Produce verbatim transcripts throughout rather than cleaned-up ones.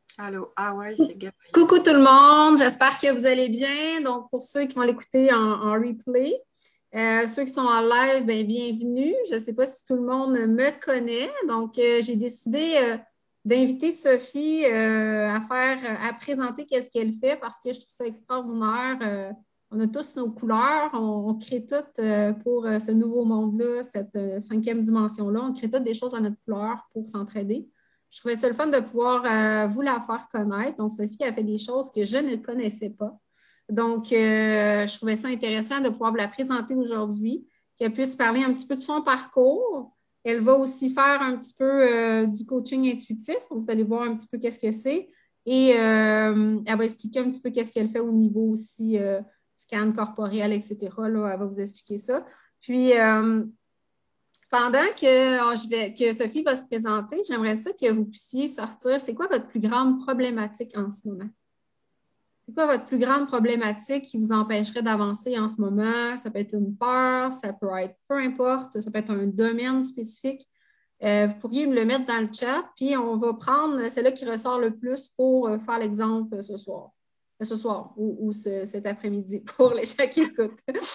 Allô, ah ouais, c'est Gabriel. Coucou tout le monde, j'espère que vous allez bien. Donc, pour ceux qui vont l'écouter en, en replay, euh, ceux qui sont en live, bien, bienvenue. Je ne sais pas si tout le monde me connaît. Donc, euh, j'ai décidé euh, d'inviter Sophie euh, à faire, à présenter qu'est-ce qu'elle fait parce que je trouve ça extraordinaire. Euh, on a tous nos couleurs, on, on crée toutes euh, pour euh, ce nouveau monde-là, cette euh, cinquième dimension-là. On crée toutes des choses à notre couleur pour s'entraider. Je trouvais ça le fun de pouvoir euh, vous la faire connaître. Donc, Sophie a fait des choses que je ne connaissais pas. Donc, euh, je trouvais ça intéressant de pouvoir vous la présenter aujourd'hui, qu'elle puisse parler un petit peu de son parcours. Elle va aussi faire un petit peu euh, du coaching intuitif. Vous allez voir un petit peu qu'est-ce que c'est. Et euh, elle va expliquer un petit peu qu'est-ce qu'elle fait au niveau aussi euh, scan corporel, et cetera. Là, elle va vous expliquer ça. Puis, euh, pendant que, oh, je vais, que Sophie va se présenter, j'aimerais ça que vous puissiez sortir. C'est quoi votre plus grande problématique en ce moment? C'est quoi votre plus grande problématique qui vous empêcherait d'avancer en ce moment? Ça peut être une peur, ça peut être peu importe, ça peut être un domaine spécifique. Euh, vous pourriez me le mettre dans le chat, puis on va prendre celle-là qui ressort le plus pour euh, faire l'exemple ce soir. Euh, Ce soir ou, ou ce- cet après-midi pour les gens qui écoutent.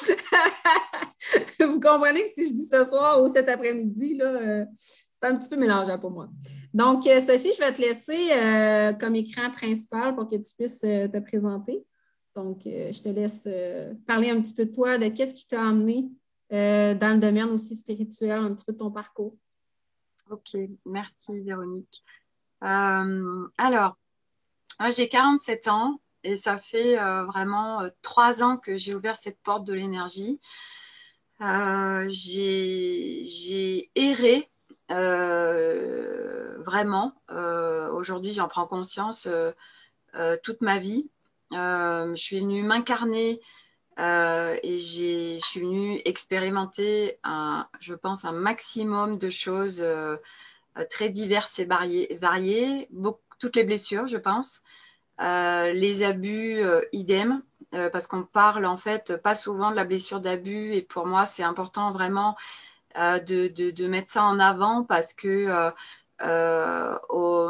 Vous comprenez que si je dis ce soir ou cet après-midi, là, euh, c'est un petit peu mélangeant pour moi. Donc, euh, Sophie, je vais te laisser euh, comme écran principal pour que tu puisses euh, te présenter. Donc, euh, je te laisse euh, parler un petit peu de toi, de qu'est-ce qui t'a amené euh, dans le domaine aussi spirituel, un petit peu de ton parcours. Ok, merci Véronique. Euh, alors, moi j'ai quarante-sept ans et ça fait euh, vraiment euh, trois ans que j'ai ouvert cette porte de l'énergie. Euh, j'ai, j'ai erré euh, vraiment. Euh, aujourd'hui, j'en prends conscience euh, euh, toute ma vie. Euh, je suis venue m'incarner euh, et j'ai, je suis venue expérimenter, un, je pense, un maximum de choses euh, très diverses et variées, variées beaucoup, toutes les blessures, je pense. Euh, les abus, euh, idem, euh, parce qu'on parle en fait pas souvent de la blessure d'abus et pour moi c'est important vraiment euh, de, de, de, mettre ça en avant parce que euh, euh, au,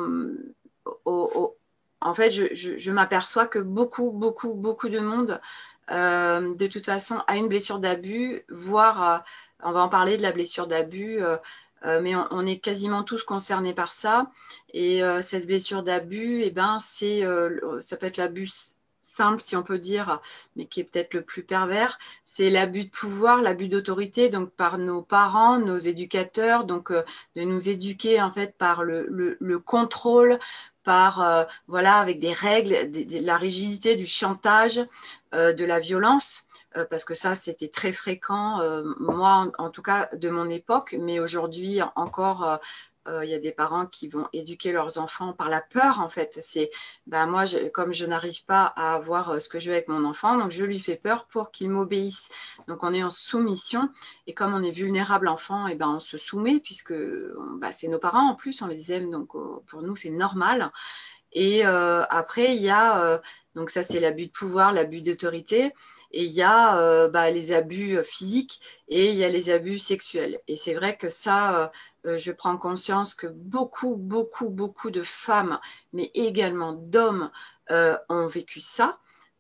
au, au, en fait je, je, je m'aperçois que beaucoup, beaucoup, beaucoup de monde euh, de toute façon a une blessure d'abus, voire euh, on va en parler de la blessure d'abus, euh, euh, mais on, on, est quasiment tous concernés par ça. Et euh, cette blessure d'abus, eh ben, c'est, euh, ça peut être l'abus simple, si on peut dire, mais qui est peut-être le plus pervers. C'est l'abus de pouvoir, l'abus d'autorité, donc par nos parents, nos éducateurs, donc euh, de nous éduquer en fait par le, le, le contrôle, par euh, voilà avec des règles, des, des, la rigidité, du chantage, euh, de la violence. Euh, parce que ça, c'était très fréquent, euh, moi en, en, tout cas de mon époque, mais aujourd'hui encore, euh, euh, il y a des parents qui vont éduquer leurs enfants par la peur en fait. C'est, ben, moi, je, comme je n'arrive pas à avoir ce que je veux avec mon enfant, donc je lui fais peur pour qu'il m'obéisse. Donc on est en soumission et comme on est vulnérable enfant, et ben on se soumet puisque ben, c'est nos parents en plus, on les aime, donc euh, pour nous c'est normal. Et euh, après il y a euh, donc ça c'est l'abus de pouvoir, l'abus d'autorité. Et il y a euh, bah, les abus physiques et il y a les abus sexuels. Et c'est vrai que ça, euh, je prends conscience que beaucoup, beaucoup, beaucoup de femmes, mais également d'hommes, euh, ont vécu ça,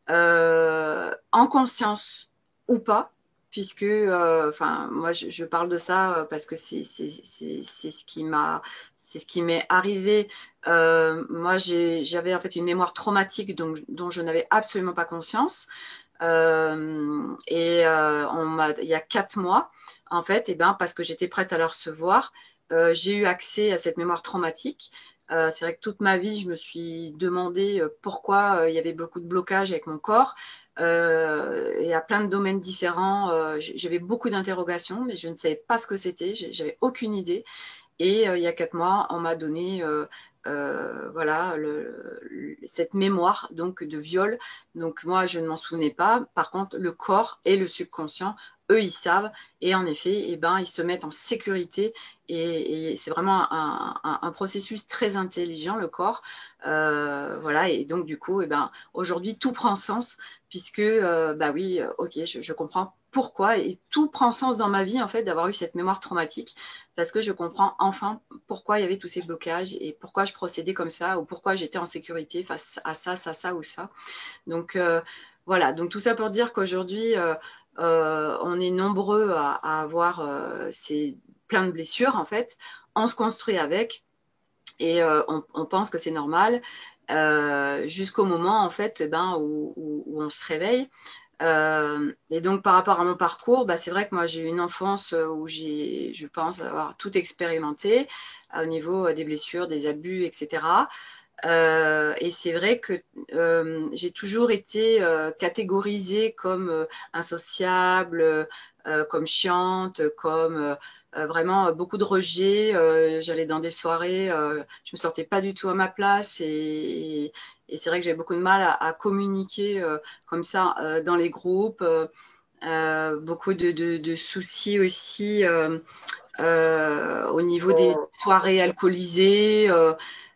euh, en conscience ou pas, puisque, euh, enfin, moi, je, je, parle de ça parce que c'est ce qui m'a, c'est ce qui m'est arrivé. Euh, moi, j'avais en fait une mémoire traumatique donc, dont je n'avais absolument pas conscience. Euh, et euh, on m'a, il y a quatre mois, en fait, et ben, parce que j'étais prête à le recevoir, euh, j'ai eu accès à cette mémoire traumatique. Euh, c'est vrai que toute ma vie, je me suis demandé pourquoi euh, il y avait beaucoup de blocages avec mon corps. Euh, il y a plein de domaines différents. Euh, j'avais beaucoup d'interrogations, mais je ne savais pas ce que c'était. J'avais aucune idée. Et euh, il y a quatre mois, on m'a donné euh, euh, voilà, le, le, cette mémoire donc, de viol. Donc moi, je ne m'en souvenais pas. Par contre, le corps et le subconscient eux, ils savent. Et en effet, eh ben, ils se mettent en sécurité. Et, et c'est vraiment un, un, un, processus très intelligent, le corps. Euh, voilà. Et donc, du coup, eh ben, aujourd'hui, tout prend sens puisque, euh, bah oui, ok, je, je comprends pourquoi. Et tout prend sens dans ma vie, en fait, d'avoir eu cette mémoire traumatique parce que je comprends enfin pourquoi il y avait tous ces blocages et pourquoi je procédais comme ça ou pourquoi j'étais en sécurité face à ça, ça, ça ou ça. Donc, euh, voilà. Donc, tout ça pour dire qu'aujourd'hui, euh, euh, on est nombreux à, à avoir euh, ces, plein de blessures, en fait. On se construit avec et euh, on, on, pense que c'est normal euh, jusqu'au moment, en fait, eh ben, où, où, où on se réveille. Euh, et donc, par rapport à mon parcours, bah, c'est vrai que moi, j'ai eu une enfance où j'ai, je pense, avoir tout expérimenté au niveau des blessures, des abus, et cetera. Euh, et c'est vrai que euh, j'ai toujours été euh, catégorisée comme euh, insociable, euh, comme chiante, comme euh, euh, vraiment beaucoup de rejet. Euh, j'allais dans des soirées, euh, je me sentais pas du tout à ma place et, et c'est vrai que j'avais beaucoup de mal à, à communiquer euh, comme ça euh, dans les groupes. Euh, beaucoup de, de, de, soucis aussi euh, euh, au niveau des soirées alcoolisées. Euh,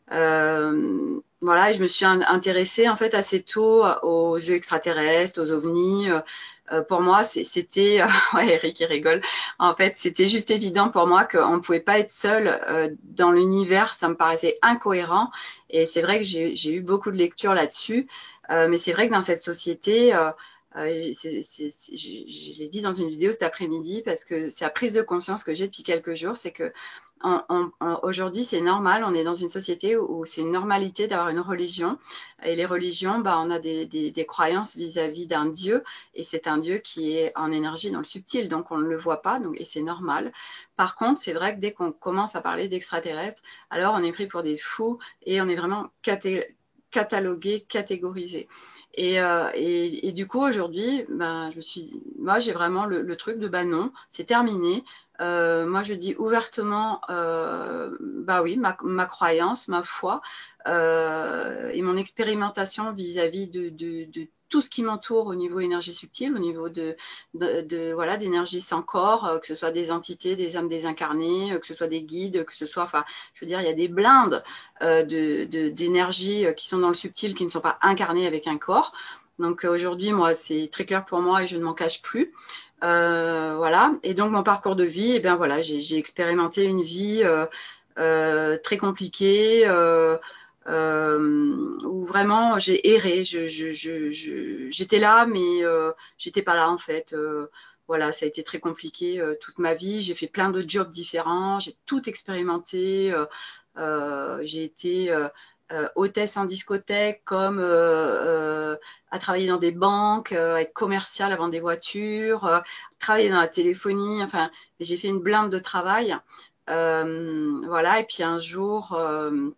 euh, voilà, et je me suis intéressée en fait assez tôt aux extraterrestres, aux ovnis. Euh, pour moi, c'était, euh, ouais, Eric il rigole. En fait, c'était juste évident pour moi qu'on ne pouvait pas être seul euh, dans l'univers. Ça me paraissait incohérent. Et c'est vrai que j'ai eu beaucoup de lectures là-dessus. Euh, mais c'est vrai que dans cette société, euh, euh, c'est, c'est, c'est, je, je l'ai dit dans une vidéo cet après-midi parce que c'est la prise de conscience que j'ai depuis quelques jours, c'est que on, on, on, aujourd'hui, c'est normal. On est dans une société où, où c'est une normalité d'avoir une religion. Et les religions, bah, on a des, des, des croyances vis-à-vis d'un Dieu. Et c'est un Dieu qui est en énergie dans le subtil. Donc, on ne le voit pas. Donc, et c'est normal. Par contre, c'est vrai que dès qu'on commence à parler d'extraterrestres, alors on est pris pour des fous et on est vraiment caté catalogué, catégorisé. Et, euh, et, et, du coup, aujourd'hui, ben, je me suis, moi, j'ai vraiment le, le truc de bah non, c'est terminé. Euh, moi, je dis ouvertement, euh, bah oui, ma, ma croyance, ma foi euh, et mon expérimentation vis-à-vis -vis de, de, de tout ce qui m'entoure au niveau énergie subtile, au niveau de, de, de voilà, d'énergie sans corps, euh, que ce soit des entités, des âmes désincarnées, euh, que ce soit des guides, que ce soit, enfin, je veux dire, il y a des blindes euh, de, de, d'énergie euh, qui sont dans le subtil, qui ne sont pas incarnées avec un corps. Donc euh, aujourd'hui, moi, c'est très clair pour moi et je ne m'en cache plus. Euh, voilà. Et donc mon parcours de vie, eh bien voilà, j'ai expérimenté une vie euh, euh, très compliquée euh, euh, où vraiment j'ai erré. Je, je, je, je, j'étais là, mais euh, j'étais pas là en fait. Euh, voilà, ça a été très compliqué euh, toute ma vie. J'ai fait plein de jobs différents, j'ai tout expérimenté. Euh, euh, j'ai été euh, euh, hôtesse en discothèque, comme euh, euh, à travailler dans des banques, euh, être commerciale à vendre des voitures, euh, travailler dans la téléphonie. Enfin, j'ai fait une blinde de travail. Euh, voilà, et puis un jour, euh,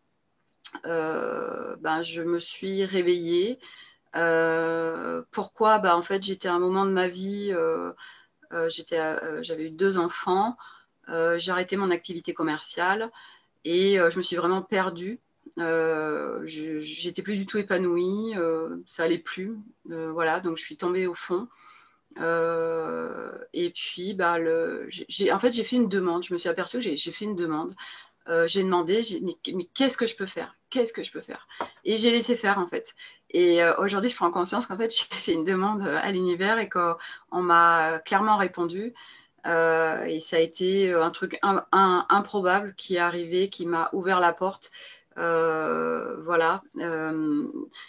euh, ben, je me suis réveillée. Euh, pourquoi? Ben, en fait, j'étais à un moment de ma vie, euh, euh, euh, j'avais eu deux enfants, euh, j'ai arrêté mon activité commerciale et euh, je me suis vraiment perdue. Euh, j'étais plus du tout épanouie, euh, ça allait plus. Euh, voilà, donc je suis tombée au fond. Euh, et puis, bah, le, j'ai, en fait, j'ai fait une demande. Je me suis aperçue que j'ai fait une demande. Euh, j'ai demandé, mais, mais qu'est-ce que je peux faire? Qu'est-ce que je peux faire? Et j'ai laissé faire, en fait. Et euh, aujourd'hui, je prends conscience qu'en fait, j'ai fait une demande à l'univers et qu'on m'a clairement répondu. Euh, et ça a été un truc un, un, improbable qui est arrivé, qui m'a ouvert la porte. Euh, voilà. Euh,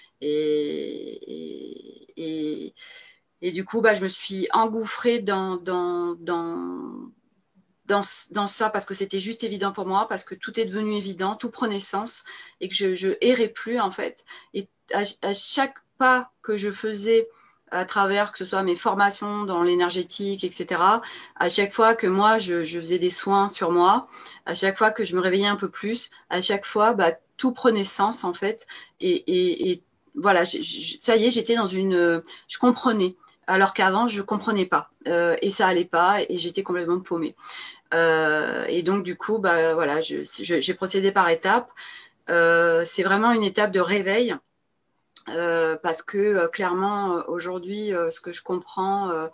et, et, et, et, du coup, bah, je me suis engouffrée dans, dans, dans, dans, dans ça parce que c'était juste évident pour moi, parce que tout est devenu évident, tout prenait sens et que je, je errais plus en fait. Et à, à chaque pas que je faisais à travers que ce soit mes formations dans l'énergétique, et cetera. À chaque fois que moi, je, je, faisais des soins sur moi, à chaque fois que je me réveillais un peu plus, à chaque fois, bah, tout prenait sens en fait. Et, et, et voilà, je, je, ça y est, j'étais dans une... Je comprenais, alors qu'avant, je ne comprenais pas. Euh, et ça allait pas et j'étais complètement paumée. Euh, et donc, du coup, bah, voilà, j'ai procédé par étapes. Euh, C'est vraiment une étape de réveil. Euh, parce que euh, clairement, aujourd'hui, euh, ce que je comprends, euh,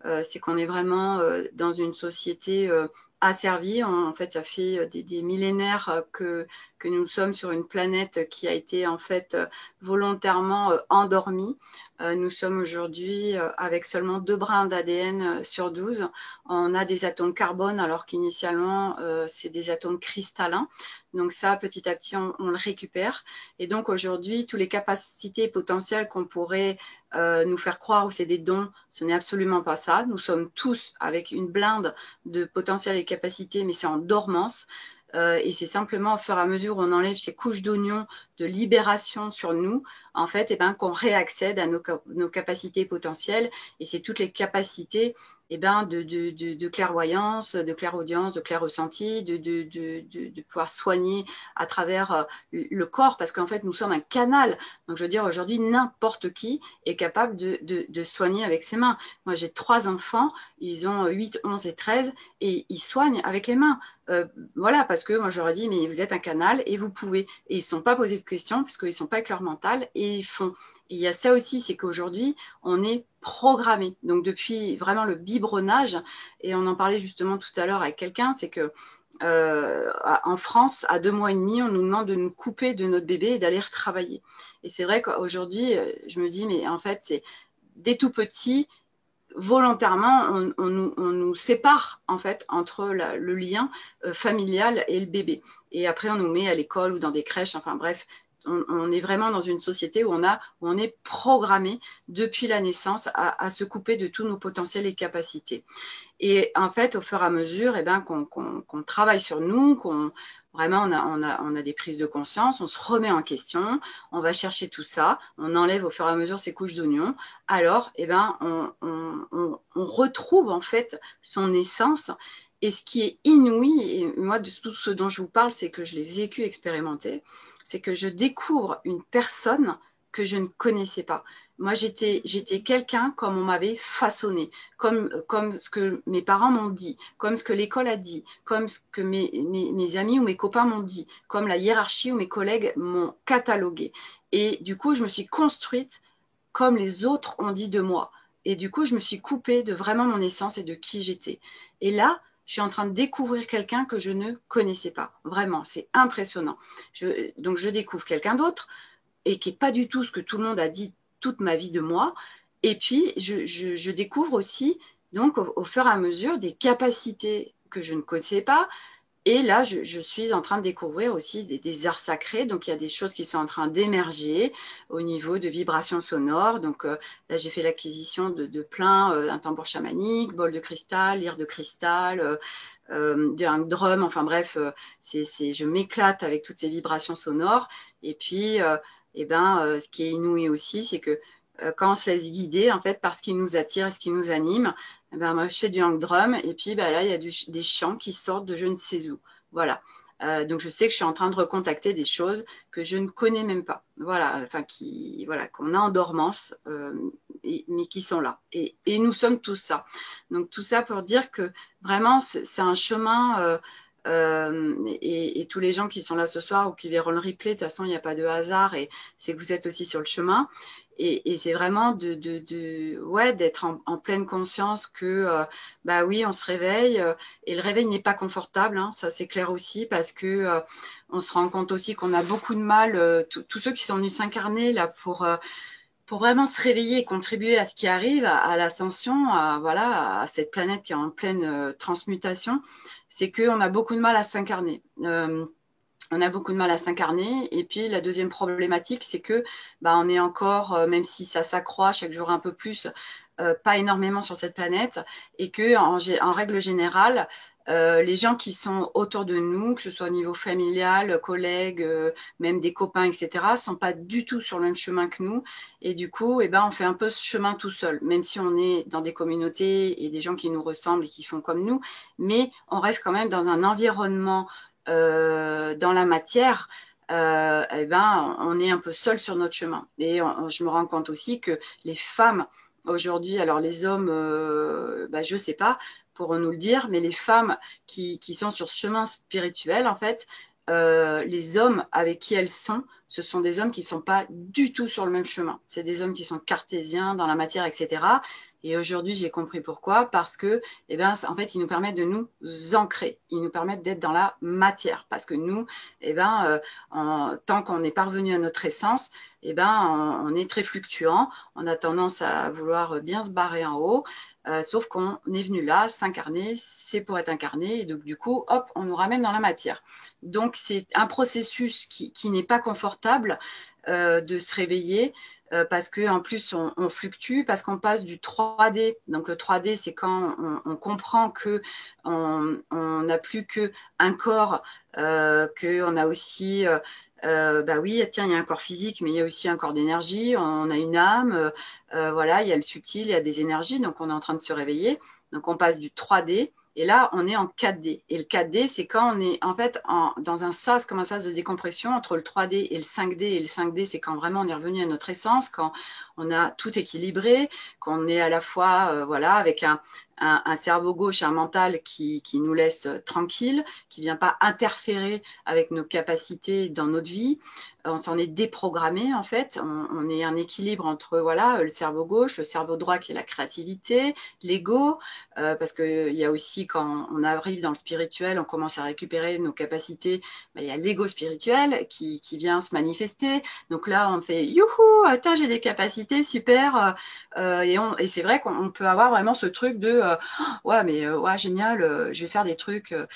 euh, c'est qu'on est vraiment euh, dans une société euh, asservie. En, en fait, ça fait des, des millénaires que, que nous sommes sur une planète qui a été en fait euh, volontairement euh, endormie. Euh, nous sommes aujourd'hui euh, avec seulement deux brins d'A D N sur douze. On a des atomes carbone alors qu'initialement, euh, c'est des atomes cristallins. Donc ça, petit à petit, on, on le récupère. Et donc aujourd'hui, toutes les capacités potentielles qu'on pourrait euh, nous faire croire que c'est des dons, ce n'est absolument pas ça. Nous sommes tous avec une blinde de potentiel et capacités, mais c'est en dormance. Euh, et c'est simplement au fur et à mesure où on enlève ces couches d'oignons de libération sur nous, en fait, eh ben, qu'on réaccède à nos, nos capacités potentielles. Et c'est toutes les capacités eh ben, de, de, de, de clairvoyance, de clairaudience, de clair ressenti, de, de, de, de, de pouvoir soigner à travers le corps, parce qu'en fait, nous sommes un canal. Donc, je veux dire, aujourd'hui, n'importe qui est capable de, de, de soigner avec ses mains. Moi, j'ai trois enfants, ils ont huit, onze et treize, et ils soignent avec les mains. Euh, voilà, parce que moi, je leur ai dit, mais vous êtes un canal et vous pouvez. Et ils ne se sont pas posés de questions, parce qu'ils ne sont pas avec leur mental, et ils font. Et il y a ça aussi, c'est qu'aujourd'hui, on est programmé. Donc, depuis vraiment le biberonnage, et on en parlait justement tout à l'heure avec quelqu'un, c'est que euh, en France, à deux mois et demi, on nous demande de nous couper de notre bébé et d'aller retravailler. Et c'est vrai qu'aujourd'hui, je me dis, mais en fait, c'est dès tout petit, volontairement, on, on, nous, on nous sépare en fait entre la, le lien euh, familial et le bébé. Et après, on nous met à l'école ou dans des crèches, enfin bref, on, on est vraiment dans une société où on, a, où on est programmé depuis la naissance à, à se couper de tous nos potentiels et capacités. Et en fait, au fur et à mesure eh ben, qu'on qu'on, qu'on travaille sur nous, qu'on vraiment on a, on, a, on a des prises de conscience, on se remet en question, on va chercher tout ça, on enlève au fur et à mesure ces couches d'oignons, alors eh ben, on, on, on, on retrouve en fait son essence. Et ce qui est inouï, et moi de tout ce dont je vous parle, c'est que je l'ai vécu, expérimenté, c'est que je découvre une personne que je ne connaissais pas. Moi, j'étais, j'étais quelqu'un comme on m'avait façonné, comme, comme ce que mes parents m'ont dit, comme ce que l'école a dit, comme ce que mes, mes, mes amis ou mes copains m'ont dit, comme la hiérarchie ou mes collègues m'ont catalogué. Et du coup, je me suis construite comme les autres ont dit de moi. Et du coup, je me suis coupée de vraiment mon essence et de qui j'étais. Et là, je suis en train de découvrir quelqu'un que je ne connaissais pas. Vraiment, c'est impressionnant. Je, donc, je découvre quelqu'un d'autre et qui n'est pas du tout ce que tout le monde a dit toute ma vie de moi. Et puis, je, je, je découvre aussi, donc, au, au, fur et à mesure, des capacités que je ne connaissais pas. Et là, je, je suis en train de découvrir aussi des, des arts sacrés. Donc, il y a des choses qui sont en train d'émerger au niveau de vibrations sonores. Donc, euh, là, j'ai fait l'acquisition de, de plein, euh, un tambour chamanique, bol de cristal, lyre de cristal, euh, euh, un drum. Enfin, bref, euh, c'est, c'est, je m'éclate avec toutes ces vibrations sonores. Et puis, euh, eh ben, euh, ce qui est inouï aussi, c'est que euh, quand on se laisse guider, en fait, par ce qui nous attire et ce qui nous anime, eh ben, moi, je fais du hang drum et puis ben, là, il y a du, des chants qui sortent de je ne sais où. Voilà. Euh, donc, je sais que je suis en train de recontacter des choses que je ne connais même pas. Voilà. Enfin, qui, voilà, qu'on a en dormance, euh, et, mais qui sont là. Et, et nous sommes tous ça. Donc, tout ça pour dire que vraiment, c'est un chemin. Euh, euh, et, et tous les gens qui sont là ce soir ou qui verront le replay, de toute façon, il n'y a pas de hasard et c'est que vous êtes aussi sur le chemin. Et, et c'est vraiment de, de, de ouais, d'être en, en pleine conscience que, euh, bah oui, on se réveille euh, et le réveil n'est pas confortable, hein, ça c'est clair aussi, parce que euh, on se rend compte aussi qu'on a beaucoup de mal, euh, tous ceux qui sont venus s'incarner là pour, euh, pour vraiment se réveiller et contribuer à ce qui arrive, à, à l'ascension, à, voilà, à cette planète qui est en pleine euh, transmutation, c'est qu'on a beaucoup de mal à s'incarner. Euh, on a beaucoup de mal à s'incarner. Et puis, la deuxième problématique, c'est que bah, on est encore, euh, même si ça s'accroît chaque jour un peu plus, euh, pas énormément sur cette planète. Et que, en, en règle générale, euh, les gens qui sont autour de nous, que ce soit au niveau familial, collègues, euh, même des copains, et cetera, sont pas du tout sur le même chemin que nous. Et du coup, eh ben, on fait un peu ce chemin tout seul, même si on est dans des communautés et des gens qui nous ressemblent et qui font comme nous. Mais on reste quand même dans un environnement Euh, dans la matière, euh, eh ben, on est un peu seul sur notre chemin. Et on, je me rends compte aussi que les femmes aujourd'hui, alors les hommes, euh, bah, je ne sais pas pour nous le dire, mais les femmes qui, qui sont sur ce chemin spirituel, en fait, euh, les hommes avec qui elles sont, ce sont des hommes qui ne sont pas du tout sur le même chemin. C'est des hommes qui sont cartésiens dans la matière, et cetera. Et aujourd'hui, j'ai compris pourquoi. Parce que, eh ben, en fait, ils nous permettent de nous ancrer. Ils nous permettent d'être dans la matière. Parce que nous, eh ben, euh, en, tant qu'on n'est pas revenu à notre essence, eh ben, on, on est très fluctuant. On a tendance à vouloir bien se barrer en haut. Euh, sauf qu'on est venu là, s'incarner, c'est pour être incarné. Et donc, du coup, hop, on nous ramène dans la matière. Donc, c'est un processus qui, qui n'est pas confortable euh, de se réveiller. Euh, parce qu'en plus, on, on fluctue, parce qu'on passe du trois D. Donc, le trois D, c'est quand on, on comprend qu'on n'a plus qu'un corps, euh, qu'on a aussi... Euh, euh, bah oui, tiens, il y a un corps physique, mais il y a aussi un corps d'énergie, on a une âme, euh, voilà, il y a le subtil, il y a des énergies, donc on est en train de se réveiller. Donc, on passe du trois D. Et là, on est en quatre D. Et le quatre D, c'est quand on est en fait en, dans un sas, comme un sas de décompression entre le trois D et le cinq D. Et le cinq D, c'est quand vraiment on est revenu à notre essence, quand on a tout équilibré, qu'on est à la fois euh, voilà, avec un, un, un cerveau gauche, un mental qui, qui nous laisse tranquille, qui ne vient pas interférer avec nos capacités dans notre vie. On s'en est déprogrammé en fait. On, on est un équilibre entre voilà, le cerveau gauche, le cerveau droit qui est la créativité, l'ego, euh, parce qu'il y a aussi quand on arrive dans le spirituel, on commence à récupérer nos capacités, ben, il y a l'ego spirituel qui, qui vient se manifester. Donc là, on fait youhou, attends, j'ai des capacités, super. Euh, et on, et c'est vrai qu'on peut avoir vraiment ce truc de euh, ouais, mais euh, ouais, génial, euh, je vais faire des trucs. Euh,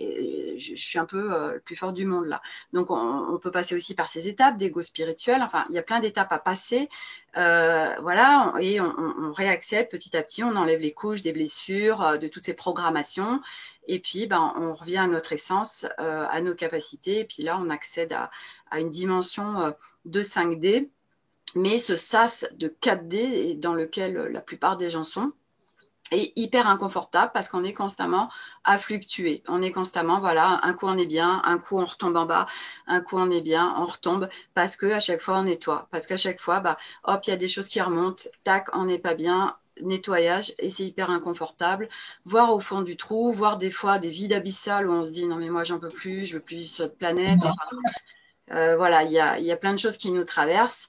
et je, je suis un peu euh, le plus fort du monde là. Donc on, on peut passer aussi par ces étapes d'ego spirituel. Enfin, il y a plein d'étapes à passer. Euh, voilà, et on, on réaccepte petit à petit, on enlève les couches des blessures, euh, de toutes ces programmations. Et puis, ben, on revient à notre essence, euh, à nos capacités. Et puis là, on accède à, à une dimension euh, de cinq D. Mais ce sas de quatre D dans lequel la plupart des gens sont est hyper inconfortable parce qu'on est constamment à fluctuer. On est constamment, voilà, un coup on est bien, un coup on retombe en bas, un coup on est bien, on retombe parce que à chaque fois on nettoie. Parce qu'à chaque fois, bah, hop, il y a des choses qui remontent, tac, on n'est pas bien, nettoyage et c'est hyper inconfortable. Voir au fond du trou, voir des fois des vides abyssales où on se dit non mais moi j'en peux plus, je veux plus vivre sur cette planète. Euh, voilà, il y a, y a plein de choses qui nous traversent.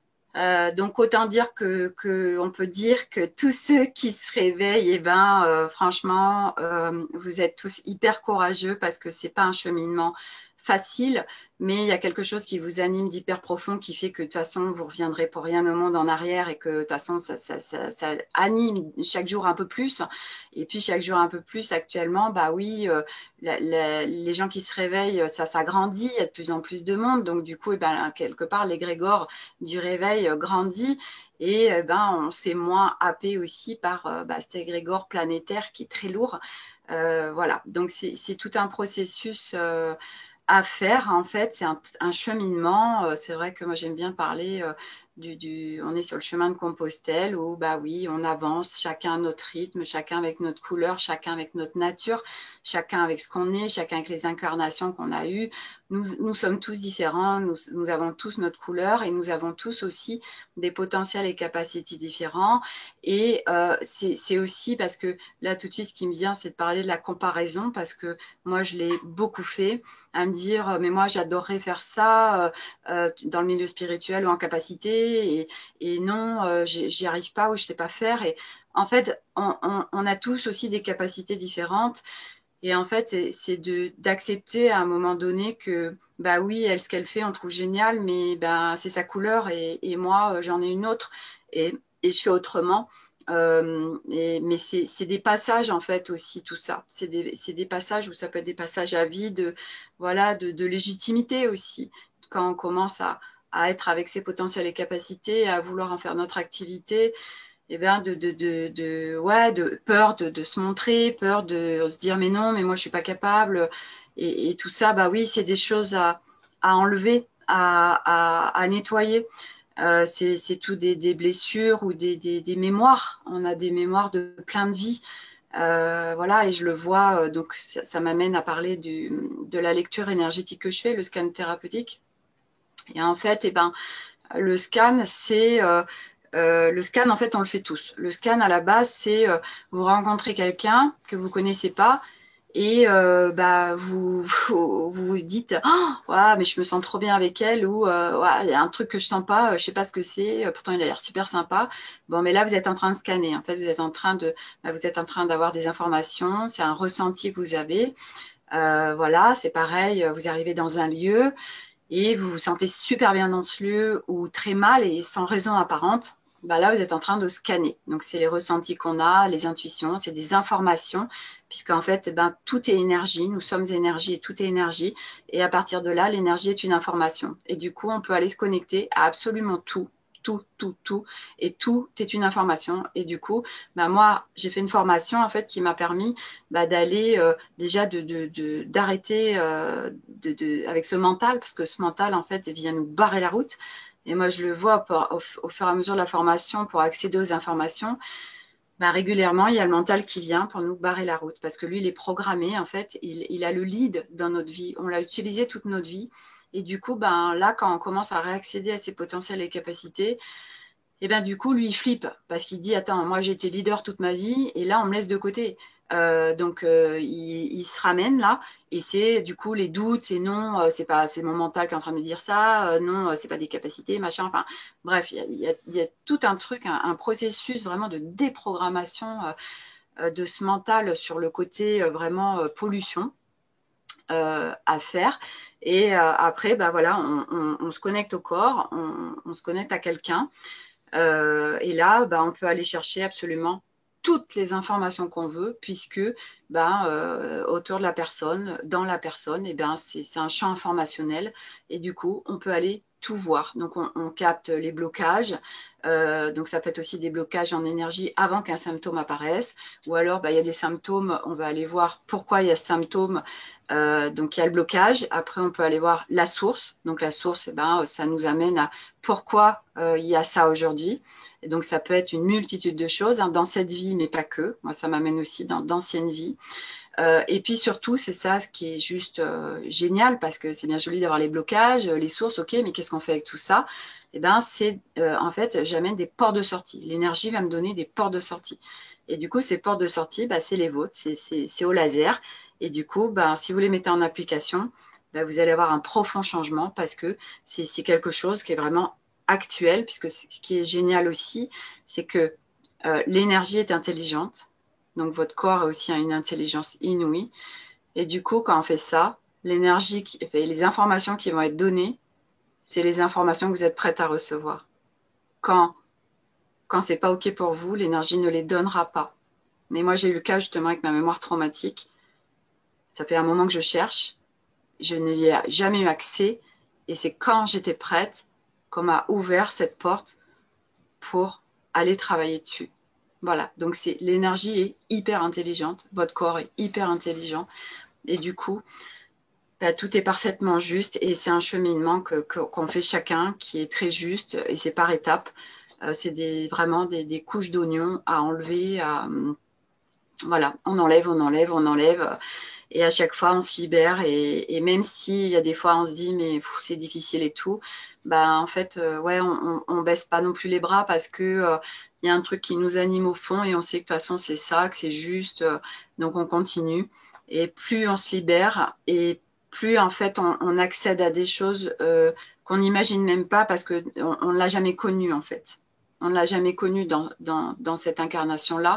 Euh, donc autant dire que, que on peut dire que tous ceux qui se réveillent, eh ben, euh, franchement, euh, vous êtes tous hyper courageux parce que c'est pas un cheminement facile, mais il y a quelque chose qui vous anime d'hyper profond qui fait que de toute façon vous reviendrez pour rien au monde en arrière et que de toute façon ça, ça, ça, ça anime chaque jour un peu plus. Et puis chaque jour un peu plus actuellement, bah oui, euh, la, la, les gens qui se réveillent, ça s'agrandit, il y a de plus en plus de monde, donc du coup, eh ben, quelque part l'égrégore du réveil euh, grandit et euh, ben, on se fait moins happer aussi par euh, bah, cet égrégore planétaire qui est très lourd. Euh, voilà, donc c'est tout un processus euh, à faire en fait, c'est un, un, cheminement. Euh, c'est vrai que moi j'aime bien parler euh, du, du, on est sur le chemin de Compostelle où bah oui, on avance, chacun à notre rythme, chacun avec notre couleur, chacun avec notre nature, chacun avec ce qu'on est, chacun avec les incarnations qu'on a eues. Nous, nous sommes tous différents, nous, nous avons tous notre couleur et nous avons tous aussi des potentiels et capacités différents. Et euh, c'est aussi parce que là, tout de suite, ce qui me vient, c'est de parler de la comparaison parce que moi, je l'ai beaucoup fait à me dire, mais moi, j'adorerais faire ça euh, euh, dans le milieu spirituel ou en capacité et, et non, euh, j'y arrive pas ou je sais pas faire. Et en fait, on, on, on a tous aussi des capacités différentes. Et en fait, c'est d'accepter à un moment donné que, bah oui, elle, ce qu'elle fait, on trouve génial, mais bah, c'est sa couleur et, et moi, j'en ai une autre et, et je fais autrement. Euh, et, mais c'est des passages, en fait, aussi, tout ça. C'est des, des passages où ça peut être des passages à vie de, voilà, de, de légitimité aussi. Quand on commence à, à être avec ses potentiels et capacités, à vouloir en faire notre activité, eh ben de, de, de, de, ouais, de peur de, de se montrer, peur de se dire mais non, mais moi je suis pas capable. Et, et tout ça, bah oui, c'est des choses à, à enlever, à, à, à nettoyer. Euh, c'est tout des, des blessures ou des, des, des mémoires. On a des mémoires de plein de vies. Euh, voilà, et je le vois, euh, donc ça, ça m'amène à parler du, de la lecture énergétique que je fais, le scan thérapeutique. Et en fait, eh ben, le scan, c'est... Euh, Euh, le scan, en fait, on le fait tous. Le scan, à la base, c'est euh, vous rencontrez quelqu'un que vous ne connaissez pas et euh, bah, vous, vous vous dites oh, ouais, mais je me sens trop bien avec elle ou euh, ouais, il y a un truc que je sens pas, je sais pas ce que c'est, pourtant il a l'air super sympa. Bon, mais là vous êtes en train de scanner. En fait, vous êtes en train de, bah, vous êtes en train d'avoir des informations. C'est un ressenti que vous avez. Euh, voilà, c'est pareil. Vous arrivez dans un lieu et vous vous sentez super bien dans ce lieu ou très mal et sans raison apparente. Bah là, vous êtes en train de scanner. Donc, c'est les ressentis qu'on a, les intuitions, c'est des informations, puisqu'en fait, ben, tout est énergie. Nous sommes énergie et tout est énergie. Et à partir de là, l'énergie est une information. Et du coup, on peut aller se connecter à absolument tout, tout, tout, tout. Et tout est une information. Et du coup, ben, moi, j'ai fait une formation, en fait, qui m'a permis ben, d'aller euh, déjà de, de, de, d'arrêter euh, de, de, avec ce mental, parce que ce mental, en fait, vient nous barrer la route. Et moi, je le vois pour, au, au, fur et à mesure de la formation, pour accéder aux informations, bah, régulièrement, il y a le mental qui vient pour nous barrer la route. Parce que lui, il est programmé, en fait, il, il a le lead dans notre vie. On l'a utilisé toute notre vie. Et du coup, ben, là, quand on commence à réaccéder à ses potentiels et capacités, et bien du coup, lui, il flippe parce qu'il dit, attends, moi j'ai été leader toute ma vie et là, on me laisse de côté. Euh, donc, euh, il, il, se ramène là et c'est du coup les doutes, c'est non, euh, c'est pas, c'est mon mental qui est en train de me dire ça, euh, non, euh, c'est pas des capacités, machin. Enfin, bref, il y, y, y a tout un truc, un, un processus vraiment de déprogrammation euh, de ce mental sur le côté euh, vraiment euh, pollution euh, à faire. Et euh, après, bah voilà, on, on, on, se connecte au corps, on, on se connecte à quelqu'un. Euh, et là, bah, on peut aller chercher absolument toutes les informations qu'on veut, puisque ben, euh, autour de la personne, dans la personne, eh ben, c'est, c'est un champ informationnel. Et du coup, on peut aller tout voir. Donc, on, on capte les blocages. Euh, donc, ça peut être aussi des blocages en énergie avant qu'un symptôme apparaisse. Ou alors, bah, il y a des symptômes, on va aller voir pourquoi il y a ce symptôme. Euh, donc, il y a le blocage. Après, on peut aller voir la source. Donc, la source, eh ben, ça nous amène à pourquoi euh, il y a ça aujourd'hui. Et donc, ça peut être une multitude de choses hein, dans cette vie, mais pas que. Moi, ça m'amène aussi dans d'anciennes vies. Euh, et puis surtout, c'est ça ce qui est juste euh, génial parce que c'est bien joli d'avoir les blocages, les sources, ok, mais qu'est-ce qu'on fait avec tout ça? Eh bien, c'est euh, en fait, j'amène des portes de sortie. L'énergie va me donner des portes de sortie. Et du coup, ces portes de sortie, bah, c'est les vôtres, c'est, c'est, c'est au laser. Et du coup, bah, si vous les mettez en application, bah, vous allez avoir un profond changement parce que c'est, c'est quelque chose qui est vraiment actuel, puisque ce qui est génial aussi, c'est que euh, l'énergie est intelligente. Donc, votre corps a aussi une intelligence inouïe. Et du coup, quand on fait ça, l'énergie, qui, les informations qui vont être données, c'est les informations que vous êtes prête à recevoir. Quand, quand c'est pas OK pour vous, l'énergie ne les donnera pas. Mais moi, j'ai eu le cas justement avec ma mémoire traumatique. Ça fait un moment que je cherche. Je n'y ai jamais eu accès. Et c'est quand j'étais prête qu'on m'a ouvert cette porte pour aller travailler dessus. Voilà, donc c'est l'énergie est hyper intelligente, votre corps est hyper intelligent et du coup, bah, tout est parfaitement juste et c'est un cheminement que, que, qu'on fait chacun qui est très juste et c'est par étapes. Euh, c'est des, vraiment des, des couches d'oignons à enlever. À, voilà, on enlève, on enlève, on enlève et à chaque fois on se libère et, et même s'il y a des fois on se dit mais pff, c'est difficile et tout, bah en fait euh, ouais on, on, on baisse pas non plus les bras parce que euh, il y a un truc qui nous anime au fond et on sait que de toute façon c'est ça, que c'est juste, euh, donc on continue et plus on se libère et plus en fait on, on accède à des choses euh, qu'on n'imagine même pas parce que on ne l'a jamais connu en fait, on ne l'a jamais connu dans, dans, dans cette incarnation là.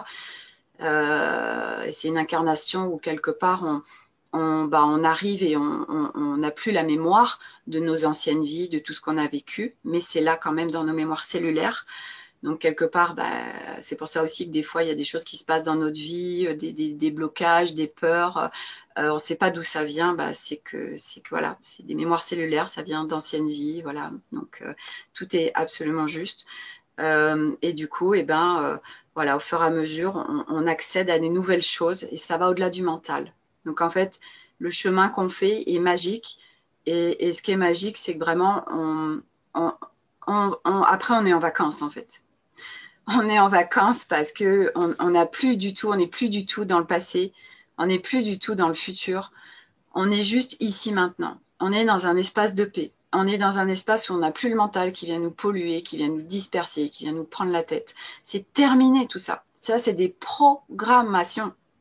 Euh, c'est une incarnation où quelque part on, on, bah, on arrive et on n'a plus la mémoire de nos anciennes vies, de tout ce qu'on a vécu, mais c'est là quand même dans nos mémoires cellulaires. Donc quelque part, bah, c'est pour ça aussi que des fois il y a des choses qui se passent dans notre vie, des, des, des blocages, des peurs. Euh, on ne sait pas d'où ça vient. Bah, c'est que c'est que voilà, c'est des mémoires cellulaires, ça vient d'anciennes vies, voilà. Donc euh, tout est absolument juste. Euh, et du coup, eh ben, euh, voilà, au fur et à mesure, on, on accède à des nouvelles choses et ça va au-delà du mental. Donc en fait, le chemin qu'on fait est magique. Et, et ce qui est magique, c'est que vraiment, on, on, on, on, après, on est en vacances en fait. On est en vacances parce que on n'a plus du tout, on n'est plus du tout dans le passé, on n'est plus du tout dans le futur. On est juste ici maintenant. On est dans un espace de paix. On est dans un espace où on n'a plus le mental qui vient nous polluer, qui vient nous disperser, qui vient nous prendre la tête. C'est terminé tout ça. Ça, c'est des programmations.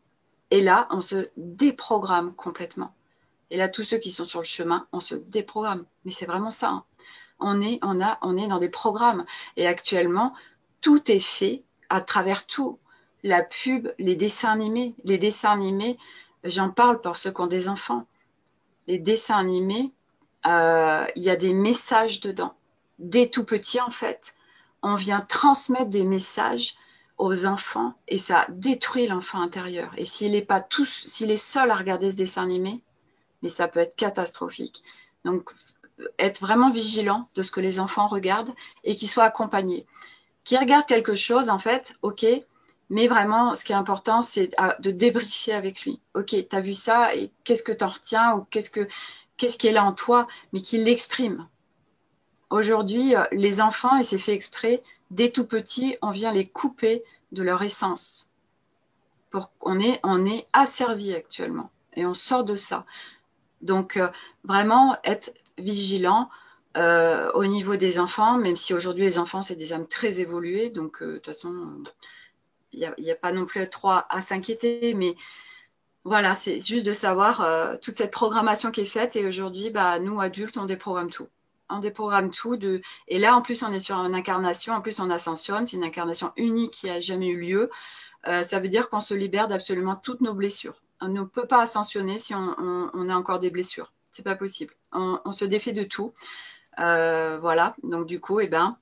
Et là, on se déprogramme complètement. Et là, tous ceux qui sont sur le chemin, on se déprogramme. Mais c'est vraiment ça. Hein. On est, on a, on est dans des programmes. Et actuellement, tout est fait à travers tout. La pub, les dessins animés. Les dessins animés, j'en parle pour ceux qui ont des enfants. Les dessins animés, euh, il y a des messages dedans. Dès tout petit, en fait, on vient transmettre des messages aux enfants et ça détruit l'enfant intérieur. Et s'il n'est pas tous, s'il est seul à regarder ce dessin animé, mais ça peut être catastrophique. Donc, être vraiment vigilant de ce que les enfants regardent et qu'ils soient accompagnés. Qu'ils regardent quelque chose, en fait, ok, mais vraiment, ce qui est important, c'est de débriefer avec lui. Ok, tu as vu ça et qu'est-ce que tu en retiens ou qu'est-ce, que, qu'est-ce qui est là en toi, mais qu'il l'exprime. Aujourd'hui, les enfants, et c'est fait exprès, dès tout petit, on vient les couper de leur essence. Pour, on, est, on est asservi actuellement et on sort de ça. Donc, euh, vraiment être vigilant euh, au niveau des enfants, même si aujourd'hui les enfants, c'est des âmes très évoluées. Donc, euh, de toute façon, il n'y a, y a pas non plus trop à, à s'inquiéter. Mais voilà, c'est juste de savoir euh, toute cette programmation qui est faite. Et aujourd'hui, bah, nous, adultes, on déprogramme tout. On déprogramme tout. De... Et là, en plus, on est sur une incarnation. En plus, on ascensionne. C'est une incarnation unique qui n'a jamais eu lieu. Euh, ça veut dire qu'on se libère d'absolument toutes nos blessures. On ne peut pas ascensionner si on, on, on a encore des blessures. C'est pas possible. On, on, se défait de tout. Euh, voilà. Donc du coup, eh ben,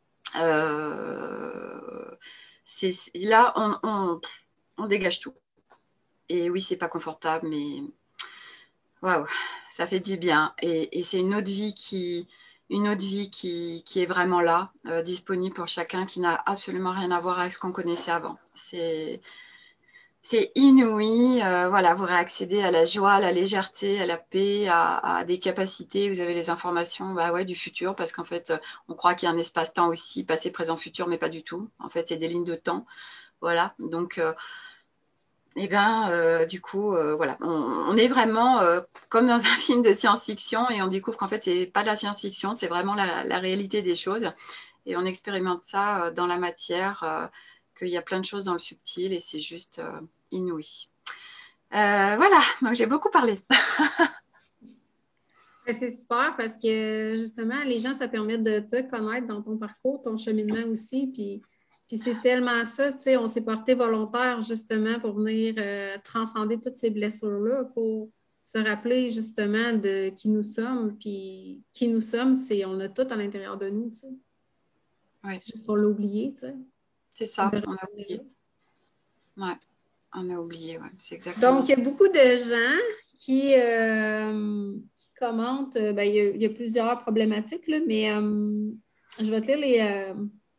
euh, c'est, là, on, on, on dégage tout. Et oui, c'est pas confortable, mais waouh, ça fait du bien. Et, et c'est une autre vie qui, une autre vie qui, qui est vraiment là, euh, disponible pour chacun, qui n'a absolument rien à voir avec ce qu'on connaissait avant. C'est C'est inouï, euh, voilà, vous réaccédez à la joie, à la légèreté, à la paix, à, à des capacités, vous avez les informations bah ouais, du futur, parce qu'en fait, euh, on croit qu'il y a un espace-temps aussi, passé, présent, futur, mais pas du tout. En fait, c'est des lignes de temps. Voilà, donc, euh, eh ben, euh, du coup, euh, voilà, on, on est vraiment euh, comme dans un film de science-fiction et on découvre qu'en fait, c'est pas de la science-fiction, c'est vraiment la, la réalité des choses. Et on expérimente ça euh, dans la matière, euh, qu'il y a plein de choses dans le subtil et c'est juste euh, inouï. Euh, voilà, donc j'ai beaucoup parlé. C'est super parce que justement, les gens, ça permet de te connaître dans ton parcours, ton cheminement aussi. Puis, puis c'est tellement ça, tu sais, on s'est porté volontaire justement pour venir euh, transcender toutes ces blessures-là, pour se rappeler justement de qui nous sommes. Puis qui nous sommes, c'est on a tout à l'intérieur de nous, tu sais. Oui. C'est juste pour l'oublier, tu sais. C'est ça, De on a oublié. Ouais, on a oublié, ouais, c'est exactement. Donc, il y a beaucoup de gens qui, euh, qui commentent. euh, ben, il, y a, il y a plusieurs problématiques, là, mais euh, je vais te lire les. euh,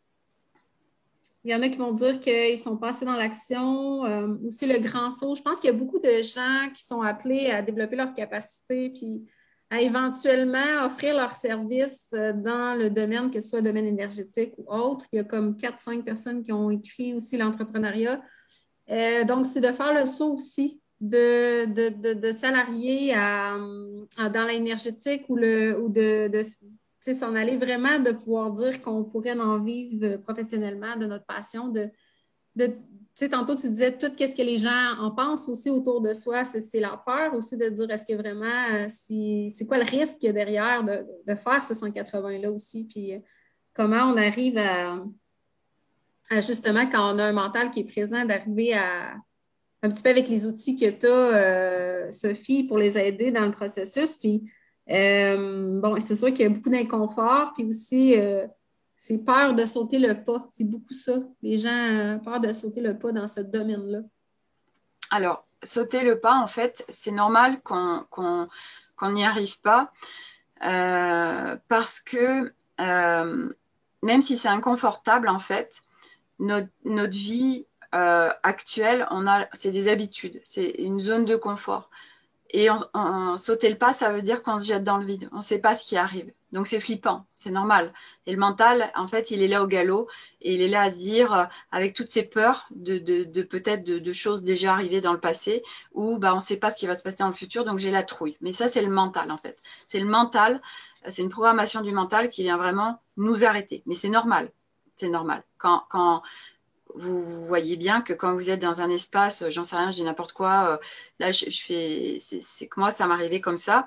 il y en a qui vont dire qu'ils sont passés dans l'action. Euh, aussi, le grand saut. Je pense qu'il y a beaucoup de gens qui sont appelés à développer leurs capacités puis à éventuellement offrir leurs services euh, dans le domaine, que ce soit le domaine énergétique ou autre. Il y a comme quatre cinq personnes qui ont écrit aussi l'entrepreneuriat. Euh, donc, c'est de faire le saut aussi de, de, de, de salarié à, à, dans l'énergétique ou, le, ou de, de s'en aller vraiment, de pouvoir dire qu'on pourrait en vivre professionnellement de notre passion. De, de, tantôt, tu disais tout ce que les gens en pensent aussi autour de soi. C'est la peur aussi de dire est-ce que vraiment, si, c'est quoi le risque qu'il y a derrière de, de faire ce cent quatre-vingts-là aussi. Puis comment on arrive à justement, quand on a un mental qui est présent, d'arriver à un petit peu avec les outils que tu as, euh, Sophie, pour les aider dans le processus. Puis, euh, bon, c'est sûr qu'il y a beaucoup d'inconfort, puis aussi, euh, c'est peur de sauter le pas. C'est beaucoup ça. Les gens ont peur de sauter le pas dans ce domaine-là. Alors, sauter le pas, en fait, c'est normal qu'on qu'on, qu'on n'y arrive pas euh, parce que euh, même si c'est inconfortable, en fait, notre, notre vie euh, actuelle, on a, c'est des habitudes, c'est une zone de confort. Et on, on, sauter le pas, ça veut dire qu'on se jette dans le vide. On ne sait pas ce qui arrive. Donc c'est flippant, c'est normal. Et le mental, en fait, il est là au galop et il est là à se dire, euh, avec toutes ces peurs de, de, de peut-être de, de choses déjà arrivées dans le passé, où bah, on ne sait pas ce qui va se passer dans le futur, donc j'ai la trouille. Mais ça, c'est le mental, en fait. C'est le mental, c'est une programmation du mental qui vient vraiment nous arrêter. Mais c'est normal, c'est normal. Quand, quand vous, vous voyez bien que quand vous êtes dans un espace, j'en sais rien, je dis n'importe quoi, euh, là, je, je fais, c'est que moi, ça m'arrivait comme ça.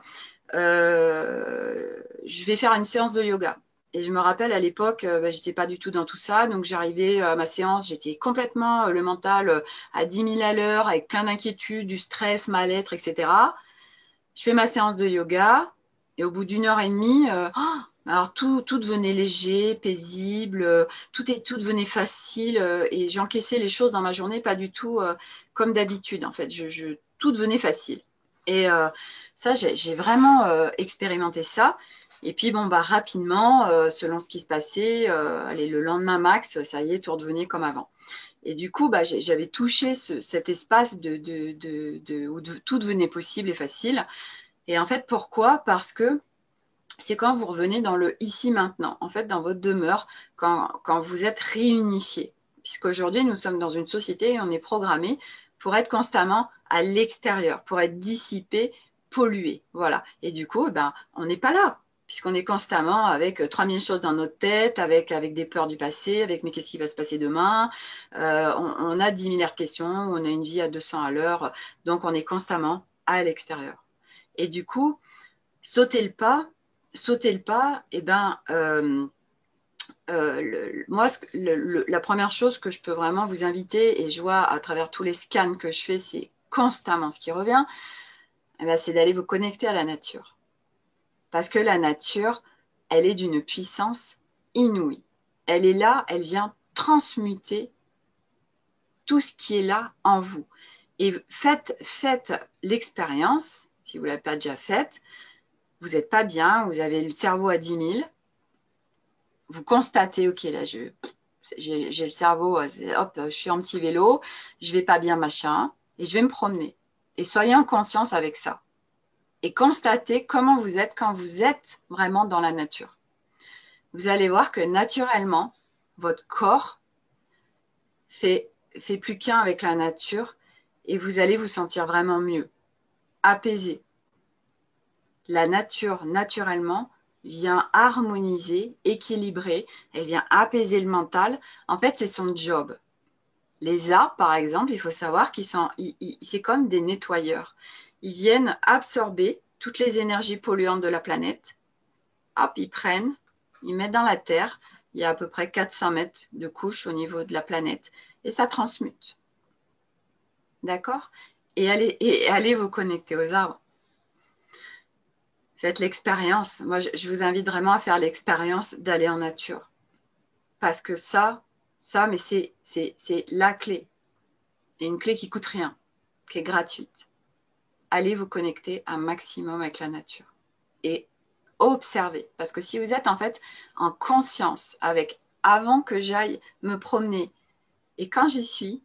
Euh, je vais faire une séance de yoga. Et je me rappelle à l'époque, euh, bah, j'étais pas du tout dans tout ça. Donc j'arrivais à ma séance, j'étais complètement euh, le mental euh, à dix mille à l'heure, avec plein d'inquiétudes, du stress, mal-être, et cetera. Je fais ma séance de yoga et au bout d'une heure et demie, euh, oh, alors tout, tout devenait léger, paisible, euh, tout, est, tout devenait facile euh, et j'encaissais les choses dans ma journée pas du tout euh, comme d'habitude en fait. Je, je, tout devenait facile. Et euh, ça, j'ai vraiment euh, expérimenté ça. Et puis bon, bah, rapidement, euh, selon ce qui se passait, euh, allez, le lendemain max, ça y est, tout redevenait comme avant. Et du coup, bah, j'avais touché ce, cet espace de, de, de, de, où de, tout devenait possible et facile. Et en fait, pourquoi? Parce que c'est quand vous revenez dans le ici maintenant, en fait, dans votre demeure, quand, quand vous êtes réunifié. Puisqu'aujourd'hui, nous sommes dans une société et on est programmé pour être constamment à l'extérieur, pour être dissipé, pollué. Voilà. Et du coup, ben, on n'est pas là, puisqu'on est constamment avec trois mille choses dans notre tête, avec, avec des peurs du passé, avec mais qu'est-ce qui va se passer demain. Euh, on, on a dix mille questions, on a une vie à deux cents à l'heure, donc on est constamment à l'extérieur. Et du coup, sauter le pas, sauter le pas, et eh ben, euh, euh, le, moi, le, le, la première chose que je peux vraiment vous inviter, et je vois à travers tous les scans que je fais, c'est constamment ce qui revient, eh ben, c'est d'aller vous connecter à la nature. Parce que la nature, elle est d'une puissance inouïe. Elle est là, elle vient transmuter tout ce qui est là en vous. Et faites, faites l'expérience, si vous ne l'avez pas déjà faite, vous n'êtes pas bien, vous avez le cerveau à dix mille, vous constatez, ok, là, je, j'ai, j'ai le cerveau, hop, je suis en petit vélo, je vais pas bien, machin, et je vais me promener. Et soyez en conscience avec ça. Et constatez comment vous êtes quand vous êtes vraiment dans la nature. Vous allez voir que naturellement, votre corps fait, fait plus qu'un avec la nature et vous allez vous sentir vraiment mieux, apaisé. La nature, naturellement, vient harmoniser, équilibrer, elle vient apaiser le mental. En fait, c'est son job. Les arbres, par exemple, il faut savoir qu'ils sont, ils, ils, c'est comme des nettoyeurs. Ils viennent absorber toutes les énergies polluantes de la planète. Hop, ils prennent, ils mettent dans la terre. Il y a à peu près quatre cents mètres de couche au niveau de la planète. Et ça transmute. D'accord? Et allez, et allez vous connecter aux arbres. Faites l'expérience. Moi, je vous invite vraiment à faire l'expérience d'aller en nature. Parce que ça, ça, mais c'est, c'est, c'est la clé. Et une clé qui coûte rien, qui est gratuite. Allez vous connecter un maximum avec la nature. Et observez. Parce que si vous êtes en fait en conscience avec avant que j'aille me promener et quand j'y suis,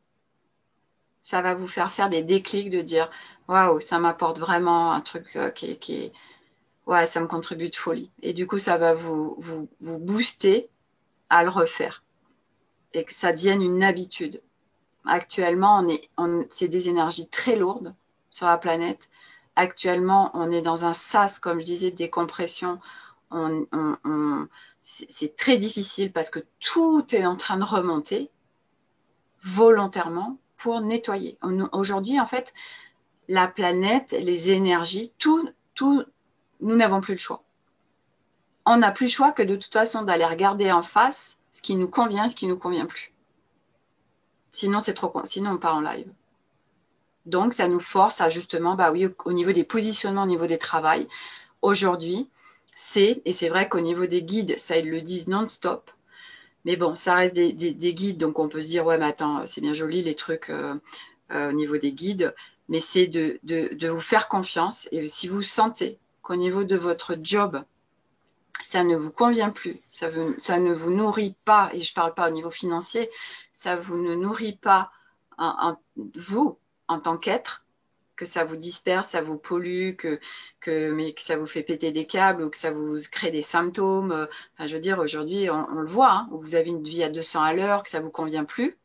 ça va vous faire faire des déclics de dire waouh, ça m'apporte vraiment un truc euh, qui, qui est ouais, ça me contribue de folie. Et du coup, ça va vous, vous, vous booster à le refaire et que ça devienne une habitude. Actuellement, on est, on, c'est des énergies très lourdes sur la planète. Actuellement, on est dans un sas, comme je disais, de décompression. On, on, on, c'est, c'est très difficile parce que tout est en train de remonter volontairement pour nettoyer. On, aujourd'hui, en fait, la planète, les énergies, tout, tout, nous n'avons plus le choix. On n'a plus le choix que de toute façon d'aller regarder en face ce qui nous convient et ce qui ne nous convient plus. Sinon, c'est trop, sinon on part en live. Donc, ça nous force à justement, bah oui, au niveau des positionnements, au niveau des travails, aujourd'hui, c'est, et c'est vrai qu'au niveau des guides, ça, ils le disent non-stop, mais bon, ça reste des, des, des guides, donc on peut se dire, ouais, mais attends, c'est bien joli les trucs euh, euh, au niveau des guides, mais c'est de, de, de vous faire confiance, et si vous sentez qu'au niveau de votre job, ça ne vous convient plus, ça, veut, ça ne vous nourrit pas, et je ne parle pas au niveau financier, ça vous ne nourrit pas en, en, vous en tant qu'être, que ça vous disperse, ça vous pollue, que, que, mais que ça vous fait péter des câbles ou que ça vous crée des symptômes. Enfin, je veux dire, aujourd'hui, on, on le voit, hein, où vous avez une vie à deux cents à l'heure, que ça ne vous convient plus.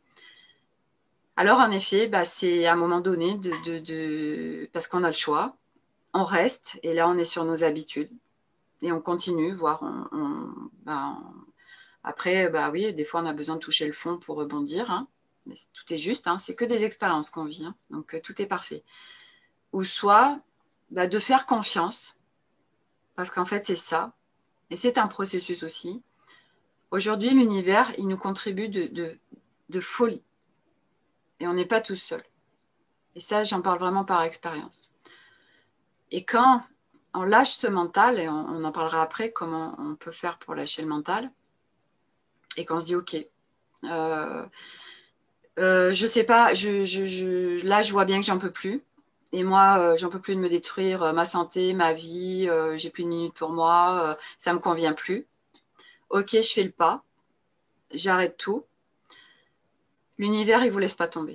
Alors, en effet, bah, c'est à un moment donné, de, de, de... parce qu'on a le choix, on reste, et là, on est sur nos habitudes. Et on continue, voire on, on, ben, Après, bah oui, des fois, on a besoin de toucher le fond pour rebondir. Hein. Mais tout est juste, hein. C'est que des expériences qu'on vit. Hein. Donc, euh, tout est parfait. Ou soit, bah, de faire confiance, parce qu'en fait, c'est ça. Et c'est un processus aussi. Aujourd'hui, l'univers, il nous contribue de, de, de folie. Et on n'est pas tout seul. Et ça, j'en parle vraiment par expérience. Et quand on lâche ce mental, et on, on en parlera après, comment on peut faire pour lâcher le mental, et qu'on se dit, OK, euh, euh, je sais pas, je, je, je, là, je vois bien que j'en peux plus. Et moi, euh, j'en peux plus de me détruire euh, ma santé, ma vie, euh, j'ai plus de minutes pour moi, euh, ça me convient plus. OK, je fais le pas, j'arrête tout. L'univers, il vous laisse pas tomber.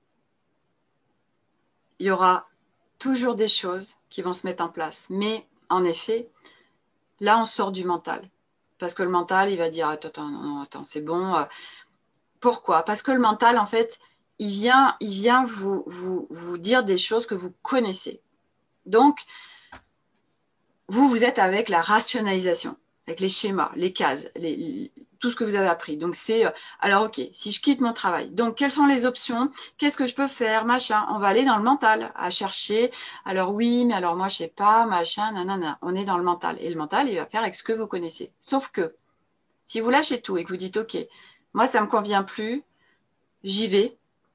Il y aura toujours des choses qui vont se mettre en place. Mais en effet, là, on sort du mental. Parce que le mental, il va dire, attends, attends, non, attends, c'est bon. Pourquoi? Parce que le mental, en fait, il vient, il vient vous, vous, vous dire des choses que vous connaissez. Donc, vous, vous êtes avec la rationalisation, avec les schémas, les cases, les, tout ce que vous avez appris. Donc, c'est, euh, alors, OK, si je quitte mon travail, donc, quelles sont les options? Qu'est-ce que je peux faire? Machin. On va aller dans le mental, à chercher. Alors, oui, mais alors, moi, je sais pas, machin, nanana. On est dans le mental. Et le mental, il va faire avec ce que vous connaissez. Sauf que, si vous lâchez tout et que vous dites, OK, moi, ça me convient plus, j'y vais,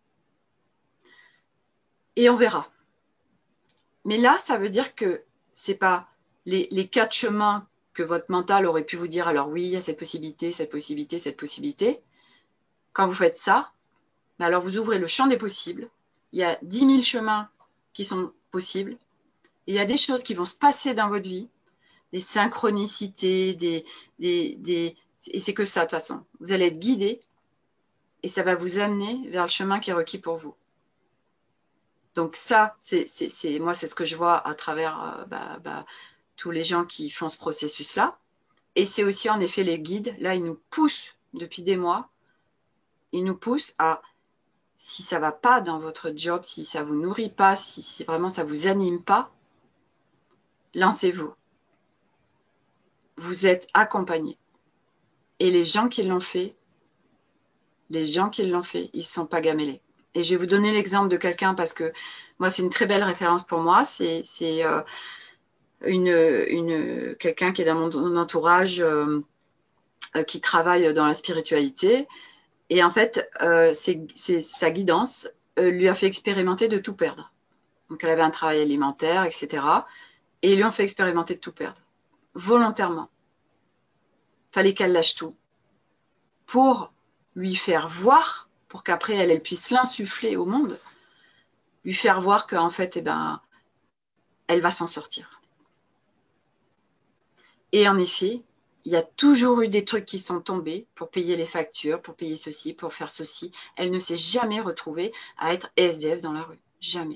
et on verra. Mais là, ça veut dire que c'est pas les, les quatre chemins que votre mental aurait pu vous dire, alors oui, il y a cette possibilité, cette possibilité, cette possibilité. Quand vous faites ça, alors vous ouvrez le champ des possibles. Il y a dix mille chemins qui sont possibles. Et il y a des choses qui vont se passer dans votre vie, des synchronicités, des, des, des... et c'est que ça de toute façon. Vous allez être guidé et ça va vous amener vers le chemin qui est requis pour vous. Donc ça, c'est, c'est, c'est, moi, c'est ce que je vois à travers euh, bah, bah, tous les gens qui font ce processus-là. Et c'est aussi en effet les guides. Là, ils nous poussent depuis des mois. Ils nous poussent à, si ça ne va pas dans votre job, si ça ne vous nourrit pas, si, si vraiment ça ne vous anime pas, lancez-vous. Vous êtes accompagné. Et les gens qui l'ont fait, les gens qui l'ont fait, ils ne sont pas gamellés. Et je vais vous donner l'exemple de quelqu'un parce que moi, c'est une très belle référence pour moi. C'est, c'est euh, une, une, quelqu'un qui est dans mon entourage, euh, qui travaille dans la spiritualité. Et en fait, euh, c'est, c'est, sa guidance euh, lui a fait expérimenter de tout perdre. Donc, elle avait un travail alimentaire, et cetera. Et ils lui ont fait expérimenter de tout perdre, volontairement. Fallait qu'elle lâche tout pour lui faire voir, pour qu'après elle, elle puisse l'insuffler au monde, lui faire voir qu'en fait, eh ben, elle va s'en sortir. Et en effet, il y a toujours eu des trucs qui sont tombés pour payer les factures, pour payer ceci, pour faire ceci. Elle ne s'est jamais retrouvée à être S D F dans la rue. Jamais.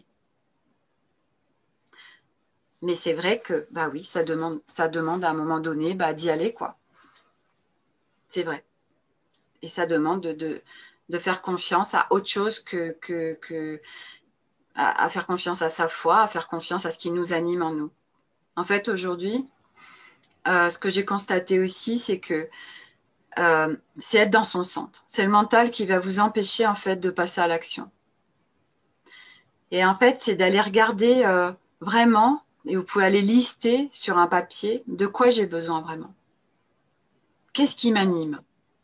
Mais c'est vrai que, bah oui, ça demande, ça demande à un moment donné bah, d'y aller, quoi. C'est vrai. Et ça demande de, de, de faire confiance à autre chose que, que, que à, à faire confiance à sa foi, à faire confiance à ce qui nous anime en nous. En fait, aujourd'hui, euh, ce que j'ai constaté aussi, c'est que euh, c'est être dans son centre. C'est le mental qui va vous empêcher, en fait, de passer à l'action. Et en fait, c'est d'aller regarder euh, vraiment, et vous pouvez aller lister sur un papier de quoi j'ai besoin vraiment. Qu'est-ce qui m'anime?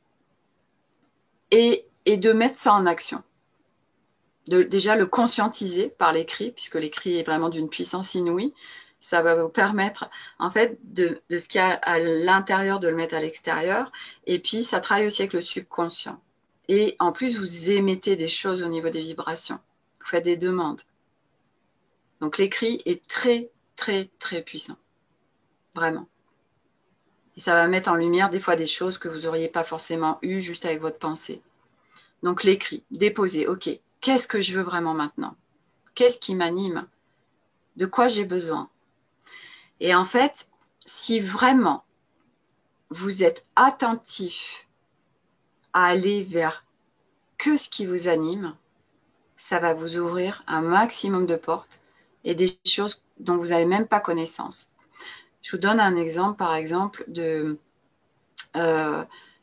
Et, et de mettre ça en action. De déjà le conscientiser par l'écrit, puisque l'écrit est vraiment d'une puissance inouïe. Ça va vous permettre, en fait, de, de ce qu'il y a à l'intérieur, de le mettre à l'extérieur. Et puis, ça travaille aussi avec le subconscient. Et en plus, vous émettez des choses au niveau des vibrations. Vous faites des demandes. Donc, l'écrit est très, très, très puissant. Vraiment. Et ça va mettre en lumière des fois des choses que vous n'auriez pas forcément eues juste avec votre pensée. Donc, l'écrit, déposer, OK, qu'est-ce que je veux vraiment maintenant? Qu'est-ce qui m'anime? De quoi j'ai besoin? Et en fait, si vraiment vous êtes attentif à aller vers que ce qui vous anime, ça va vous ouvrir un maximum de portes et des choses dont vous n'avez même pas connaissance. Je vous donne un exemple, par exemple, de... Euh,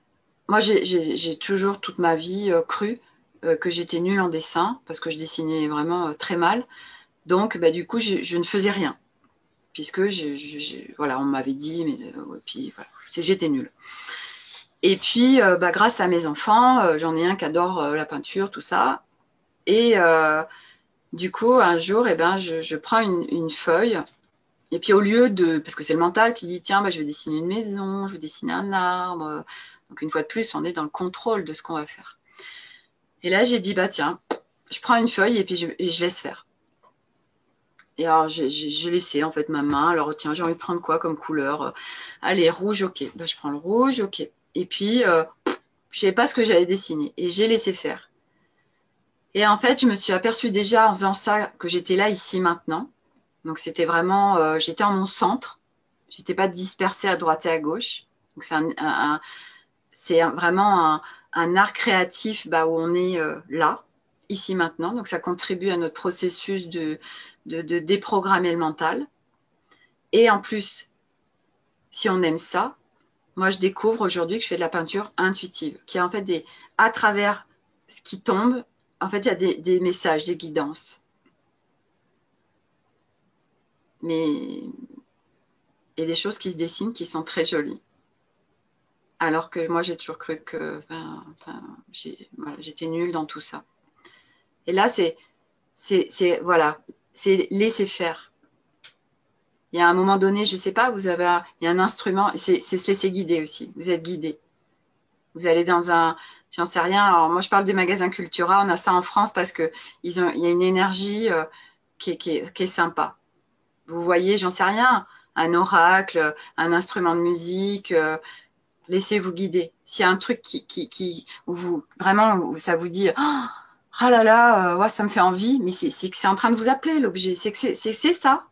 moi, j'ai toujours toute ma vie euh, cru euh, que j'étais nulle en dessin parce que je dessinais vraiment euh, très mal. Donc, bah, du coup, je, je ne faisais rien puisque je, je, je, voilà, on m'avait dit, mais euh, puis voilà, j'étais nulle. Et puis, euh, bah, grâce à mes enfants, euh, j'en ai un qui adore euh, la peinture, tout ça. Et euh, du coup, un jour, eh ben, je, je prends une, une feuille. Et puis, au lieu de. Parce que c'est le mental qui dit tiens, bah, je vais dessiner une maison, je vais dessiner un arbre. Donc, une fois de plus, on est dans le contrôle de ce qu'on va faire. Et là, j'ai dit bah, tiens, je prends une feuille et puis je, et je laisse faire. Et alors, j'ai laissé en fait ma main. Alors, tiens, j'ai envie de prendre quoi comme couleur? Allez, rouge, ok. Bah, je prends le rouge, ok. Et puis, euh, je ne savais pas ce que j'allais dessiner. Et j'ai laissé faire. Et en fait, je me suis aperçue déjà en faisant ça que j'étais là, ici, maintenant. Donc, c'était vraiment, euh, j'étais en mon centre. J'étais pas dispersée à droite et à gauche. Donc, c'est un, un, un, c'est vraiment un, un art créatif bah, où on est euh, là, ici, maintenant. Donc, ça contribue à notre processus de, de, de déprogrammer le mental. Et en plus, si on aime ça, moi, je découvre aujourd'hui que je fais de la peinture intuitive, qui est en fait des, à travers ce qui tombe, en fait, il y a des, des messages, des guidances. Mais et des choses qui se dessinent qui sont très jolies. Alors que moi, j'ai toujours cru que enfin, enfin, voilà, j'étais nulle dans tout ça. Et là, c'est, c'est, voilà, c'est laisser faire. Il y a un moment donné, je ne sais pas, vous avez un, il y a un instrument, c'est se laisser guider aussi. Vous êtes guidé. Vous allez dans un, j'en sais rien. Alors moi, je parle des magasins Cultura. On a ça en France parce que ils ont, il y a une énergie euh, qui, est, qui, est, qui est sympa. Vous voyez, j'en sais rien, un oracle, un instrument de musique. Euh, laissez-vous guider. S'il y a un truc qui, qui, qui où vous vraiment où ça vous dit oh, oh là là, euh, ouais, ça me fait envie, mais c'est que c'est en train de vous appeler l'objet. C'est que c'est ça.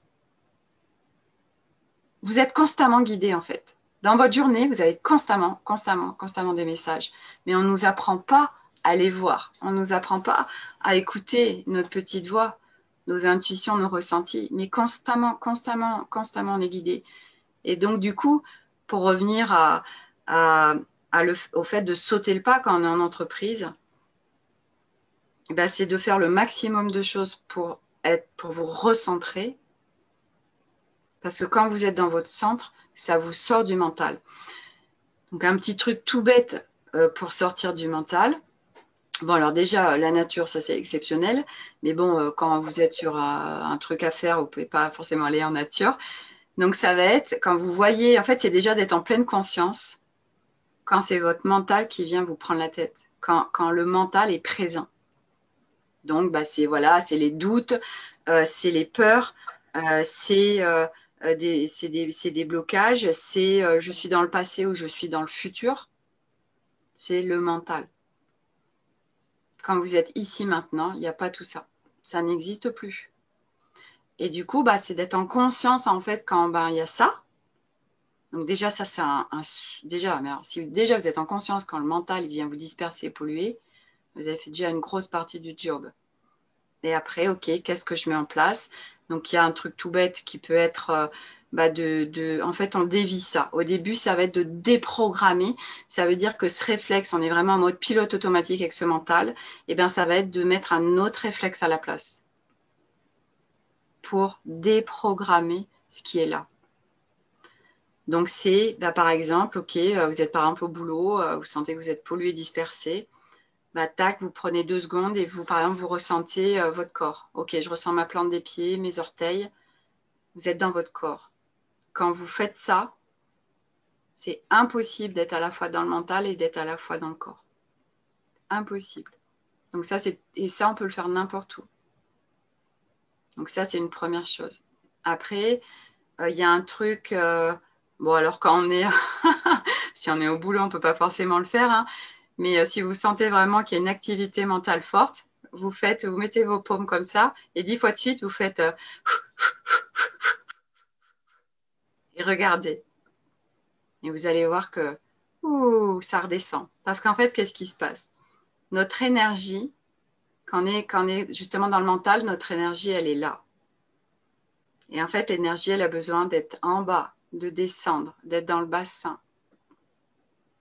Vous êtes constamment guidé en fait. Dans votre journée, vous avez constamment, constamment, constamment des messages. Mais on ne nous apprend pas à les voir. On ne nous apprend pas à écouter notre petite voix, nos intuitions, nos ressentis. Mais constamment, constamment, constamment, on est guidé. Et donc, du coup, pour revenir à, à, à le, au fait de sauter le pas quand on est en entreprise, ben, c'est de faire le maximum de choses pour, être, pour vous recentrer. Parce que quand vous êtes dans votre centre, ça vous sort du mental. Donc, un petit truc tout bête euh, pour sortir du mental. Bon, alors déjà, la nature, ça c'est exceptionnel. Mais bon, euh, quand vous êtes sur un, un truc à faire, vous ne pouvez pas forcément aller en nature. Donc, ça va être, quand vous voyez, en fait, c'est déjà d'être en pleine conscience quand c'est votre mental qui vient vous prendre la tête, quand, quand le mental est présent. Donc, bah, c'est voilà, c'est les doutes, euh, c'est les peurs, euh, c'est euh, des, des, des blocages, c'est euh, je suis dans le passé ou je suis dans le futur. C'est le mental. Quand vous êtes ici maintenant, il n'y a pas tout ça. Ça n'existe plus. Et du coup, bah, c'est d'être en conscience en fait quand bah, il y a ça. Donc déjà, ça c'est un, un, déjà, mais alors, si déjà vous êtes en conscience quand le mental il vient vous disperser et polluer, vous avez fait déjà une grosse partie du job. Et après, ok, qu'est-ce que je mets en place? Donc il y a un truc tout bête qui peut être euh, bah, de, de, en fait, on dévie ça. Au début, ça va être de déprogrammer. Ça veut dire que ce réflexe, on est vraiment en mode pilote automatique avec ce mental. Et bien, ça va être de mettre un autre réflexe à la place pour déprogrammer ce qui est là. Donc c'est, bah, par exemple, ok, vous êtes par exemple au boulot, vous sentez que vous êtes pollué, dispersé, bah, tac, vous prenez deux secondes et vous, par exemple, vous ressentez euh, votre corps. Ok, je ressens ma plante des pieds, mes orteils, vous êtes dans votre corps. Quand vous faites ça, c'est impossible d'être à la fois dans le mental et d'être à la fois dans le corps. Impossible. Donc ça, c'est, et ça, on peut le faire n'importe où. Donc ça, c'est une première chose. Après, il euh, y a un truc... Euh, bon, alors quand on est... si on est au boulot, on ne peut pas forcément le faire, hein, mais euh, si vous sentez vraiment qu'il y a une activité mentale forte, vous faites, vous mettez vos paumes comme ça, et dix fois de suite, vous faites... Euh, et regardez. Et vous allez voir que ouh, ça redescend. Parce qu'en fait, qu'est-ce qui se passe? Notre énergie, quand on, est, quand on est justement dans le mental, notre énergie, elle est là. Et en fait, l'énergie, elle a besoin d'être en bas, de descendre, d'être dans le bassin.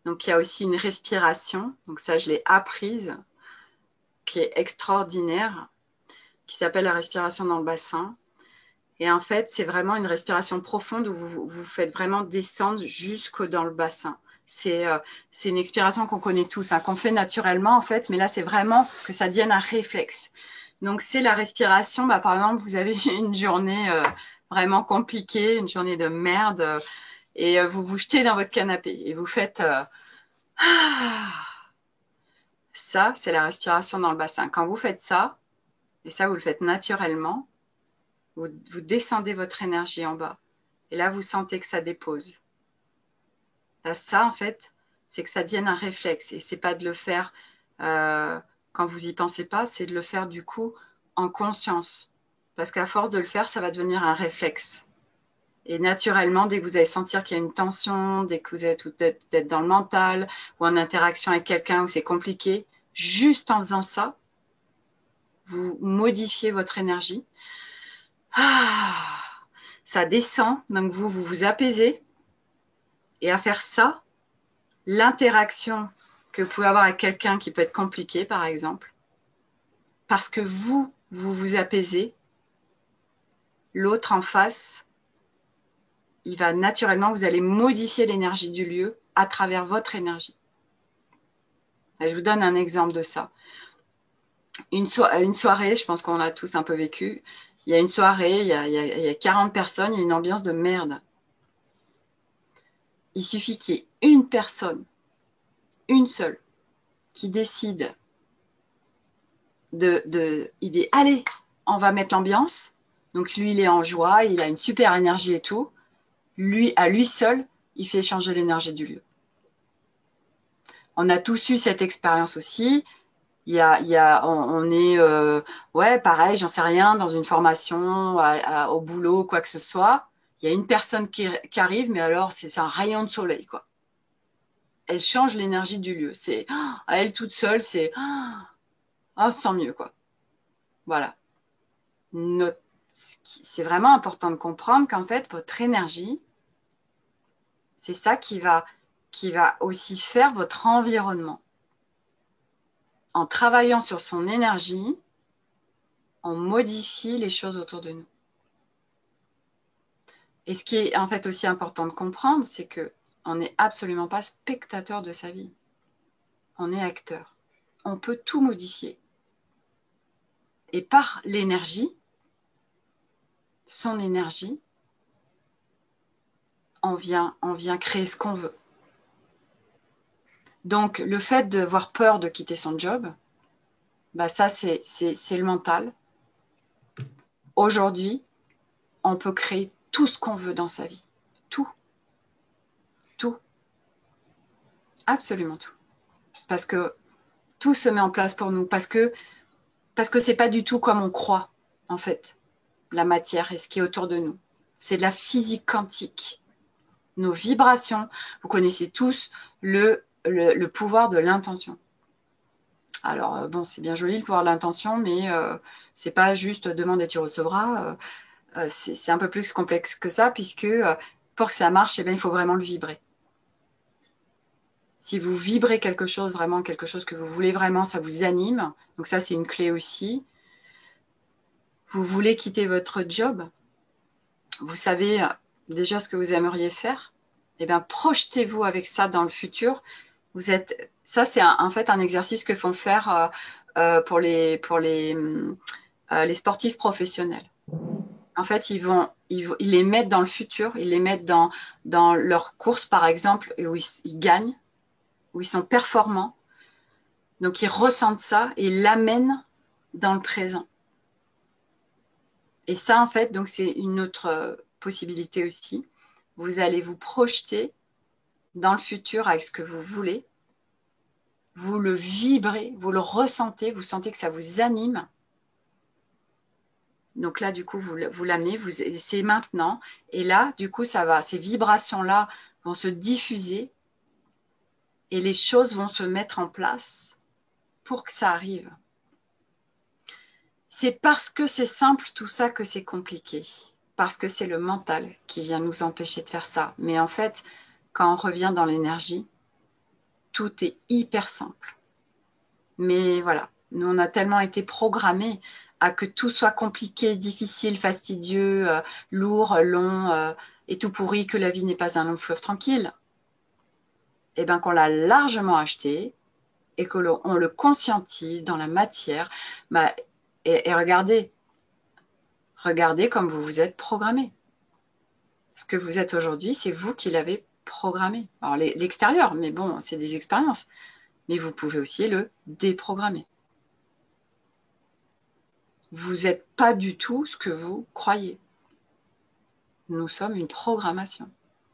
Donc, il y a aussi une respiration. Donc, ça, je l'ai apprise, qui est extraordinaire, qui s'appelle la respiration dans le bassin. Et en fait, c'est vraiment une respiration profonde où vous vous faites vraiment descendre jusque dans le bassin. C'est euh, c'est une expiration qu'on connaît tous, hein, qu'on fait naturellement en fait, mais là, c'est vraiment que ça devienne un réflexe. Donc, c'est la respiration. Bah, par exemple, vous avez une journée euh, vraiment compliquée, une journée de merde, euh, et euh, vous vous jetez dans votre canapé et vous faites... Euh, ah, ça, c'est la respiration dans le bassin. Quand vous faites ça, et ça, vous le faites naturellement, vous, vous descendez votre énergie en bas. Et là, vous sentez que ça dépose. Là, ça, en fait, c'est que ça devienne un réflexe. Et c'est pas de le faire euh, quand vous y pensez pas, c'est de le faire du coup en conscience. Parce qu'à force de le faire, ça va devenir un réflexe. Et naturellement, dès que vous allez sentir qu'il y a une tension, dès que vous êtes peut-être dans le mental ou en interaction avec quelqu'un où c'est compliqué, juste en faisant ça, vous modifiez votre énergie. Ah, ça descend, donc vous, vous vous apaisez. Et à faire ça, l'interaction que vous pouvez avoir avec quelqu'un qui peut être compliqué, par exemple, parce que vous, vous vous apaisez, l'autre en face, il va naturellement, vous allez modifier l'énergie du lieu à travers votre énergie. Et je vous donne un exemple de ça. Une, so une soirée, je pense qu'on a tous un peu vécu, il y a une soirée, il y a, il y a, il y a quarante personnes, il y a une ambiance de merde. Il suffit qu'il y ait une personne, une seule, qui décide de, de il dit, allez, on va mettre l'ambiance. Donc lui, il est en joie, il a une super énergie et tout. Lui, à lui seul, il fait changer l'énergie du lieu. On a tous eu cette expérience aussi. Il y a, il y a, on, on est, euh, ouais, pareil, j'en sais rien, dans une formation, à, à, au boulot, quoi que ce soit. Il y a une personne qui, qui arrive, mais alors c'est un rayon de soleil, quoi. Elle change l'énergie du lieu. C'est à elle toute seule, c'est ah, on se sent mieux, quoi. Voilà. Notre, c'est vraiment important de comprendre qu'en fait, votre énergie, c'est ça qui va, qui va aussi faire votre environnement. En travaillant sur son énergie, on modifie les choses autour de nous. Et ce qui est en fait aussi important de comprendre, c'est qu'on n'est absolument pas spectateur de sa vie. On est acteur. On peut tout modifier. Et par l'énergie, son énergie, on vient, on vient créer ce qu'on veut. Donc, le fait d'avoir peur de quitter son job, bah ça, c'est, c'est, c'est le mental. Aujourd'hui, on peut créer tout ce qu'on veut dans sa vie. Tout. Tout. Absolument tout. Parce que tout se met en place pour nous. Parce que, parce que c'est pas du tout comme on croit, en fait, la matière et ce qui est autour de nous. C'est de la physique quantique. Nos vibrations, vous connaissez tous le, le, le pouvoir de l'intention. Alors, bon, c'est bien joli le pouvoir de l'intention, mais euh, c'est pas juste demande et tu recevras. Euh, euh, c'est, c'est un peu plus complexe que ça, puisque euh, pour que ça marche, eh bien, il faut vraiment le vibrer. Si vous vibrez quelque chose, vraiment quelque chose que vous voulez vraiment, ça vous anime. Donc ça, c'est une clé aussi. Vous voulez quitter votre job, vous savez déjà ce que vous aimeriez faire, eh bien, projetez-vous avec ça dans le futur. Vous êtes, ça, c'est un, en fait un exercice que font faire euh, euh, pour, les, pour les, euh, les sportifs professionnels. En fait, ils, vont, ils, ils les mettent dans le futur, ils les mettent dans, dans leur course, par exemple, où ils, ils gagnent, où ils sont performants. Donc, ils ressentent ça et l'amènent dans le présent. Et ça, en fait, donc c'est une autre possibilité aussi. Vous allez vous projeter dans le futur avec ce que vous voulez. Vous le vibrez, vous le ressentez, vous sentez que ça vous anime. Donc là, du coup, vous, vous l'amenez, vous, c'est maintenant. Et là, du coup, ça va, ces vibrations-là vont se diffuser et les choses vont se mettre en place pour que ça arrive. C'est parce que c'est simple tout ça que c'est compliqué. Parce que c'est le mental qui vient nous empêcher de faire ça. Mais en fait, quand on revient dans l'énergie, tout est hyper simple. Mais voilà, nous, on a tellement été programmés à que tout soit compliqué, difficile, fastidieux, euh, lourd, long euh, et tout pourri, que la vie n'est pas un long fleuve tranquille. Et bien qu'on l'a largement acheté et qu'on le conscientise dans la matière. Bah, et, et regardez, regardez comme vous vous êtes programmé. Ce que vous êtes aujourd'hui, c'est vous qui l'avez programmé. Alors l'extérieur, mais bon, c'est des expériences. Mais vous pouvez aussi le déprogrammer. Vous n'êtes pas du tout ce que vous croyez. Nous sommes une programmation.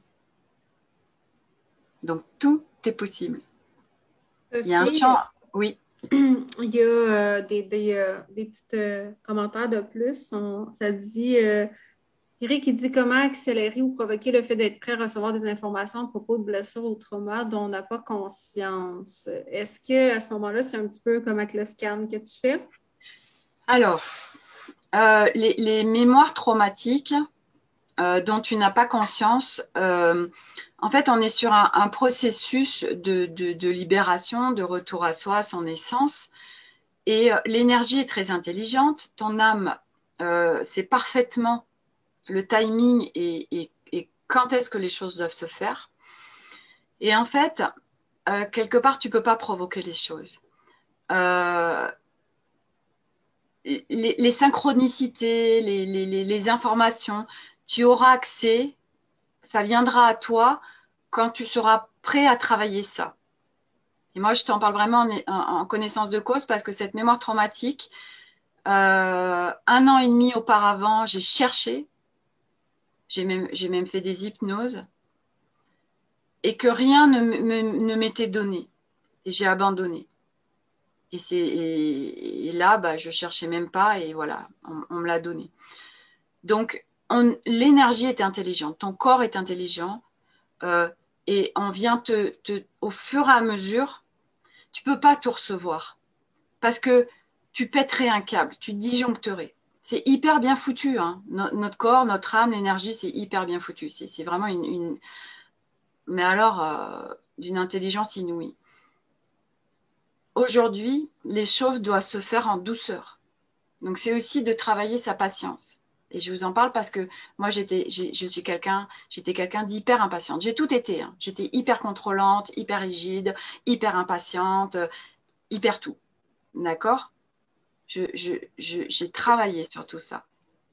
Donc tout est possible. Il y a un champ, oui. Il y a euh, des, des, euh, des petits euh, commentaires de plus. On, ça dit, euh, Eric qui dit comment accélérer ou provoquer le fait d'être prêt à recevoir des informations à propos de blessures ou traumas dont on n'a pas conscience. Est-ce que à ce moment-là, c'est un petit peu comme avec le scan que tu fais? Alors, euh, les, les mémoires traumatiques euh, dont tu n'as pas conscience, euh, en fait, on est sur un, un processus de, de, de libération, de retour à soi, à son essence. Et euh, l'énergie est très intelligente. Ton âme euh, sait parfaitement le timing et, et, et quand est-ce que les choses doivent se faire. Et en fait, euh, quelque part, tu ne peux pas provoquer les choses. Euh, les, les synchronicités, les, les, les informations, tu auras accès, ça viendra à toi quand tu seras prêt à travailler ça. Et moi, je t'en parle vraiment en, en, en connaissance de cause parce que cette mémoire traumatique, euh, un an et demi auparavant, j'ai cherché, j'ai même, j'ai même fait des hypnoses et que rien ne, me, ne m'était donné. Et j'ai abandonné. Et, c'est, et, et là, bah, je ne cherchais même pas et voilà, on, on me l'a donné. Donc, on, l'énergie est intelligente, ton corps est intelligent euh, et on vient te, te, au fur et à mesure, tu ne peux pas tout recevoir parce que tu pèterais un câble, tu disjoncterais. C'est hyper bien foutu, hein. No, notre corps, notre âme, l'énergie, c'est hyper bien foutu. C'est, c'est vraiment une, une... Mais alors, euh, d'une intelligence inouïe. Aujourd'hui, les choses doivent se faire en douceur. Donc, c'est aussi de travailler sa patience. Et je vous en parle parce que moi, j'étais, j'ai, je suis quelqu'un, j'étais quelqu'un d'hyper impatiente. J'ai tout été. Hein. J'étais hyper contrôlante, hyper rigide, hyper impatiente, hyper tout. D'accord? je, je, je, J'ai travaillé sur tout ça.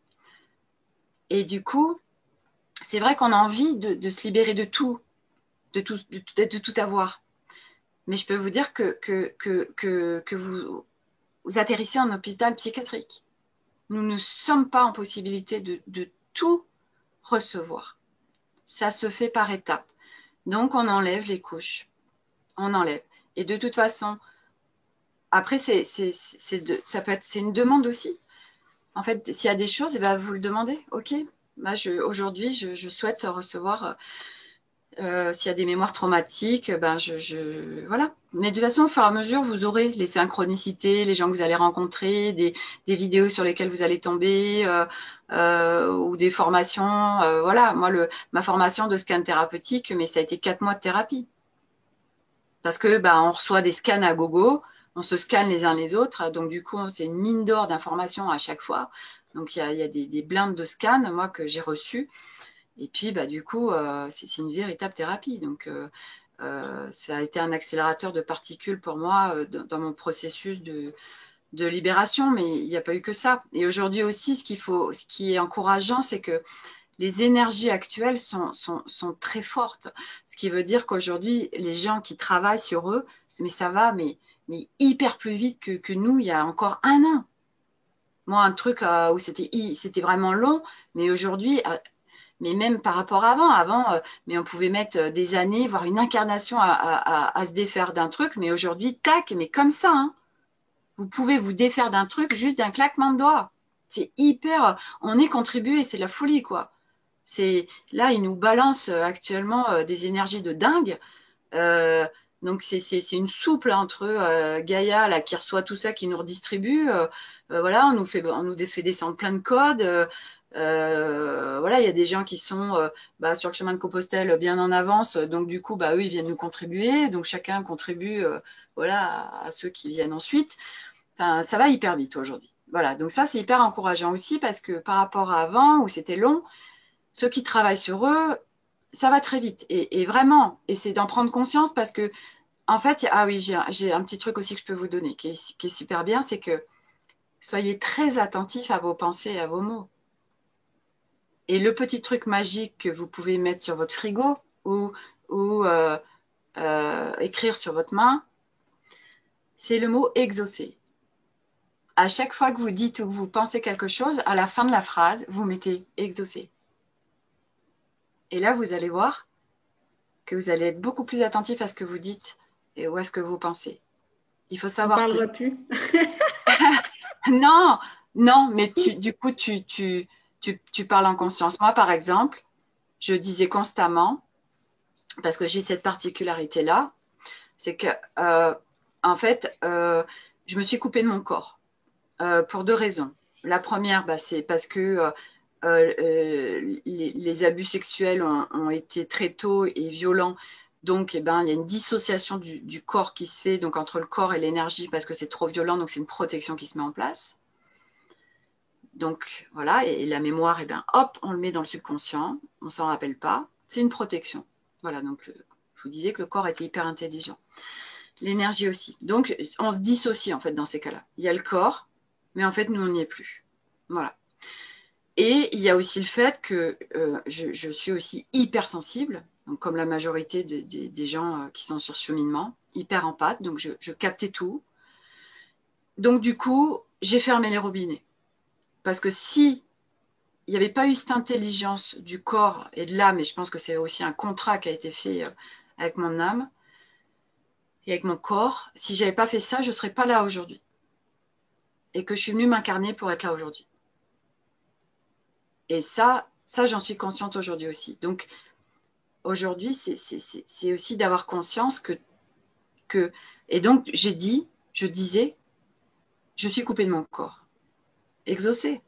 Et du coup, c'est vrai qu'on a envie de, de se libérer de tout, de tout, de, de, de tout avoir. Mais je peux vous dire que, que, que, que, que vous, vous atterrissez en hôpital psychiatrique. Nous ne sommes pas en possibilité de, de tout recevoir. Ça se fait par étapes. Donc, on enlève les couches. On enlève. Et de toute façon, après, c'est, c'est, c'est de, ça peut être, c'est une demande aussi. En fait, s'il y a des choses, eh ben, vous le demandez. OK, bah, je, aujourd'hui, je, je souhaite recevoir... Euh, s'il y a des mémoires traumatiques, ben je, je, voilà. Mais de toute façon, au fur et à mesure, vous aurez les synchronicités, les gens que vous allez rencontrer, des, des vidéos sur lesquelles vous allez tomber, euh, euh, ou des formations. Euh, voilà, moi, le, ma formation de scan thérapeutique, mais ça a été quatre mois de thérapie. Parce que ben, on reçoit des scans à gogo, on se scanne les uns les autres, donc du coup, c'est une mine d'or d'informations à chaque fois. Donc il y a, il y a des, des blindes de scans, moi, que j'ai reçues. Et puis, bah, du coup, euh, c'est, c'est une véritable thérapie. Donc, euh, euh, ça a été un accélérateur de particules pour moi euh, dans, dans mon processus de, de libération, mais il n'y a pas eu que ça. Et aujourd'hui aussi, ce, qu'il faut, ce qui est encourageant, c'est que les énergies actuelles sont, sont, sont très fortes. Ce qui veut dire qu'aujourd'hui, les gens qui travaillent sur eux, mais ça va, mais, mais hyper plus vite que, que nous, il y a encore un an. Moi, un truc euh, où c'était, c'était vraiment long, mais aujourd'hui... Euh, mais même par rapport à avant, avant, euh, mais on pouvait mettre des années, voire une incarnation à, à, à se défaire d'un truc, mais aujourd'hui, tac, mais comme ça, hein, vous pouvez vous défaire d'un truc juste d'un claquement de doigts. C'est hyper, on est contribué, c'est la folie, quoi. C'est, là, ils nous balancent actuellement euh, des énergies de dingue. Euh, donc, c'est, c'est, c'est une soupe là, entre euh, Gaïa là, qui reçoit tout ça, qui nous redistribue. Euh, euh, voilà, on nous, fait, on nous fait descendre plein de codes. Euh, Euh, voilà, il y a des gens qui sont euh, bah, sur le chemin de Compostelle bien en avance, donc du coup, bah, eux, ils viennent nous contribuer, donc chacun contribue euh, voilà, à, à ceux qui viennent ensuite. Enfin, ça va hyper vite aujourd'hui. Voilà, donc ça, c'est hyper encourageant aussi parce que par rapport à avant, où c'était long, ceux qui travaillent sur eux, ça va très vite. Et, et vraiment, et c'est d'en prendre conscience parce que, en fait, ah oui, j'ai j'ai un petit truc aussi que je peux vous donner qui est, qui est super bien, c'est que soyez très attentifs à vos pensées et à vos mots. Et le petit truc magique que vous pouvez mettre sur votre frigo ou, ou euh, euh, écrire sur votre main, c'est le mot exaucer. À chaque fois que vous dites ou que vous pensez quelque chose, à la fin de la phrase, vous mettez exaucer. Et là, vous allez voir que vous allez être beaucoup plus attentif à ce que vous dites et ou à ce que vous pensez. Il faut On ne savoir que... parlera plus. Non, non, mais tu, du coup, tu, tu, tu, tu parles en conscience. Moi, par exemple, je disais constamment, parce que j'ai cette particularité-là, c'est que, euh, en fait, euh, je me suis coupée de mon corps euh, pour deux raisons. La première, bah, c'est parce que euh, euh, les, les abus sexuels ont, ont été très tôt et violents. Donc, eh ben, il y a une dissociation du, du corps qui se fait donc entre le corps et l'énergie parce que c'est trop violent. Donc, c'est une protection qui se met en place. Donc, voilà. Et, et la mémoire, eh ben, hop, on le met dans le subconscient. On ne s'en rappelle pas. C'est une protection. Voilà. Donc, le, je vous disais que le corps était hyper intelligent. L'énergie aussi. Donc, on se dissocie en fait dans ces cas-là. Il y a le corps, mais en fait, nous, on n'y est plus. Voilà. Et il y a aussi le fait que euh, je, je suis aussi hypersensible, donc comme la majorité de, de, des gens euh, qui sont sur ce cheminement, hyper empathe, donc je, je captais tout. Donc du coup, j'ai fermé les robinets. Parce que si il n'y avait pas eu cette intelligence du corps et de l'âme, et je pense que c'est aussi un contrat qui a été fait euh, avec mon âme et avec mon corps, si je n'avais pas fait ça, je ne serais pas là aujourd'hui. Et que je suis venue m'incarner pour être là aujourd'hui. Et ça, ça j'en suis consciente aujourd'hui aussi. Donc, aujourd'hui, c'est aussi d'avoir conscience que, que... Et donc, j'ai dit, je disais, je suis coupée de mon corps. Exaucée.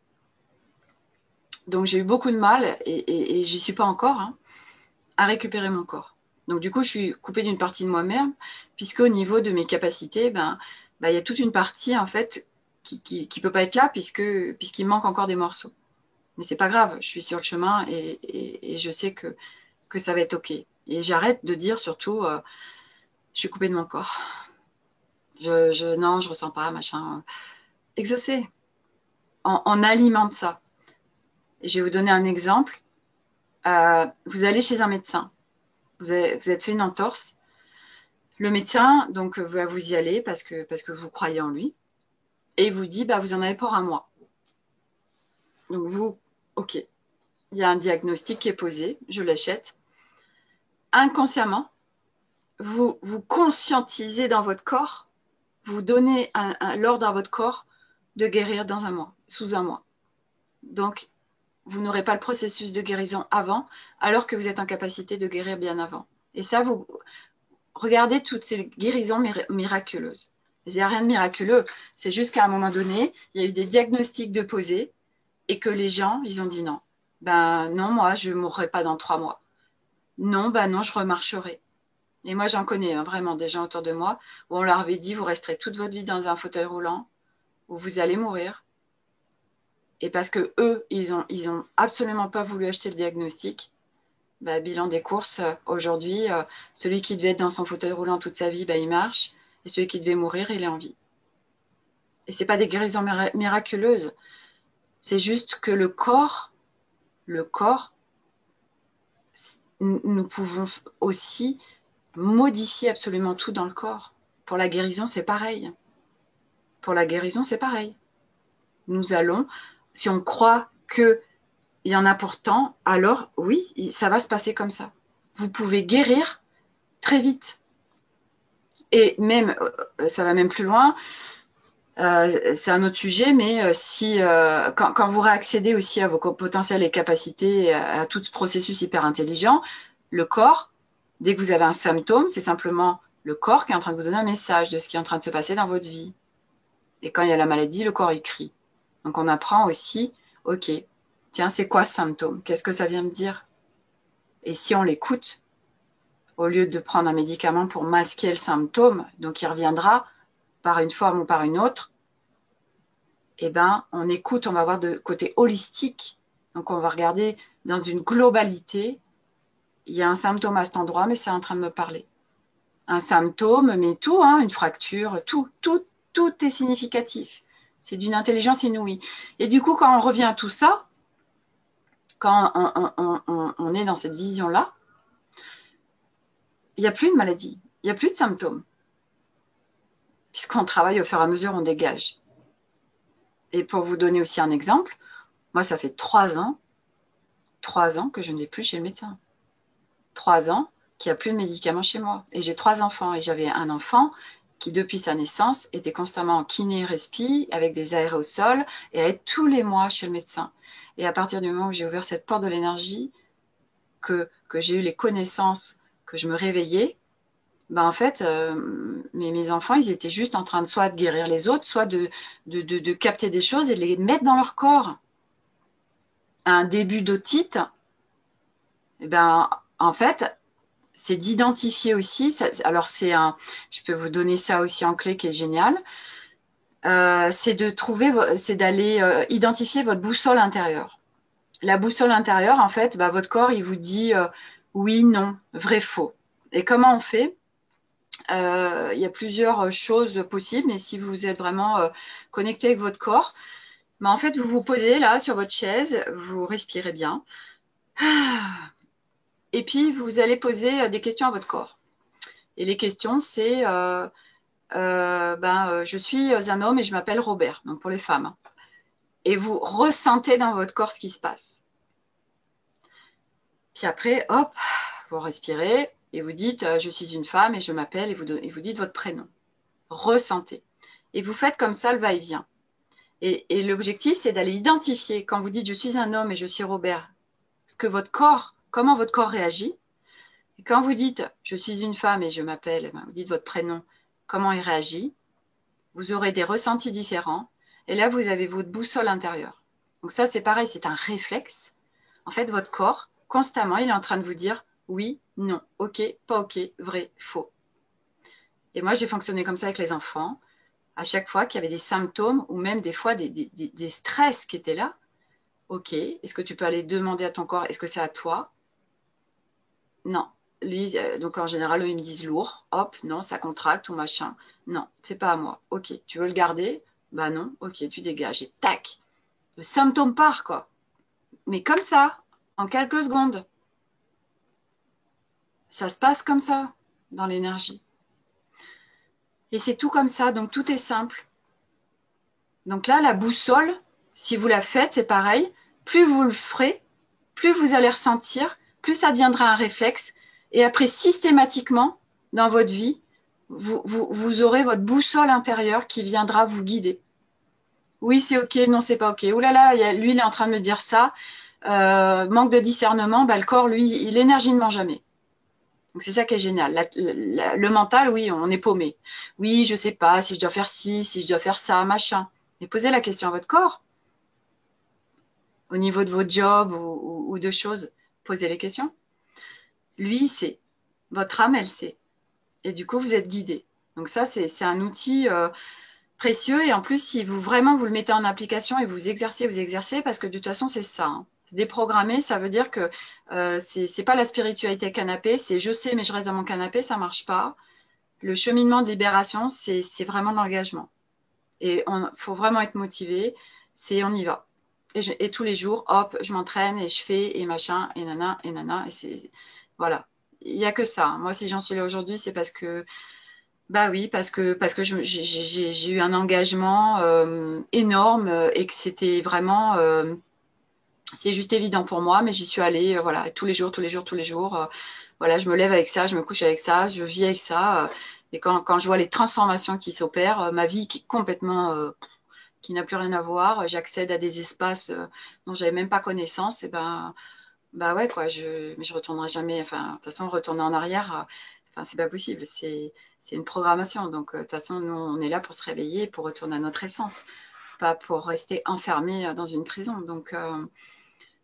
Donc, j'ai eu beaucoup de mal, et, et, et j'y suis pas encore, hein, à récupérer mon corps. Donc, du coup, je suis coupée d'une partie de moi-même, puisqu'au niveau de mes capacités, ben, ben, y a toute une partie, en fait, qui ne qui, qui peut pas être là, puisque, puisqu'il manque encore des morceaux. Mais c'est pas grave, je suis sur le chemin, et, et, et je sais que, que ça va être OK. Et j'arrête de dire, surtout... Euh, je suis coupée de mon corps. Je, je, non, je ressens pas, machin. Exaucé. On, on alimente ça. Et je vais vous donner un exemple. Euh, vous allez chez un médecin. Vous, avez, vous êtes fait une entorse. Le médecin, donc, va vous y aller parce que, parce que vous croyez en lui. Et il vous dit, bah, vous en avez pour un mois. Donc, vous, OK. Il y a un diagnostic qui est posé. Je l'achète. Inconsciemment, vous vous conscientisez dans votre corps. Vous donnez l'ordre à votre corps de guérir dans un mois, sous un mois. Donc, vous n'aurez pas le processus de guérison avant, alors que vous êtes en capacité de guérir bien avant. Et ça, vous regardez toutes ces guérisons mir miraculeuses. Il n'y a rien de miraculeux. C'est juste qu'à un moment donné, il y a eu des diagnostics de posés et que les gens, ils ont dit non. Ben non, moi, je ne mourrai pas dans trois mois. Non, ben non, je remarcherai. Et moi, j'en connais hein, vraiment des gens autour de moi où on leur avait dit, vous resterez toute votre vie dans un fauteuil roulant, où vous allez mourir. Et parce que eux, ils ont, ils ont absolument pas voulu acheter le diagnostic. Bah, bilan des courses, euh, aujourd'hui, euh, celui qui devait être dans son fauteuil roulant toute sa vie, bah, il marche. Et celui qui devait mourir, il est en vie. Et ce n'est pas des guérisons miraculeuses. C'est juste que le corps, le corps, nous pouvons aussi modifier absolument tout dans le corps. Pour la guérison, c'est pareil. Pour la guérison, c'est pareil. Nous allons, si on croit qu'il y en a pourtant, alors oui, ça va se passer comme ça. Vous pouvez guérir très vite. Et même, ça va même plus loin, euh, c'est un autre sujet, mais si, euh, quand, quand vous réaccédez aussi à vos potentiels et capacités, à, à tout ce processus hyper intelligent, le corps, dès que vous avez un symptôme, c'est simplement le corps qui est en train de vous donner un message de ce qui est en train de se passer dans votre vie. Et quand il y a la maladie, le corps écrit. Donc on apprend aussi, ok, tiens, c'est quoi ce symptôme? Qu'est-ce que ça vient me dire? Et si on l'écoute, au lieu de prendre un médicament pour masquer le symptôme, donc il reviendra par une forme ou par une autre, eh ben, on écoute, on va voir de côté holistique. Donc, on va regarder dans une globalité. Il y a un symptôme à cet endroit, mais c'est en train de me parler. Un symptôme, mais tout, hein, une fracture, tout, tout, tout est significatif. C'est d'une intelligence inouïe. Et du coup, quand on revient à tout ça, quand on, on, on, on est dans cette vision-là, il n'y a plus de maladie, il n'y a plus de symptômes. Puisqu'on travaille au fur et à mesure, on dégage. Et pour vous donner aussi un exemple, moi, ça fait trois ans, trois ans que je ne vais plus chez le médecin. Trois ans qu'il n'y a plus de médicaments chez moi. Et j'ai trois enfants. Et j'avais un enfant qui, depuis sa naissance, était constamment en kiné-respi, avec des aérosols, et allait tous les mois chez le médecin. Et à partir du moment où j'ai ouvert cette porte de l'énergie, que, que j'ai eu les connaissances, que je me réveillais, ben en fait, euh, mes, mes enfants, ils étaient juste en train de soit de guérir les autres, soit de, de, de, de capter des choses et de les mettre dans leur corps. Un début d'otite, eh ben, en fait, c'est d'identifier aussi. Ça, alors, c'est un, je peux vous donner ça aussi en clé qui est génial. Euh, c'est de trouver, c'est d'aller euh, identifier votre boussole intérieure. La boussole intérieure, en fait, bah, votre corps, il vous dit euh, oui, non, vrai, faux. Et comment on fait? Euh, il y a plusieurs choses possibles, mais si vous êtes vraiment euh, connecté avec votre corps, bah, en fait, vous vous posez là sur votre chaise, vous respirez bien. Et puis, vous allez poser des questions à votre corps. Et les questions, c'est euh, euh, ben, euh, je suis un homme et je m'appelle Robert, donc pour les femmes. Et vous ressentez dans votre corps ce qui se passe. Puis après, hop, vous respirez et vous dites euh, je suis une femme et je m'appelle et vous, et vous dites votre prénom. Ressentez. Et vous faites comme ça le va-et-vient. Et, et l'objectif, c'est d'aller identifier, quand vous dites je suis un homme et je suis Robert, ce que votre corps, comment votre corps réagit. Et quand vous dites je suis une femme et je m'appelle, ben, vous dites votre prénom, comment il réagit. Vous aurez des ressentis différents. Et là, vous avez votre boussole intérieure. Donc ça, c'est pareil, c'est un réflexe. En fait, votre corps, constamment, il est en train de vous dire oui, non, ok, pas ok, vrai, faux. Et moi, j'ai fonctionné comme ça avec les enfants. À chaque fois qu'il y avait des symptômes ou même des fois des, des, des stress qui étaient là, ok, est-ce que tu peux aller demander à ton corps, est-ce que c'est à toi? Non. Lui, euh, donc en général, eux, ils me disent lourd, hop, non, ça contracte ou machin. Non, c'est pas à moi. Ok, tu veux le garder? Bah non, ok, tu dégages. Et tac, le symptôme part, quoi. Mais comme ça, en quelques secondes. Ça se passe comme ça, dans l'énergie. Et c'est tout comme ça, donc tout est simple. Donc là, la boussole, si vous la faites, c'est pareil. Plus vous le ferez, plus vous allez ressentir, plus ça deviendra un réflexe. Et après, systématiquement, dans votre vie, vous, vous, vous aurez votre boussole intérieure qui viendra vous guider. Oui, c'est OK, non, c'est pas OK. Ouh là là, il y a- lui, il est en train de me dire ça. Euh, manque de discernement, bah, le corps, lui, l'énergie ne ment jamais. Donc c'est ça qui est génial. La- la- le mental, oui, on est paumé. Oui, je sais pas si je dois faire ci, si je dois faire ça, machin. Mais posez la question à votre corps. Au niveau de votre job ou, ou- ou de choses, posez les questions. Lui, il sait. Votre âme, elle sait. Et du coup, vous êtes guidé. Donc ça, c'est c'est un outil euh, précieux. Et en plus, si vous vraiment vous le mettez en application et vous exercez, vous exercez, parce que de toute façon, c'est ça. Hein. Déprogrammer, ça veut dire que euh, c'est c'est pas la spiritualité canapé, c'est je sais, mais je reste dans mon canapé, ça marche pas. Le cheminement de libération, c'est c'est vraiment l'engagement. Et il faut vraiment être motivé. C'est on y va. Et, je- et tous les jours, hop, je m'entraîne et je fais et machin et nana et nana. Et c'est voilà. Il n'y a que ça. Moi, si j'en suis là aujourd'hui, c'est parce que bah oui, parce que parce que je- j'ai j'ai- j'ai eu un engagement euh, énorme euh, et que c'était vraiment euh, c'est juste évident pour moi, mais j'y suis allée euh, voilà tous les jours, tous les jours, tous les jours. euh, voilà, je me lève avec ça, je me couche avec ça, je vis avec ça. euh, et quand, quand je vois les transformations qui s'opèrent, euh, ma vie qui est complètement euh, qui n'a plus rien à voir, j'accède à des espaces euh, dont j'avais même pas connaissance, et ben bah ouais quoi, je mais je retournerai jamais. Enfin, de toute façon, retourner en arrière, euh, enfin c'est pas possible. C'est c'est une programmation. Donc euh, de toute façon, nous on est là pour se réveiller, pour retourner à notre essence, pas pour rester enfermé euh, dans une prison. Donc euh,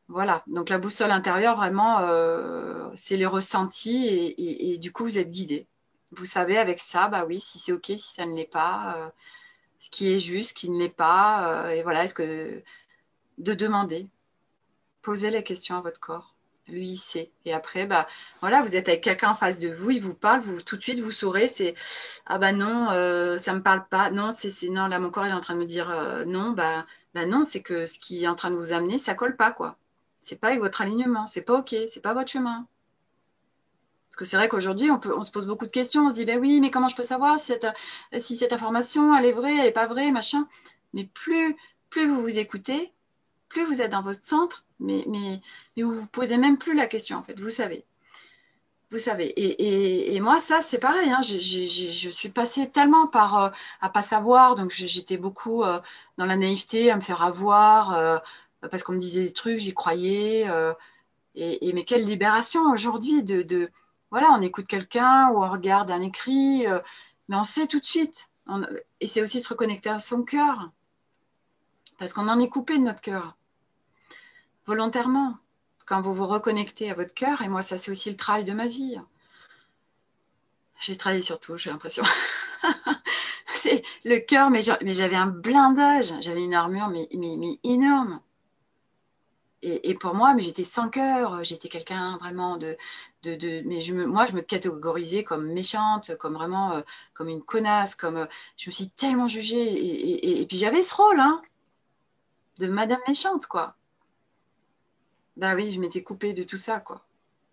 Voilà, donc la boussole intérieure, vraiment, euh, c'est les ressentis et, et- et du coup, vous êtes guidé. Vous savez avec ça, bah oui, si c'est OK, si ça ne l'est pas, euh, ce qui est juste, ce qui ne l'est pas, euh, et voilà, est-ce que de demander, poser la question à votre corps. Lui, il sait. Et après, bah voilà, vous êtes avec quelqu'un en face de vous, il vous parle, vous tout de suite vous saurez, c'est ah bah non, euh, ça me parle pas, non, c'est c'est- non, là mon corps il est en train de me dire euh, non, bah, bah non, c'est que ce qui est en train de vous amener, ça colle pas quoi. C'est pas avec votre alignement, c'est pas OK, c'est pas votre chemin. Parce que c'est vrai qu'aujourd'hui, on, peut, on se pose beaucoup de questions. On se dit, ben oui, mais comment je peux savoir si cette, si cette information, elle est vraie, elle n'est pas vraie, machin. Mais plus, plus vous vous écoutez, plus vous êtes dans votre centre, mais, mais, mais vous ne vous posez même plus la question, en fait. Vous savez. Vous savez. Et, et, et moi, ça, c'est pareil. Hein. J'ai, j'ai, j'ai, je suis passée tellement par euh, à pas savoir. Donc, j'étais beaucoup euh, dans la naïveté, à me faire avoir, euh, parce qu'on me disait des trucs, j'y croyais. Euh, et, et mais quelle libération aujourd'hui de, de voilà, on écoute quelqu'un ou on regarde un écrit, euh, mais on sait tout de suite. On- et c'est aussi se reconnecter à son cœur, parce qu'on en est coupé de notre cœur, volontairement. Quand vous vous reconnectez à votre cœur, et moi ça c'est aussi le travail de ma vie. J'ai travaillé sur tout, j'ai l'impression. C'est le cœur, mais mais j'avais un blindage, j'avais une armure mais, mais, mais énorme. Et, et pour moi, mais j'étais sans cœur, j'étais quelqu'un vraiment de, de, de mais je me, moi, je me catégorisais comme méchante, comme vraiment, euh, comme une connasse, comme euh, je me suis tellement jugée. Et, et, et puis j'avais ce rôle, hein, de Madame méchante, quoi. Ben oui, je m'étais coupée de tout ça, quoi.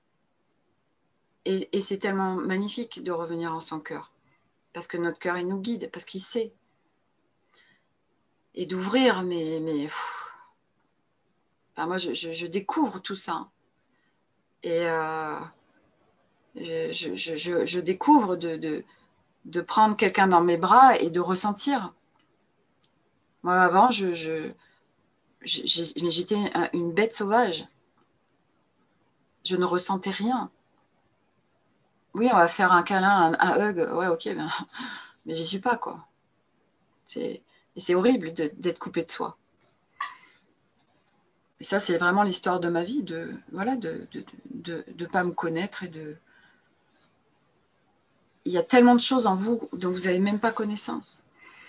Et, et c'est tellement magnifique de revenir en son cœur, parce que notre cœur, il nous guide, parce qu'il sait. Et d'ouvrir, mais, mais pff, enfin, moi, je, je, je découvre tout ça. Et euh, je, je, je, je découvre de, de de prendre quelqu'un dans mes bras et de ressentir. Moi, avant, je, je, j'étais une bête sauvage. Je ne ressentais rien. Oui, on va faire un câlin, un, un hug. Ouais, ok, ben, mais j'y suis pas, quoi. C'est, et c'est horrible de, d'être coupé de soi. Et ça, c'est vraiment l'histoire de ma vie, de voilà, de de, de, de pas me connaître et de. Il y a tellement de choses en vous dont vous n'avez même pas connaissance.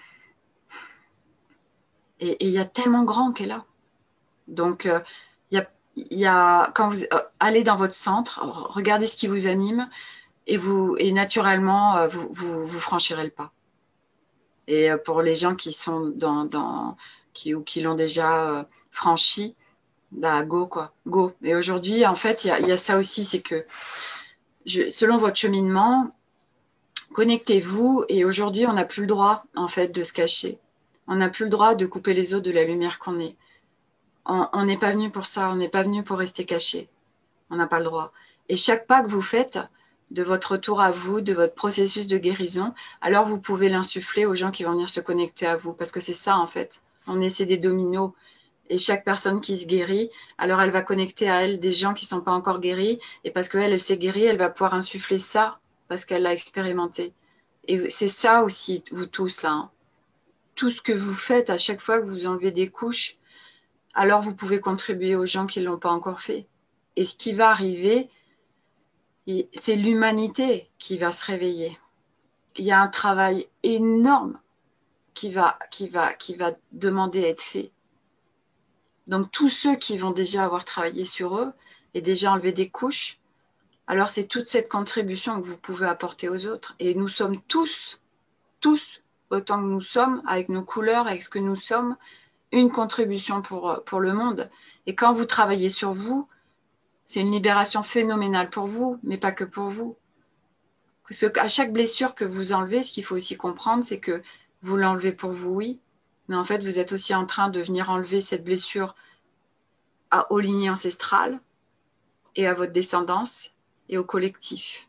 Et, et il y a tellement grand qu'elle est là. Donc, euh, il y a, il y a, quand vous euh, allez dans votre centre, regardez ce qui vous anime et, vous, et naturellement, euh, vous, vous, vous franchirez le pas. Et euh, pour les gens qui sont dans, dans qui, ou qui l'ont déjà euh, franchi, bah go quoi, go. Et aujourd'hui, en fait, il y a, il y a ça aussi, c'est que je, selon votre cheminement, connectez-vous. Et aujourd'hui, on n'a plus le droit, en fait, de se cacher. On n'a plus le droit de couper les autres de la lumière qu'on est. On n'est pas venu pour ça, on n'est pas venu pour rester caché. On n'a pas le droit. Et chaque pas que vous faites de votre retour à vous, de votre processus de guérison, alors vous pouvez l'insuffler aux gens qui vont venir se connecter à vous. Parce que c'est ça, en fait. On essaie des dominos. Et chaque personne qui se guérit, alors elle va connecter à elle des gens qui ne sont pas encore guéris. Et parce qu'elle, elle s'est guérie, elle va pouvoir insuffler ça parce qu'elle l'a expérimenté. Et c'est ça aussi, vous tous, là. Hein. Tout ce que vous faites à chaque fois que vous enlevez des couches, alors vous pouvez contribuer aux gens qui ne l'ont pas encore fait. Et ce qui va arriver, c'est l'humanité qui va se réveiller. Il y a un travail énorme qui va, qui va, qui va demander à être fait. Donc tous ceux qui vont déjà avoir travaillé sur eux et déjà enlevé des couches, alors c'est toute cette contribution que vous pouvez apporter aux autres. Et nous sommes tous, tous, autant que nous sommes, avec nos couleurs, avec ce que nous sommes, une contribution pour, pour le monde. Et quand vous travaillez sur vous, c'est une libération phénoménale pour vous, mais pas que pour vous. Parce qu'à chaque blessure que vous enlevez, ce qu'il faut aussi comprendre, c'est que vous l'enlevez pour vous, oui, mais en fait, vous êtes aussi en train de venir enlever cette blessure à, aux lignées ancestrales et à votre descendance et au collectif.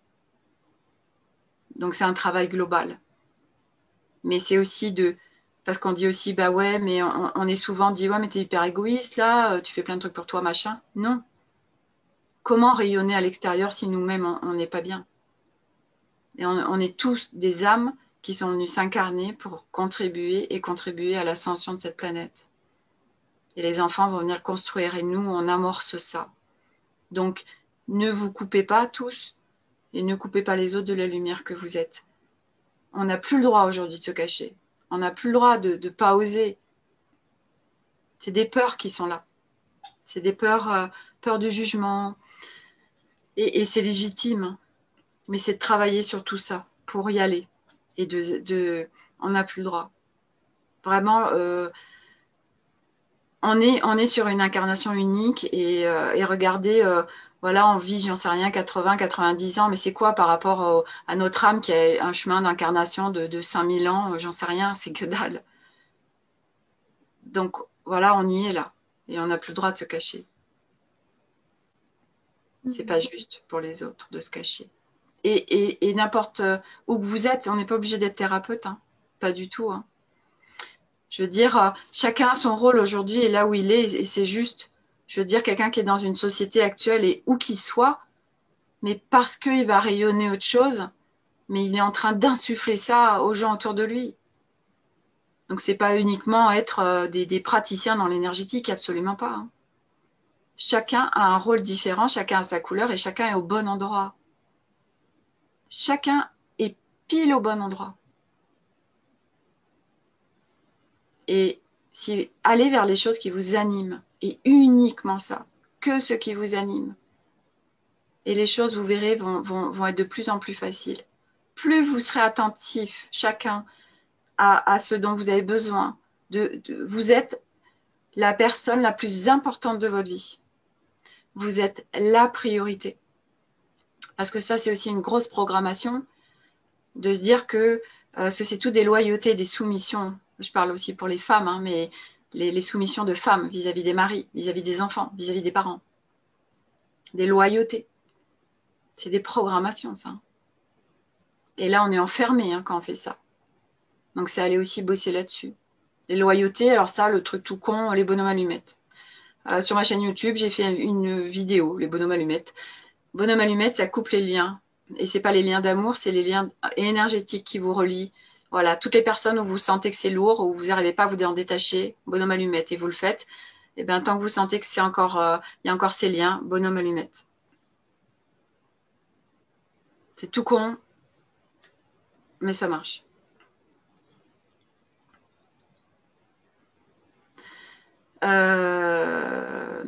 Donc, c'est un travail global. Mais c'est aussi de... Parce qu'on dit aussi, bah ouais, mais on, on est souvent dit, ouais, mais t'es hyper égoïste, là, tu fais plein de trucs pour toi, machin. Non. Comment rayonner à l'extérieur si nous-mêmes, on n'est pas bien? Et on, on est tous des âmes qui sont venues s'incarner pour contribuer et contribuer à l'ascension de cette planète. Et les enfants vont venir le construire. Et nous, on amorce ça. Donc, ne vous coupez pas tous et ne coupez pas les autres de la lumière que vous êtes. On n'a plus le droit aujourd'hui de se cacher. On n'a plus le droit de ne pas oser. C'est des peurs qui sont là. C'est des peurs, euh, peurs du jugement. Et, et c'est légitime. Mais c'est de travailler sur tout ça pour y aller. Et de, de on n'a plus le droit. Vraiment, euh, on, est, on est sur une incarnation unique et, euh, et regardez, euh, voilà, on vit, j'en sais rien, quatre-vingts, quatre-vingt-dix ans, mais c'est quoi par rapport au, à notre âme qui a un chemin d'incarnation de, de cinq mille ans, j'en sais rien, c'est que dalle. Donc voilà, on y est là. Et on n'a plus le droit de se cacher. C'est pas juste pour les autres de se cacher. Et, et, et n'importe où que vous êtes, on n'est pas obligé d'être thérapeute, hein. Pas du tout. Hein. Je veux dire, chacun a son rôle aujourd'hui et là où il est, et c'est juste. Je veux dire, quelqu'un qui est dans une société actuelle et où qu'il soit, mais parce qu'il va rayonner autre chose, mais il est en train d'insuffler ça aux gens autour de lui. Donc, c'est pas uniquement être des, des praticiens dans l'énergétique, absolument pas. Hein. Chacun a un rôle différent, chacun a sa couleur et chacun est au bon endroit. Chacun est pile au bon endroit. Et si, allez vers les choses qui vous animent, et uniquement ça, que ce qui vous anime. Et les choses, vous verrez, vont, vont, vont être de plus en plus faciles. Plus vous serez attentif, chacun, à, à ce dont vous avez besoin. De, de, vous êtes la personne la plus importante de votre vie. Vous êtes la priorité. Parce que ça, c'est aussi une grosse programmation de se dire que euh, ce c'est tout des loyautés, des soumissions. Je parle aussi pour les femmes, hein, mais les, les soumissions de femmes vis-à-vis des maris, vis-à-vis des enfants, vis-à-vis des parents. Des loyautés. C'est des programmations, ça. Et là, on est enfermé hein, quand on fait ça. Donc, c'est aller aussi bosser là-dessus. Les loyautés, alors ça, le truc tout con, les bonhommes allumettes. Euh, sur ma chaîne YouTube, j'ai fait une vidéo, les bonhommes allumettes. Bonhomme allumette, ça coupe les liens. Et c'est pas les liens d'amour, c'est les liens énergétiques qui vous relient. Voilà, toutes les personnes où vous sentez que c'est lourd, où vous n'arrivez pas à vous en détacher, bonhomme allumette, et vous le faites, et bien tant que vous sentez que c'est encore, euh, il y a encore ces liens, bonhomme allumette. C'est tout con, mais ça marche. Euh...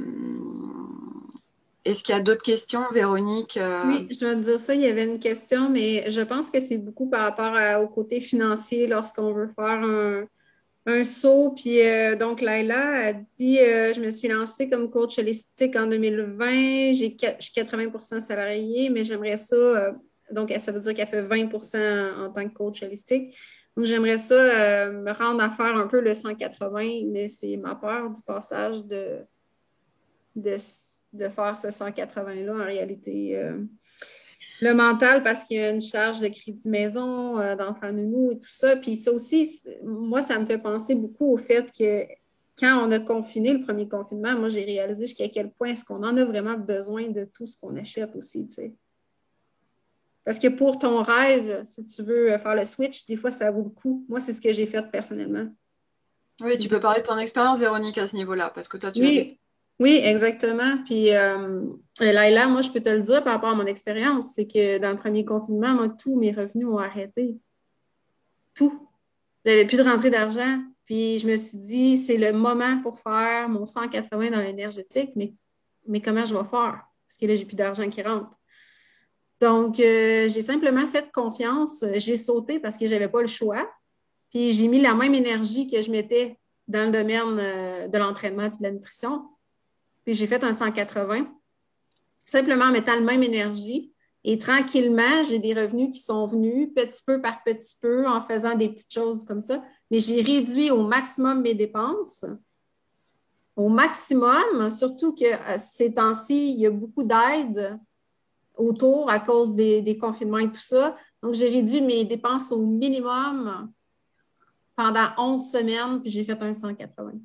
Est-ce qu'il y a d'autres questions, Véronique? Oui, je dois te dire ça. Il y avait une question, mais je pense que c'est beaucoup par rapport à- au côté financier lorsqu'on veut faire un, un saut. Puis euh, donc, Laila a dit euh, je me suis lancée comme coach holistique en deux mille vingt. J'ai, je suis quatre-vingts pour cent salarié, mais j'aimerais ça. Euh, donc, ça veut dire qu'elle fait vingt pour cent en tant que coach holistique. Donc, j'aimerais ça euh, me rendre à faire un peu le cent quatre-vingts, mais c'est ma peur du passage de, de, de faire ce cent quatre-vingts-là en réalité. Euh, le mental, parce qu'il y a une charge de crédit maison, euh, d'enfants nounou et tout ça. Puis ça aussi, moi, ça me fait penser beaucoup au fait que quand on a confiné, le premier confinement, moi, j'ai réalisé jusqu'à quel point est-ce qu'on en a vraiment besoin de tout ce qu'on achète aussi, tu sais. Parce que pour ton rêve, si tu veux faire le switch, des fois, ça vaut le coup. Moi, c'est ce que j'ai fait personnellement. Oui, tu peux parler de ton expérience, Véronique, à ce niveau-là, parce que toi, tu l'as vécu. Oui, oui, exactement. Puis, euh, Laila, moi, je peux te le dire par rapport à mon expérience, c'est que dans le premier confinement, moi, tous mes revenus ont arrêté. Tout. J'avais plus de rentrée d'argent. Puis, je me suis dit, c'est le moment pour faire mon cent quatre-vingts dans l'énergétique, mais, mais comment je vais faire? Parce que là, j'ai plus d'argent qui rentre. Donc, euh, j'ai simplement fait confiance. J'ai sauté parce que j'avais pas le choix. Puis, j'ai mis la même énergie que je mettais dans le domaine euh, de l'entraînement et de la nutrition. Puis j'ai fait un cent quatre-vingts, simplement en mettant la même énergie. Et tranquillement, j'ai des revenus qui sont venus petit peu par petit peu en faisant des petites choses comme ça. Mais j'ai réduit au maximum mes dépenses. Au maximum, surtout que ces temps-ci, il y a beaucoup d'aide autour à cause des, des confinements et tout ça. Donc, j'ai réduit mes dépenses au minimum pendant onze semaines, puis j'ai fait un cent quatre-vingts.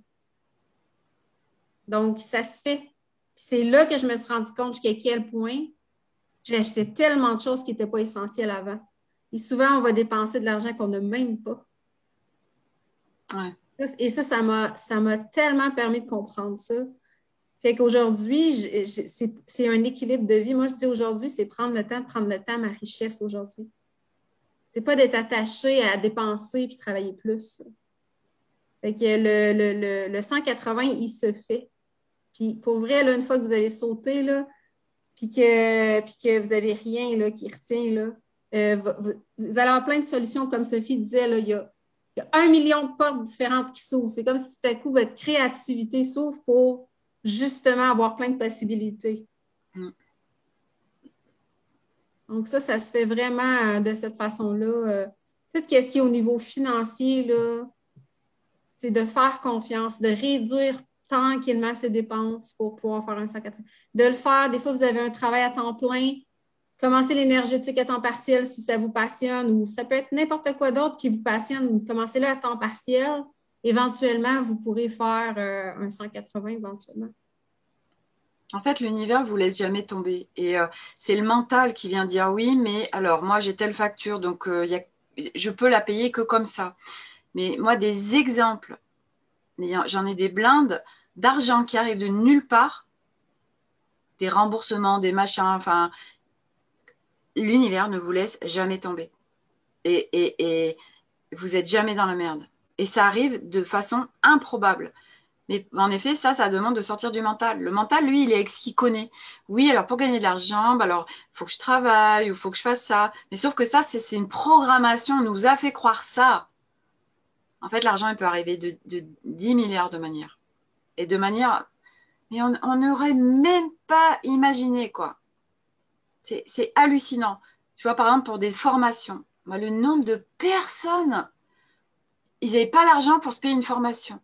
Donc, ça se fait. Puis c'est là que je me suis rendu compte jusqu'à quel point j'ai acheté tellement de choses qui n'étaient pas essentielles avant. Et souvent, on va dépenser de l'argent qu'on n'a même pas. Ouais. Et ça, ça m'a, ça m'a tellement permis de comprendre ça. Fait qu'aujourd'hui, je- je- c'est, c'est un équilibre de vie. Moi, je dis aujourd'hui, c'est prendre le temps de prendre le temps à ma richesse aujourd'hui. C'est pas d'être attaché à dépenser puis travailler plus. Fait que le, le, le, le cent quatre-vingts, il se fait. Puis pour vrai, là, une fois que vous avez sauté, là, puis que, puis que vous n'avez rien là, qui retient, là, euh, vous, vous allez avoir plein de solutions, comme Sophie disait, là, il y a, il y a un million de portes différentes qui s'ouvrent. C'est comme si tout à coup votre créativité s'ouvre pour justement avoir plein de possibilités. Mm. Donc ça, ça se fait vraiment euh, de cette façon-là. Euh, tout ce qui est au niveau financier, là, c'est de faire confiance, de réduire tranquillement ses dépenses pour pouvoir faire un sac à de le faire. Des fois, vous avez un travail à temps plein. Commencez l'énergétique à temps partiel si ça vous passionne, ou ça peut être n'importe quoi d'autre qui vous passionne. Commencez-le à temps partiel. Éventuellement, vous pourrez faire euh, un cent quatre-vingts éventuellement. En fait, l'univers ne vous laisse jamais tomber. Et euh, c'est le mental qui vient dire oui, mais alors moi j'ai telle facture, donc euh, y a, je peux la payer que comme ça. Mais moi, des exemples, j'en ai des blindes d'argent qui arrivent de nulle part, des remboursements, des machins, enfin, l'univers ne vous laisse jamais tomber. Et, et, et vous n'êtes jamais dans la merde. Et ça arrive de façon improbable. Mais en effet, ça, ça demande de sortir du mental. Le mental, lui, il est avec ce qu'il connaît. Oui, alors pour gagner de l'argent, bah alors, il faut que je travaille ou il faut que je fasse ça. Mais sauf que ça, c'est une programmation. On nous a fait croire ça. En fait, l'argent, il peut arriver de, de dix milliards de manières. Et de manière... Mais on n'aurait même pas imaginé, quoi. C'est hallucinant. Tu vois, par exemple, pour des formations, moi, le nombre de personnes, ils n'avaient pas l'argent pour se payer une formation.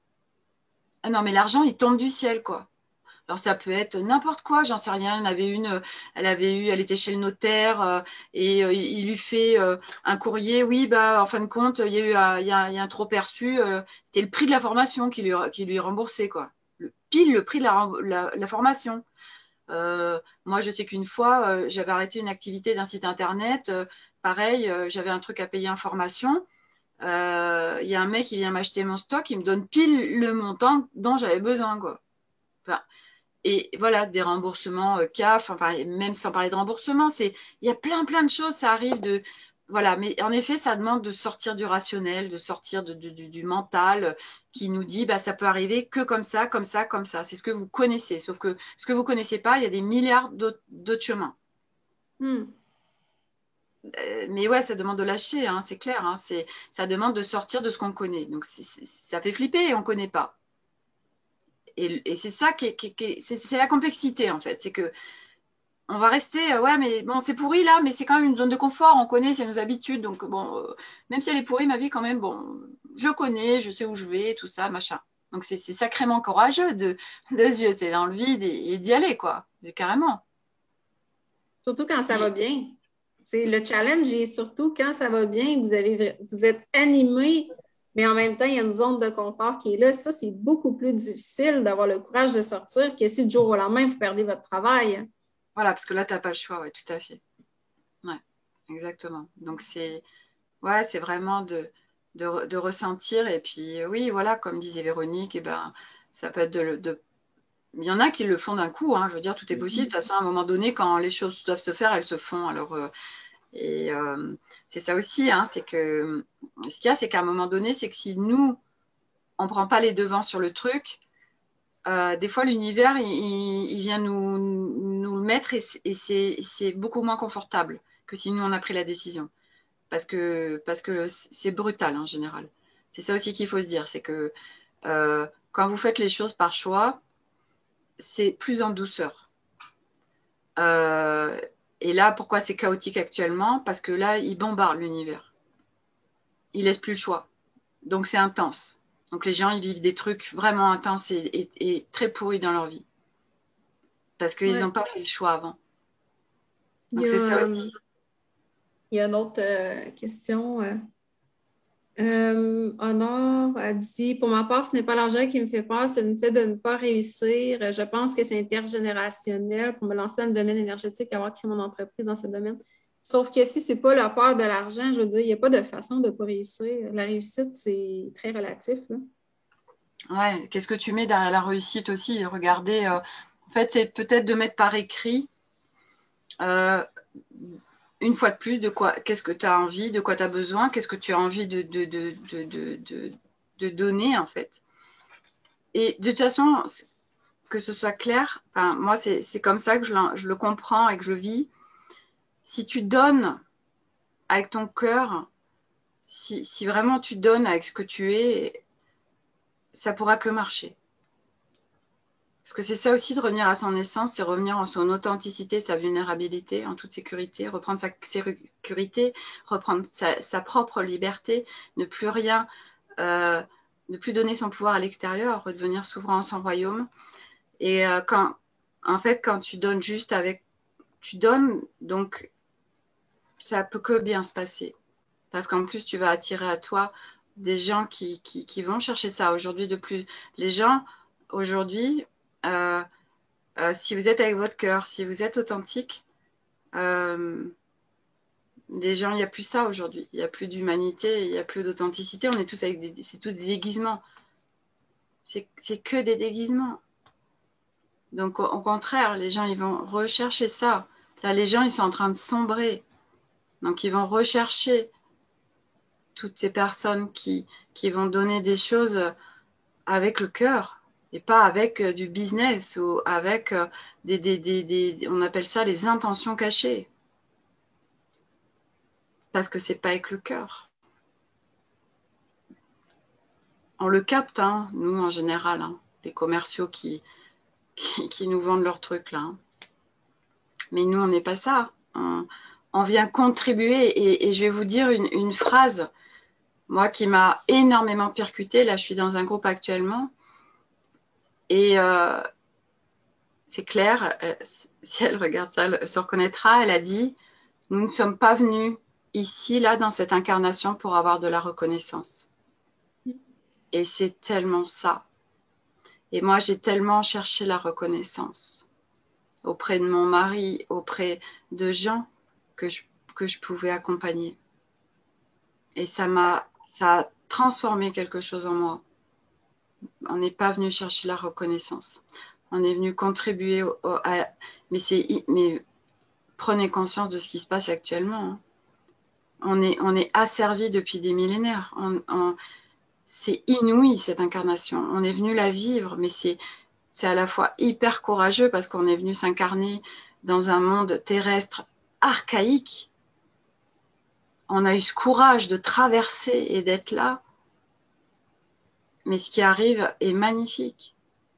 Ah non, mais l'argent, il tombe du ciel, quoi. Alors, ça peut être n'importe quoi, j'en sais rien. Elle avait une, elle avait eu, elle était chez le notaire euh, et euh, il lui fait euh, un courrier. Oui, bah, en fin de compte, il y a eu un, il y a, il y a un trop perçu. Euh, C'était le prix de la formation qui lui, qui lui est remboursé, quoi. Le, pile le prix de la, la, la formation. Euh, moi, je sais qu'une fois, euh, j'avais arrêté une activité d'un site internet. Euh, pareil, euh, j'avais un truc à payer en formation. Il euh, y a un mec qui vient m'acheter mon stock, il me donne pile le montant dont j'avais besoin, quoi. Enfin, et voilà, des remboursements euh, C A F, enfin, même sans parler de remboursement, c'est, il y a plein, plein de choses, ça arrive de, voilà, mais en effet, ça demande de sortir du rationnel, de sortir de, de, du, du mental euh, qui nous dit, bah, ça peut arriver que comme ça, comme ça, comme ça. C'est ce que vous connaissez. Sauf que ce que vous connaissez pas, il y a des milliards d'autres chemins. Hmm. Euh, mais ouais, ça demande de lâcher, hein, c'est clair. Hein, c'est, ça demande de sortir de ce qu'on connaît. Donc, c'est, c'est, ça fait flipper et on ne connaît pas. Et, et c'est ça qui est, qui, qui c'est, c'est la complexité, en fait. C'est que on va rester, euh, ouais, mais bon, c'est pourri là, mais c'est quand même une zone de confort, on connaît, c'est nos habitudes. Donc, bon, euh, même si elle est pourrie, ma vie, quand même, bon, je connais, je sais où je vais, tout ça, machin. Donc, c'est sacrément courageux de, de se jeter dans le vide et, et d'y aller, quoi, carrément. Surtout quand ça Mais, va bien. C'est le challenge est surtout quand ça va bien, vous, avez, vous êtes animé, mais en même temps, il y a une zone de confort qui est là. Ça, c'est beaucoup plus difficile d'avoir le courage de sortir que si du jour au lendemain, vous perdez votre travail. voilà, parce que là, tu n'as pas le choix, ouais, tout à fait. Ouais, exactement. Donc, c'est ouais, c'est vraiment de, de, de ressentir. Et puis, oui, voilà, comme disait Véronique, eh ben, ça peut être de, de il y en a qui le font d'un coup, hein, je veux dire, tout est possible. De toute façon, à un moment donné, quand les choses doivent se faire, elles se font. Alors, euh, et euh, c'est ça aussi, hein, c'est que ce qu'il y a, c'est qu'à un moment donné, c'est que si nous, on ne prend pas les devants sur le truc, euh, des fois, l'univers, il, il vient nous, nous le mettre et, et c'est beaucoup moins confortable que si nous, on a pris la décision. Parce que parce que c'est brutal en général. C'est ça aussi qu'il faut se dire, c'est que euh, quand vous faites les choses par choix, c'est plus en douceur. Euh, et là, pourquoi c'est chaotique actuellement? Parce que là, il bombarde l'univers. Il laisse plus le choix. Donc c'est intense. Donc les gens, ils vivent des trucs vraiment intenses et, et, et très pourris dans leur vie. Parce qu'ils n'ont Ouais. pas fait le choix avant. Il y Donc c'est ça a, aussi. il y a une autre euh, question. Euh, euh, Honor a dit, pour ma part, ce n'est pas l'argent qui me fait peur, c'est le fait de ne pas réussir. Je pense que c'est intergénérationnel pour me lancer dans le domaine énergétique, avoir créé mon entreprise dans ce domaine. Sauf que si c'est pas la peur de l'argent, je veux dire, il n'y a pas de façon de ne pas réussir. La réussite, c'est très relatif, là. Ouais, qu'est-ce que tu mets derrière la réussite aussi? Regardez, euh, en fait, c'est peut-être de mettre par écrit, euh, une fois de plus, de quoi, qu'est-ce que tu as envie, de quoi tu as besoin, qu'est-ce que tu as envie de, de, de, de, de, de, de donner, en fait. Et de toute façon, que ce soit clair, enfin, moi, c'est, c'est comme ça que je, je le comprends et que je vis. Si tu donnes avec ton cœur, si, si vraiment tu donnes avec ce que tu es, ça pourra que marcher. Parce que c'est ça aussi de revenir à son essence, c'est revenir en son authenticité, sa vulnérabilité, en toute sécurité, reprendre sa sécurité, reprendre sa, sa propre liberté, ne plus rien, euh, ne plus donner son pouvoir à l'extérieur, redevenir souverain en son royaume. Et euh, quand, en fait, quand tu donnes juste avec, tu donnes, donc ça peut que bien se passer. Parce qu'en plus, tu vas attirer à toi des gens qui, qui, qui vont chercher ça. Aujourd'hui, de plus, les gens, aujourd'hui, euh, euh, si vous êtes avec votre cœur, si vous êtes authentique, euh, les gens, il n'y a plus ça aujourd'hui. Il n'y a plus d'humanité, il n'y a plus d'authenticité. On est tous avec des, c'est tous des déguisements. C'est, c'est que des déguisements. Donc, au, au contraire, les gens, ils vont rechercher ça. Là, les gens, ils sont en train de sombrer. Donc, ils vont rechercher toutes ces personnes qui, qui vont donner des choses avec le cœur et pas avec euh, du business ou avec euh, des, des, des, des, on appelle ça les intentions cachées. Parce que c'est pas avec le cœur. On le capte, hein, nous en général, hein, les commerciaux qui, qui, qui nous vendent leurs trucs là. Hein. Mais nous, on n'est pas ça. On, on vient contribuer et, et je vais vous dire une, une phrase, moi, qui m'a énormément percutée. Là, je suis dans un groupe actuellement et euh, c'est clair, euh, si elle regarde ça, elle se reconnaîtra. Elle a dit, nous ne sommes pas venus ici, là, dans cette incarnation pour avoir de la reconnaissance. Et c'est tellement ça. Et moi, j'ai tellement cherché la reconnaissance auprès de mon mari, auprès de gens que je, que je pouvais accompagner. Et ça m'a, ça a transformé quelque chose en moi. On n'est pas venu chercher la reconnaissance. On est venu contribuer au, au, à... Mais, c'est, mais prenez conscience de ce qui se passe actuellement. Hein. On est, on est asservi depuis des millénaires. On, on, c'est inouï cette incarnation. On est venu la vivre, mais c'est, c'est à la fois hyper courageux parce qu'on est venu s'incarner dans un monde terrestre archaïque. On a eu ce courage de traverser et d'être là. Mais ce qui arrive est magnifique.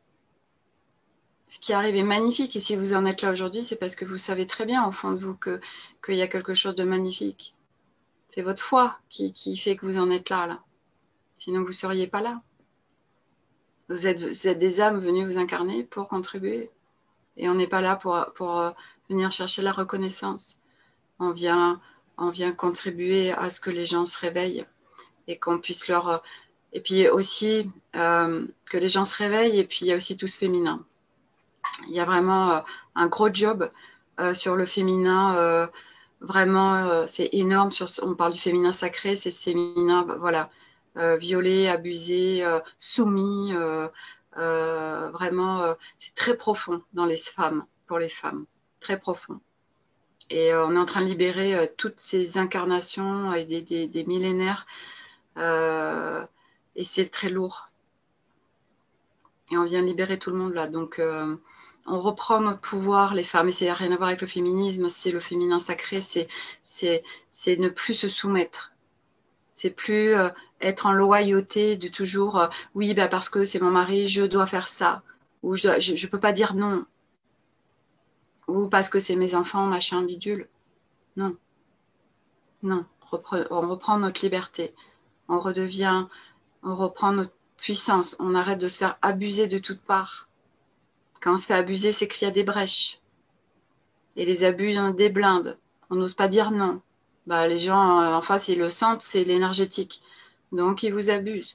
Ce qui arrive est magnifique. Et si vous en êtes là aujourd'hui, c'est parce que vous savez très bien au fond de vous que, qu'il y a quelque chose de magnifique. C'est votre foi qui, qui fait que vous en êtes là, là. Sinon, vous ne seriez pas là. Vous êtes, vous êtes des âmes venues vous incarner pour contribuer. Et on n'est pas là pour, pour euh, venir chercher la reconnaissance. On vient, on vient contribuer à ce que les gens se réveillent et qu'on puisse leur... Et puis aussi, euh, que les gens se réveillent et puis il y a aussi tout ce féminin. Il y a vraiment euh, un gros job euh, sur le féminin. Euh, vraiment, euh, c'est énorme. Sur, on parle du féminin sacré, c'est ce féminin, voilà, euh, violé, abusé, euh, soumis. Euh, euh, vraiment, euh, c'est très profond dans les femmes, pour les femmes, très profond. Et euh, on est en train de libérer euh, toutes ces incarnations et des, des, des millénaires. Euh, et c'est très lourd. Et on vient libérer tout le monde là. Donc, euh, on reprend notre pouvoir, les femmes. Et ça n'a rien à voir avec le féminisme. C'est le féminin sacré. C'est, c'est, c'est ne plus se soumettre. C'est plus euh, être en loyauté de toujours, euh, oui, bah parce que c'est mon mari, je dois faire ça. Ou je ne peux pas dire non. Ou parce que c'est mes enfants, machin, bidule. Non. Non. Repre- on reprend notre liberté. On redevient, on reprend notre puissance. On arrête de se faire abuser de toutes parts. Quand on se fait abuser, c'est qu'il y a des brèches. Et les abus, il y en a des blindes. On n'ose pas dire non. Bah, les gens euh, en face, ils le sentent, c'est l'énergétique. Donc, ils vous abusent.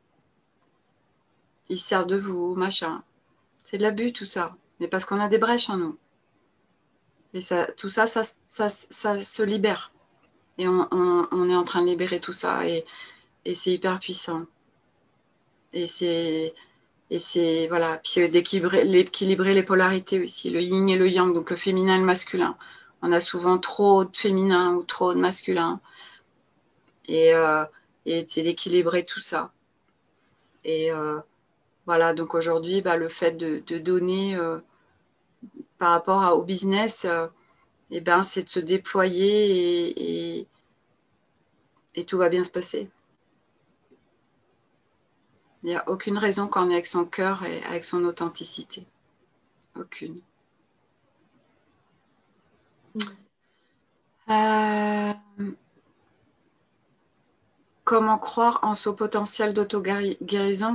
Ils se servent de vous, machin. C'est de l'abus, tout ça. Mais parce qu'on a des brèches en nous. Et ça, tout ça ça, ça, ça se libère. Et on, on, on est en train de libérer tout ça. Et, et c'est hyper puissant. Et c'est, et c'est voilà. Puis c'est d'équilibrer, l'équilibrer les polarités aussi, le yin et le yang, donc le féminin et le masculin. On a souvent trop de féminin ou trop de masculin. Et, euh, et c'est d'équilibrer tout ça. Et euh, voilà, donc aujourd'hui, bah, le fait de, de donner euh, par rapport à, au business, euh, eh ben, c'est de se déployer et, et, et tout va bien se passer. Il n'y a aucune raison quand on est avec son cœur et avec son authenticité. Aucune. Mm. Euh, comment croire en son potentiel d'auto-guérison?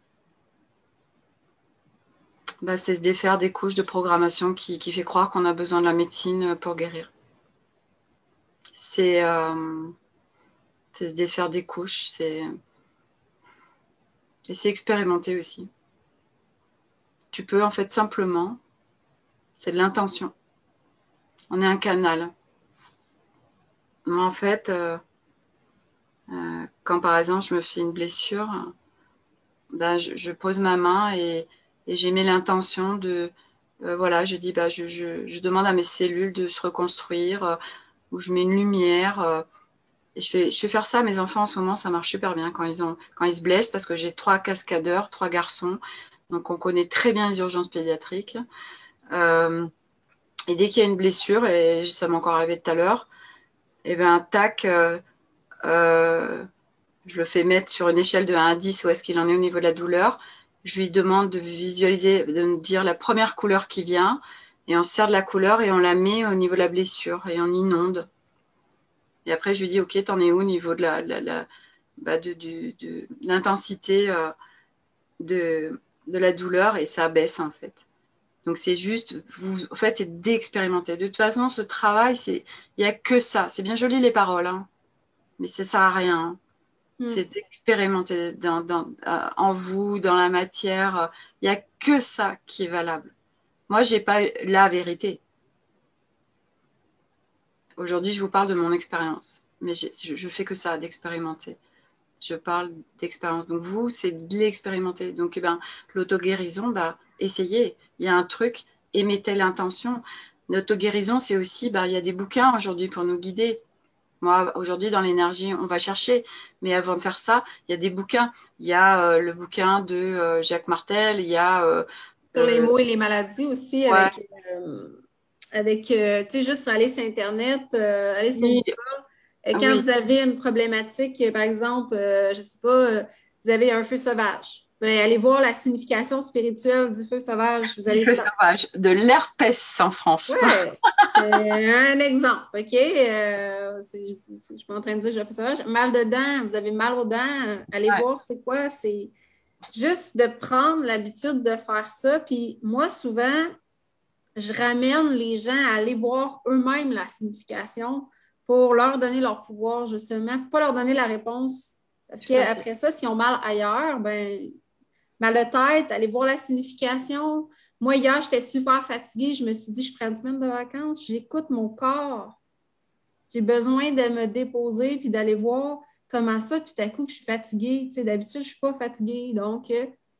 Bah, c'est se défaire des couches de programmation qui, qui fait croire qu'on a besoin de la médecine pour guérir. C'est euh, se défaire des couches, c'est et c'est expérimenter aussi. Tu peux en fait simplement, c'est de l'intention. On est un canal. Moi en fait, euh, euh, quand par exemple je me fais une blessure, ben, je, je pose ma main et, et j'émets l'intention de, euh, voilà, je dis, bah, je, je, je demande à mes cellules de se reconstruire, euh, ou je mets une lumière. Euh, et je fais, je fais faire ça à mes enfants en ce moment, ça marche super bien quand ils, ont, quand ils se blessent, parce que j'ai trois cascadeurs, trois garçons, donc on connaît très bien les urgences pédiatriques. Euh, et dès qu'il y a une blessure, et ça m'est encore arrivé tout à l'heure, et ben tac, euh, euh, je le fais mettre sur une échelle de un à dix où est-ce qu'il en est au niveau de la douleur. Je lui demande de visualiser, de me dire la première couleur qui vient, et on sert de la couleur et on la met au niveau de la blessure et on inonde. Et après, je lui dis, ok, t'en es où au niveau de la, la, la bah de, de, de l'intensité euh, de, de la douleur, et ça baisse en fait. Donc c'est juste, vous, en fait, c'est d'expérimenter. De toute façon, ce travail, c'est, il n'y a que ça. C'est bien joli les paroles, hein, mais ça sert à rien. Hein. Mm. C'est d'expérimenter dans, dans, euh, en vous, dans la matière. Il n'y a que ça qui est valable. Moi, j'ai pas la vérité. Aujourd'hui, je vous parle de mon expérience, mais je, je fais que ça, d'expérimenter. Je parle d'expérience. Donc vous, c'est de l'expérimenter. Donc eh ben, l'auto-guérison, bah, essayez. Il y a un truc, émettez l'intention. L'auto-guérison, c'est aussi, bah, il y a des bouquins aujourd'hui pour nous guider. Moi, aujourd'hui, dans l'énergie, on va chercher. Mais avant de faire ça, il y a des bouquins. Il y a euh, le bouquin de euh, Jacques Martel, il y a... Euh, Sur les euh, mots et les maladies aussi, ouais, avec, euh, avec euh, tu sais, juste aller sur Internet, euh, aller sur oui, Google. Et quand oui, vous avez une problématique, euh, par exemple, euh, je ne sais pas, euh, vous avez un feu sauvage, ben, allez voir la signification spirituelle du feu sauvage. Vous du allez feu ça. sauvage, de l'herpès en France. Ouais, c'est un exemple, OK? Euh, c'est- je ne suis pas en train de dire que j'ai un feu sauvage. Mal de dents, vous avez mal aux dents, euh, allez Ouais. voir c'est quoi. C'est juste de prendre l'habitude de faire ça. Puis moi, souvent, je ramène les gens à aller voir eux-mêmes la signification pour leur donner leur pouvoir, justement, pas leur donner la réponse. Parce Tout à fait. qu'après ça, s'ils ont mal ailleurs, ben, mal de tête, aller voir la signification. Moi, hier, j'étais super fatiguée. Je me suis dit, je prends une semaine de vacances, j'écoute mon corps. J'ai besoin de me déposer puis d'aller voir comment ça, tout à coup, que je suis fatiguée. Tu sais, d'habitude, je ne suis pas fatiguée. Donc,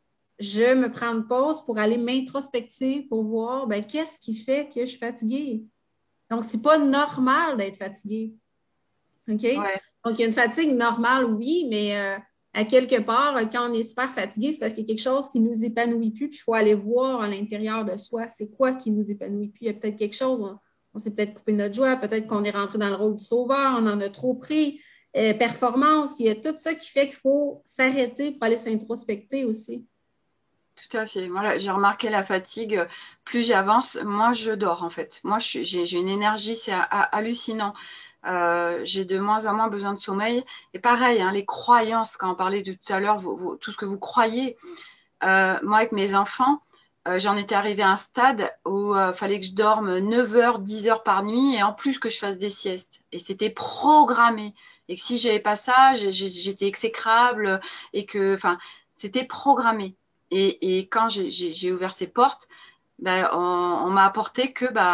je me prends une pause pour aller m'introspecter, pour voir ben, qu'est-ce qui fait que je suis fatiguée. Donc, c'est pas normal d'être fatiguée. OK? Ouais. Donc, il y a une fatigue normale, oui, mais euh, à quelque part, quand on est super fatigué, c'est parce qu'il y a quelque chose qui ne nous épanouit plus, puis il faut aller voir à l'intérieur de soi, c'est quoi qui nous épanouit plus. Il y a peut-être quelque chose, on, on s'est peut-être coupé notre joie, peut-être qu'on est rentré dans le rôle du sauveur, on en a trop pris. Euh, performance, il y a tout ça qui fait qu'il faut s'arrêter pour aller s'introspecter aussi. Tout à fait. Voilà, j'ai remarqué la fatigue. Plus j'avance, moins je dors en fait. Moi, j'ai j'ai une énergie, c'est hallucinant. Euh, j'ai de moins en moins besoin de sommeil. Et pareil, hein, les croyances, quand on parlait de tout à l'heure, tout ce que vous croyez. Euh, moi, avec mes enfants, euh, j'en étais arrivée à un stade où il euh, fallait que je dorme neuf heures, dix heures par nuit et en plus que je fasse des siestes. Et c'était programmé. Et que si j'avais pas ça, j'étais exécrable et que, enfin, c'était programmé. Et, et quand j'ai ouvert ces portes, ben, on, on m'a apporté que bah,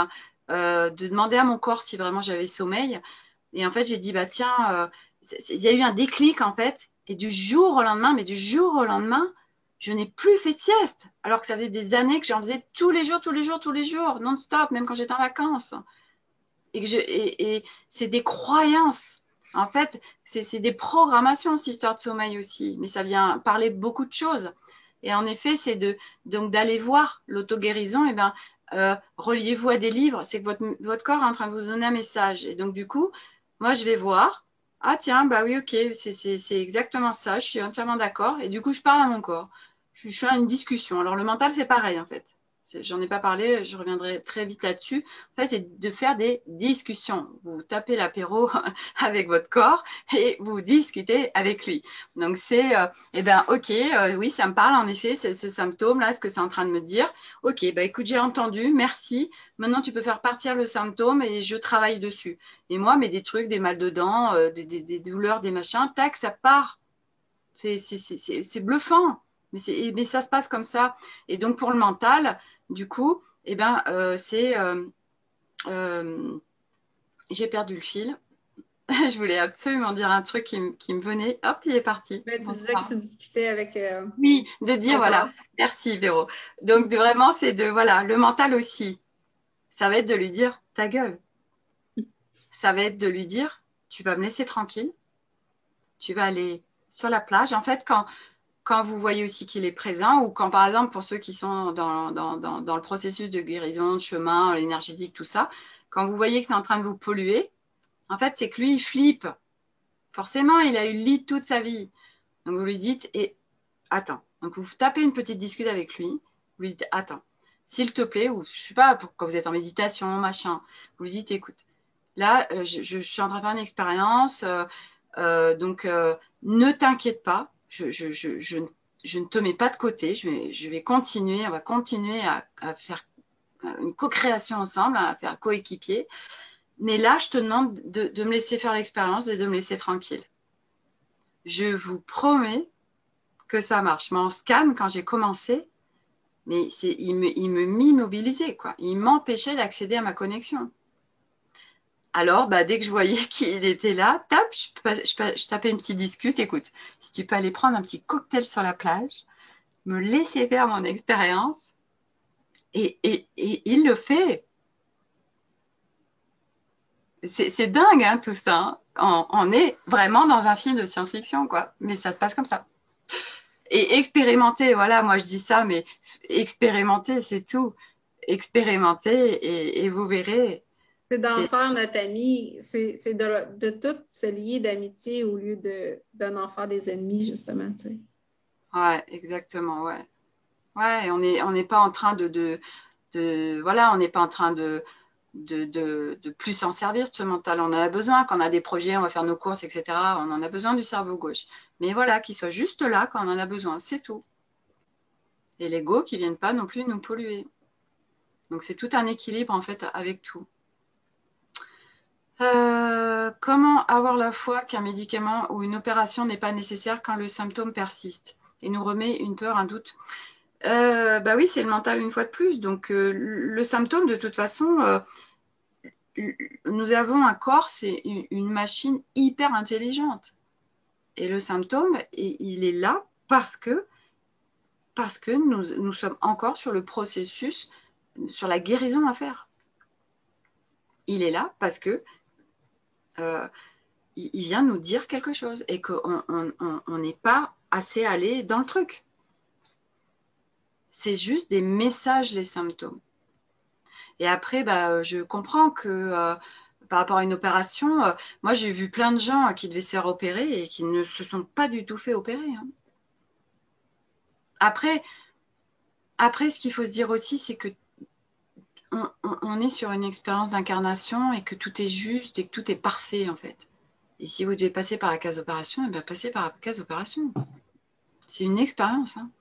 euh, de demander à mon corps si vraiment j'avais sommeil. Et en fait, j'ai dit, bah tiens, euh, il y a eu un déclic en fait. Et du jour au lendemain, mais du jour au lendemain, je n'ai plus fait de sieste. Alors que ça faisait des années que j'en faisais tous les jours, tous les jours, tous les jours, non-stop, même quand j'étais en vacances. Et, que je, et, et c'est des croyances. En fait, c'est des programmations, cette histoire de sommeil aussi. Mais ça vient parler beaucoup de choses. Et en effet, c'est de, donc d'aller voir l'auto-guérison. Et ben, euh, reliez-vous à des livres. C'est que votre, votre corps est en train de vous donner un message. Et donc, du coup, moi, je vais voir. Ah, tiens, bah oui, ok, c'est exactement ça. Je suis entièrement d'accord. Et du coup, je parle à mon corps. Je, je fais une discussion. Alors, le mental, c'est pareil, en fait. J'en ai pas parlé, je reviendrai très vite là-dessus. En fait, c'est de faire des discussions. Vous tapez l'apéro avec votre corps et vous discutez avec lui. Donc, c'est, euh, eh ben, ok, euh, oui, ça me parle en effet, ce, ce symptôme-là, ce que c'est en train de me dire. Ok, bah écoute, j'ai entendu, merci. Maintenant, tu peux faire partir le symptôme et je travaille dessus. Et moi, mais des trucs, des mal de dents, euh, des, des, des douleurs, des machins, tac, ça part. C'est bluffant. Mais, mais ça se passe comme ça. Et donc, pour le mental, du coup, eh ben, euh, c'est. Euh, euh, j'ai perdu le fil. Je voulais absolument dire un truc qui, qui me venait. Hop, il est parti. Mais tu disais que Bonsoir. tu discutais avec euh, Oui, de dire, ton voilà. corps. Merci, Véro. Donc, de- vraiment, c'est de. Voilà, le mental aussi. Ça va être de lui dire ta gueule. Ça va être de lui dire tu vas me laisser tranquille. Tu vas aller sur la plage. En fait, quand, quand vous voyez aussi qu'il est présent, ou quand, par exemple, pour ceux qui sont dans, dans, dans, dans le processus de guérison, de chemin, énergétique, tout ça, quand vous voyez que c'est en train de vous polluer, en fait, c'est que lui, il flippe. Forcément, il a eu le lit toute sa vie. Donc, vous lui dites, et attends. Donc, vous tapez une petite discute avec lui. Vous lui dites, attends, s'il te plaît, ou je sais pas, pour, quand vous êtes en méditation, machin, vous lui dites, écoute, là, euh, je, je, je, suis en train de faire une expérience, euh, euh, donc euh, ne t'inquiète pas, je, je, je, je, je ne te mets pas de côté, je vais, je vais continuer, on va continuer à, à faire une co-création ensemble, à faire coéquipier. Mais là, je te demande de, de me laisser faire l'expérience et de me laisser tranquille. Je vous promets que ça marche. Mais en scan, quand j'ai commencé, mais il me, il me m'immobilisait, quoi. Il m'empêchait d'accéder à ma connexion. Alors, bah, dès que je voyais qu'il était là, tape, je, je, je tapais une petite discute. Écoute, si tu peux aller prendre un petit cocktail sur la plage, me laisser faire mon expérience, et, et, et il le fait. C'est dingue, hein, tout ça. Hein. On, on est vraiment dans un film de science-fiction, quoi. Mais ça se passe comme ça. Et expérimenter, voilà, moi je dis ça, mais expérimenter, c'est tout. Expérimenter et, et vous verrez. C'est d'en faire notre ami, c'est de, de tout se lier d'amitié au lieu de d'en faire des ennemis, justement, tu sais. Ouais, exactement, ouais. Ouais, on n'est on n'est pas en train de, de, de voilà, on n'est pas en train de, de, de, de plus s'en servir de ce mental. On en a besoin quand on a des projets, on va faire nos courses, et cetera. On en a besoin du cerveau gauche. Mais voilà, qu'il soit juste là quand on en a besoin, c'est tout. Et l'ego qui ne vienne pas non plus nous polluer. Donc c'est tout un équilibre en fait avec tout. Euh, comment avoir la foi qu'un médicament ou une opération n'est pas nécessaire quand le symptôme persiste et nous remet une peur, un doute? Euh, bah oui, c'est le mental une fois de plus. Donc euh, le symptôme, de toute façon, euh, nous avons un corps, c'est une machine hyper intelligente. Et le symptôme, il est là parce que, parce que nous, nous sommes encore sur le processus, sur la guérison à faire. Il est là parce que euh, il vient nous dire quelque chose et qu'on n'est on, on, n'est pas assez allé dans le truc. C'est juste des messages, les symptômes. Et après, bah, je comprends que euh, par rapport à une opération, euh, moi j'ai vu plein de gens qui devaient se faire opérer et qui ne se sont pas du tout fait opérer. Hein. Après, après, ce qu'il faut se dire aussi, c'est que on, on, on est sur une expérience d'incarnation et que tout est juste et que tout est parfait en fait. Et si vous devez passer par la case opération, eh bien passez par la case opération. C'est une expérience. Hein.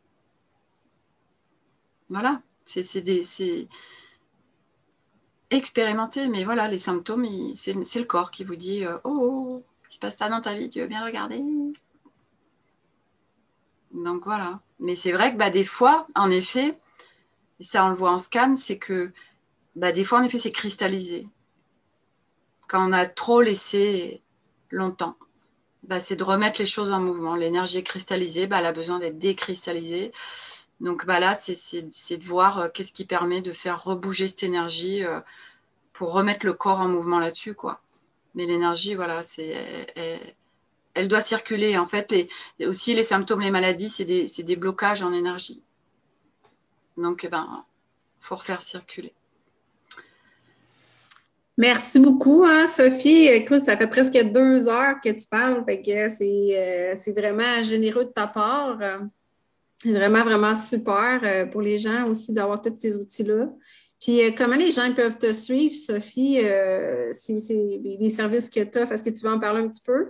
Voilà. C'est expérimenter, mais voilà, les symptômes, c'est le corps qui vous dit euh, oh, oh, oh, il se passe ça dans ta vie, tu veux bien le regarder? Donc voilà. Mais c'est vrai que bah, des fois, en effet, et ça on le voit en scan, c'est que bah, des fois, en effet, c'est cristallisé. Quand on a trop laissé longtemps, bah, c'est de remettre les choses en mouvement. L'énergie est cristallisée, bah, elle a besoin d'être décristallisée. Donc bah, là, c'est, c'est, c'est de voir euh, qu'est-ce qui permet de faire rebouger cette énergie euh, pour remettre le corps en mouvement là-dessus, quoi. Mais l'énergie, voilà, c'est, elle, elle, elle doit circuler. En fait, les, aussi les symptômes, les maladies, c'est des, c'est des blocages en énergie. Donc, eh ben, faut refaire circuler. Merci beaucoup, hein, Sophie. Écoute, ça fait presque deux heures que tu parles, fait que c'est euh, c'est vraiment généreux de ta part. C'est vraiment, vraiment super euh, pour les gens aussi d'avoir tous ces outils-là. Puis, euh, comment les gens peuvent te suivre, Sophie? Euh, c'est c'est les, les services que tu offres. Est-ce que tu veux en parler un petit peu?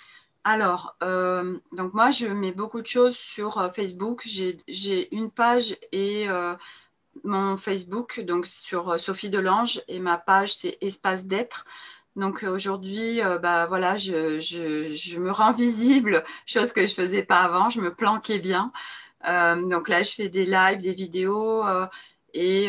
Alors, euh, donc moi, je mets beaucoup de choses sur euh, Facebook. J'ai, j'ai une page et euh, mon Facebook, donc sur euh, Sophie Delange, et ma page, c'est Espace d'être. Donc euh, aujourd'hui, euh, bah, voilà, je, je, je me rends visible, chose que je ne faisais pas avant. Je me planquais bien. Euh, donc là, je fais des lives, des vidéos. Euh, et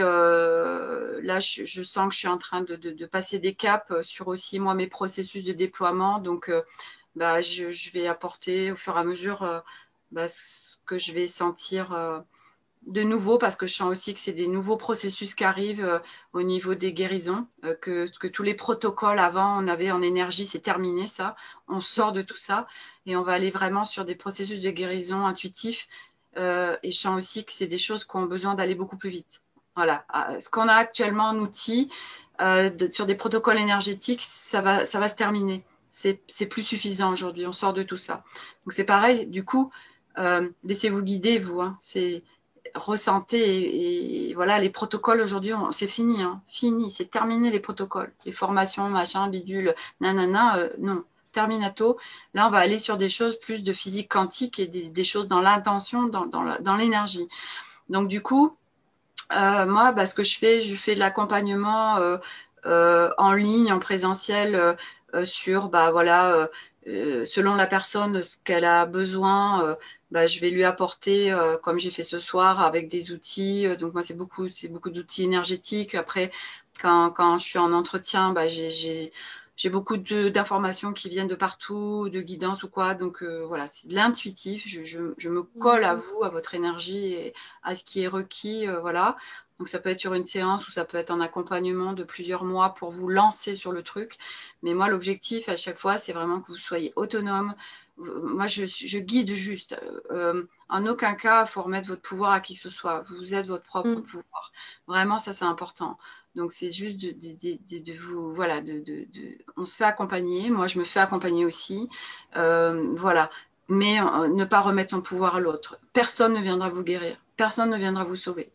euh, là, je, je sens que je suis en train de, de, de passer des caps sur aussi, moi, mes processus de déploiement. Donc, euh, bah, je, je vais apporter au fur et à mesure euh, bah, ce que je vais sentir euh, de nouveau, parce que je sens aussi que c'est des nouveaux processus qui arrivent euh, au niveau des guérisons, euh, que, que tous les protocoles avant, on avait en énergie, c'est terminé ça. On sort de tout ça et on va aller vraiment sur des processus de guérison intuitifs. Euh, et je sens aussi que c'est des choses qui ont besoin d'aller beaucoup plus vite. Voilà. Ce qu'on a actuellement en outils, euh, de, sur des protocoles énergétiques, ça va, ça va se terminer. C'est, c'est plus suffisant aujourd'hui. On sort de tout ça. Donc c'est pareil. Du coup, euh, laissez-vous guider, vous. Hein. C'est ressentez et, et, voilà, les protocoles aujourd'hui, c'est fini. Hein. Fini. C'est terminé les protocoles. Les formations, machin, bidule, nanana. Euh, non. Terminato. Là, on va aller sur des choses plus de physique quantique et des, des choses dans l'intention, dans, dans, la, dans l'énergie. Donc, du coup, euh, moi, bah, ce que je fais, je fais de l'accompagnement euh, euh, en ligne, en présentiel, euh, euh, sur, bah, voilà, euh, euh, selon la personne, ce qu'elle a besoin, euh, bah, je vais lui apporter, euh, comme j'ai fait ce soir, avec des outils. Donc, moi, c'est beaucoup, c'est beaucoup d'outils énergétiques. Après, quand, quand je suis en entretien, bah, j'ai, j'ai, j'ai beaucoup de, d'informations qui viennent de partout, de guidance ou quoi. Donc, euh, voilà, c'est de l'intuitif. Je, je, je me colle à vous, à votre énergie et à ce qui est requis. Euh, voilà. Donc, ça peut être sur une séance ou ça peut être un accompagnement de plusieurs mois pour vous lancer sur le truc. Mais moi, l'objectif à chaque fois, c'est vraiment que vous soyez autonome. Moi, je, je guide juste. Euh, en aucun cas, il faut remettre votre pouvoir à qui que ce soit. Vous êtes votre propre Mm. pouvoir. Vraiment, ça, c'est important. Donc, c'est juste de, de, de, de, de vous... Voilà, de, de, de, on se fait accompagner. Moi, je me fais accompagner aussi. Euh, voilà. Mais euh, ne pas remettre son pouvoir à l'autre. Personne ne viendra vous guérir. Personne ne viendra vous sauver.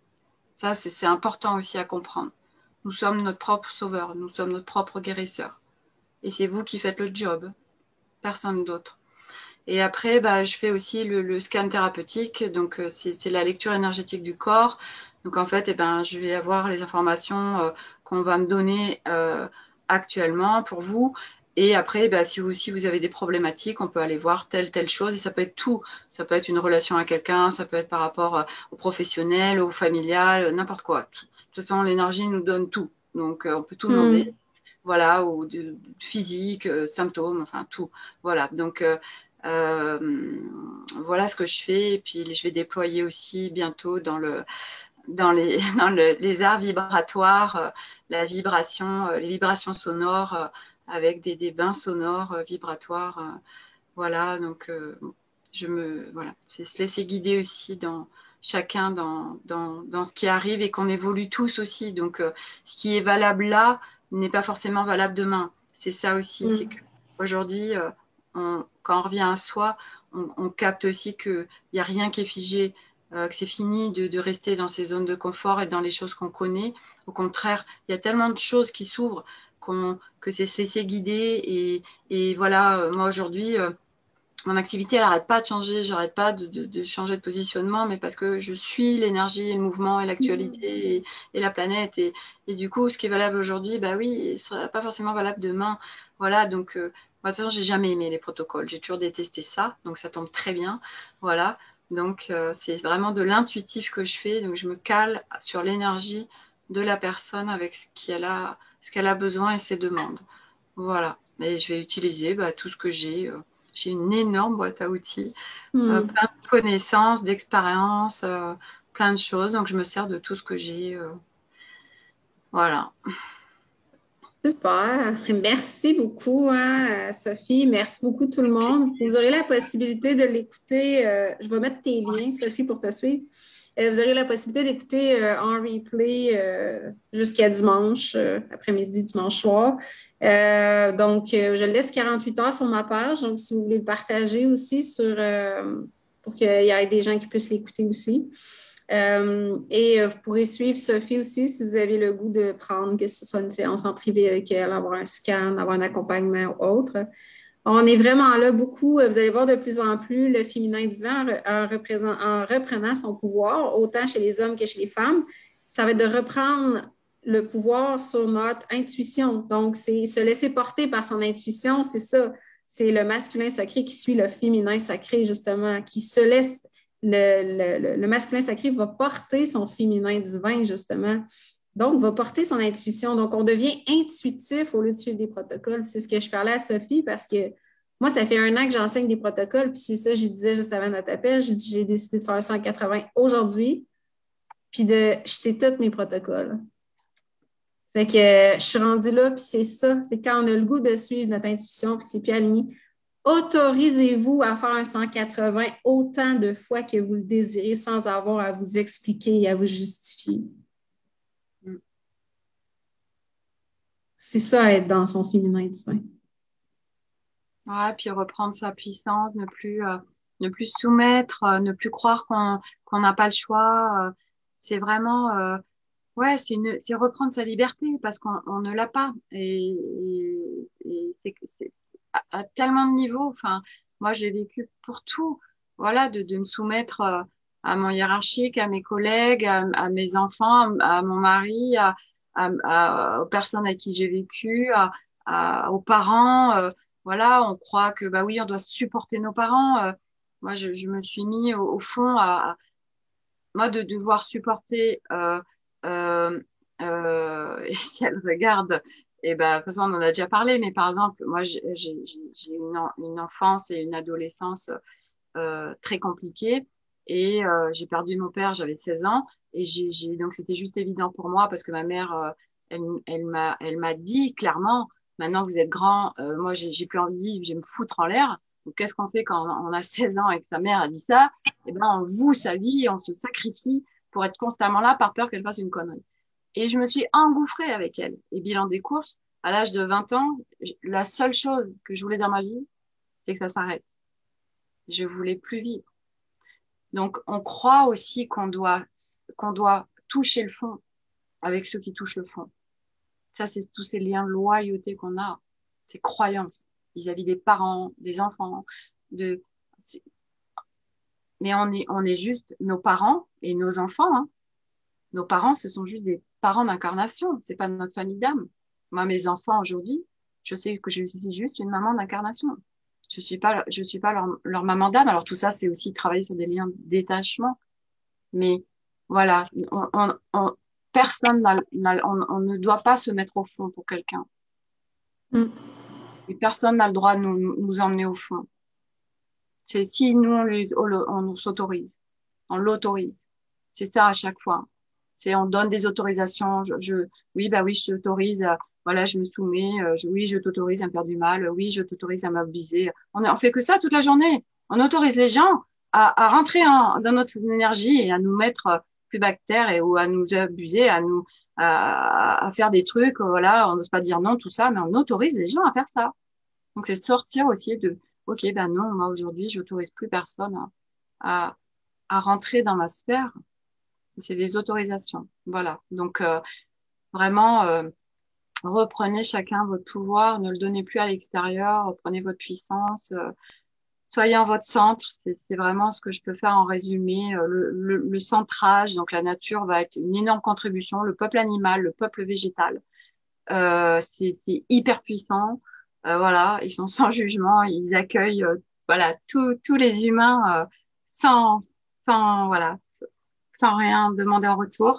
Ça, c'est, c'est important aussi à comprendre. Nous sommes notre propre sauveur. Nous sommes notre propre guérisseur. Et c'est vous qui faites le job. Personne d'autre. Et après, bah, je fais aussi le, le scan thérapeutique. Donc, euh, c'est, c'est la lecture énergétique du corps. Donc, en fait, eh ben, je vais avoir les informations euh, qu'on va me donner euh, actuellement pour vous. Et après, bah, si vous, si vous avez des problématiques, on peut aller voir telle, telle chose. Et ça peut être tout. Ça peut être une relation à quelqu'un, ça peut être par rapport euh, au professionnel, au familial, euh, n'importe quoi. De toute façon, l'énergie nous donne tout. Donc, euh, on peut tout demander. Mm. Voilà, ou de, de physique, euh, symptômes, enfin tout. Voilà, donc euh, euh, voilà ce que je fais. Et puis je vais déployer aussi bientôt dans, le, dans, les, dans le, les arts vibratoires, euh, la vibration, euh, les vibrations sonores euh, avec des, des bains sonores euh, vibratoires. Euh, voilà, donc euh, je me voilà, c'est se laisser guider aussi dans chacun dans, dans, dans ce qui arrive et qu'on évolue tous aussi. Donc euh, ce qui est valable là n'est pas forcément valable demain. C'est ça aussi, c'est Mm. qu'aujourd'hui, euh, on, quand on revient à soi, on, on capte aussi qu'il n'y a rien qui est figé, euh, que c'est fini de, de rester dans ces zones de confort et dans les choses qu'on connaît. Au contraire, il y a tellement de choses qui s'ouvrent qu'on, que c'est se laisser guider. Et, et voilà, euh, moi aujourd'hui, euh, mon activité, elle n'arrête pas de changer, j'arrête pas de, de, de changer de positionnement, mais parce que je suis l'énergie, le mouvement et Mm. l'actualité et, et la planète. Et, et, du coup, ce qui est valable aujourd'hui, bah oui, il ne sera pas forcément valable demain. Voilà, donc euh, moi, de toute façon, j'ai jamais aimé les protocoles. J'ai toujours détesté ça, donc ça tombe très bien. Voilà, donc euh, c'est vraiment de l'intuitif que je fais. Donc je me cale sur l'énergie de la personne avec ce qu'elle a, ce qu'elle a besoin et ses demandes. Voilà. Et je vais utiliser bah, tout ce que j'ai. Euh, j'ai une énorme boîte à outils, euh, Hmm. plein de connaissances, d'expériences, euh, plein de choses. Donc, je me sers de tout ce que j'ai. Euh, voilà. Super. Merci beaucoup, hein, Sophie. Merci beaucoup tout le monde. Vous aurez la possibilité de l'écouter. Euh, je vais mettre tes liens, Sophie, pour te suivre. Euh, vous aurez la possibilité d'écouter euh, en replay euh, jusqu'à dimanche, euh, après-midi, dimanche soir. Euh, donc, euh, je le laisse quarante-huit heures sur ma page. Donc, si vous voulez le partager aussi sur, euh, pour qu'il y ait des gens qui puissent l'écouter aussi. Euh, et euh, vous pourrez suivre Sophie aussi si vous avez le goût de prendre, que ce soit une séance en privé avec elle, avoir un scan, avoir un accompagnement ou autre. On est vraiment là beaucoup. Vous allez voir de plus en plus le féminin divin en, représent, en reprenant son pouvoir, autant chez les hommes que chez les femmes. Ça va être de reprendre le pouvoir sur notre intuition. Donc, c'est se laisser porter par son intuition, c'est ça. C'est le masculin sacré qui suit le féminin sacré, justement, qui se laisse le, le, le, masculin sacré va porter son féminin divin, justement. Donc, va porter son intuition. Donc, on devient intuitif au lieu de suivre des protocoles. C'est ce que je parlais à Sophie parce que moi, ça fait un an que j'enseigne des protocoles. Puis c'est ça, je disais juste avant notre appel, j'ai dit, j'ai décidé de faire ça en quatre-vingts aujourd'hui, puis de jeter tous mes protocoles. Fait que euh, je suis rendue là, puis c'est ça. C'est quand on a le goût de suivre notre intuition, puis c'est plus aligné. Autorisez-vous à faire un cent quatre-vingts autant de fois que vous le désirez sans avoir à vous expliquer et à vous justifier. Mm. C'est ça, être dans son féminin divin. Ouais, puis reprendre sa puissance, ne plus, euh, ne plus soumettre, euh, ne plus croire qu'on qu'on n'a pas le choix. Euh, c'est vraiment, euh, ouais, c'est une, c'est reprendre sa liberté parce qu'on on ne l'a pas. Et, et, et c'est, c'est à, à tellement de niveaux. Enfin, moi, j'ai vécu pour tout. Voilà, de, de me soumettre euh, à mon hiérarchique, à mes collègues, à, à mes enfants, à, à mon mari, à, à, à- aux personnes avec qui j'ai vécu, à, à, aux parents. Euh, voilà, on croit que bah oui, on doit supporter nos parents. Euh, moi, je, je me suis mis au, au fond à, à moi de devoir supporter. Euh, euh, euh, et si elle regarde, et ben, de toute façon, on en a déjà parlé, mais par exemple, moi, j'ai j'ai j'ai une, en- une enfance et une adolescence euh, très compliquée. Et euh, j'ai perdu mon père, j'avais seize ans. Et j'ai, j'ai, donc, c'était juste évident pour moi parce que ma mère, euh, elle, elle m'a, elle m'a dit clairement, maintenant vous êtes grand, euh, moi, j'ai, j'ai plus envie de vivre, je vais me foutre en l'air. Donc, qu'est-ce qu'on fait quand on a seize ans et que sa mère a dit ça? Eh ben, on voue sa vie, on se sacrifie pour être constamment là par peur qu'elle fasse une connerie. Et je me suis engouffrée avec elle. Et bilan des courses, à l'âge de vingt ans, la seule chose que je voulais dans ma vie, c'est que ça s'arrête. Je voulais plus vivre. Donc, on croit aussi qu'on doit, qu'on doit toucher le fond avec ceux qui touchent le fond. Ça, c'est tous ces liens de loyauté qu'on a, ces croyances vis-à-vis des parents, des enfants, de, mais on est, on est juste nos parents et nos enfants, hein. Nos parents, ce sont juste des parents d'incarnation. C'est pas notre famille d'âme. Moi, mes enfants aujourd'hui, je sais que je suis juste une maman d'incarnation. Je suis pas, je suis pas leur, leur maman d'âme. Alors tout ça, c'est aussi travailler sur des liens de détachement. Mais voilà, on, on, on- personne n'a, n'a- on, on ne doit pas se mettre au fond pour quelqu'un. Mm. Et personne n'a le droit de nous, nous emmener au fond. C'est si nous, on, lui, on, le- on nous s'autorise, on l'autorise. C'est ça à chaque fois. C'est on donne des autorisations. Je, je oui, bah oui, je t'autorise. à- Voilà, je me soumets. euh, je- oui, je t'autorise à me faire du mal. Oui, je t'autorise à m'abuser. On, on fait que ça toute la journée. On autorise les gens à, à rentrer en, dans notre énergie et à nous mettre euh, plus bactères et ou à nous abuser, à nous à, à faire des trucs. euh, Voilà, on n'ose pas dire non, tout ça, mais on autorise les gens à faire ça. Donc c'est sortir aussi de OK, ben non, moi aujourd'hui, j'autorise plus personne à, à, à rentrer dans ma sphère. C'est des autorisations. Voilà. Donc euh, vraiment, euh, reprenez chacun votre pouvoir, ne le donnez plus à l'extérieur, reprenez votre puissance, euh, soyez en votre centre. C'est, c'est vraiment ce que je peux faire en résumé. Euh, le, le, le centrage, donc la nature va être une énorme contribution. Le peuple animal, le peuple végétal, euh, c'est, c'est hyper puissant. Euh, voilà, ils sont sans jugement, ils accueillent euh, voilà tous tous les humains euh, sans sans voilà sans rien demander en retour.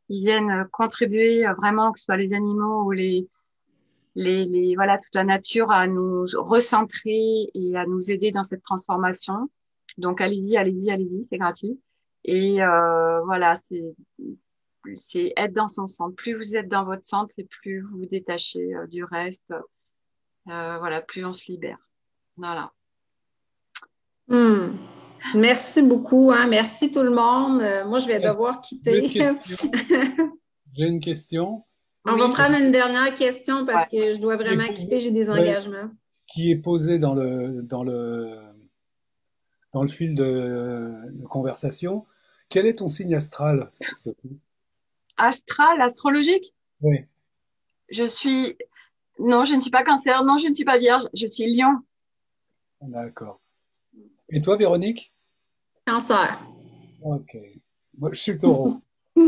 ils viennent euh, contribuer euh, vraiment, que ce soit les animaux ou les, les, les, voilà, toute la nature à nous recentrer et à nous aider dans cette transformation. Donc, allez-y, allez-y, allez-y, c'est gratuit. Et euh, voilà, c'est, c'est être dans son centre. Plus vous êtes dans votre centre et plus vous vous détachez euh, du reste, euh, voilà, plus on se libère. Voilà. Hmm. Merci beaucoup, hein. Merci tout le monde. Euh, moi, je vais Est-ce- devoir J'ai une quitter. question. J'ai une question On va Oui, prendre une dernière question ouais. parce que je dois qui est vraiment quitter, posée, j'ai des ouais, engagements. qui est posée dans le, dans le, dans le fil de, de conversation. Quel est ton signe astral, Sophie? Astral, astrologique. Oui, Je suis, non, je ne suis pas cancer. Non, je ne suis pas vierge. Je suis lion. d'accord. Et toi, Véronique? Cancer. Ok. Moi, je suis taureau.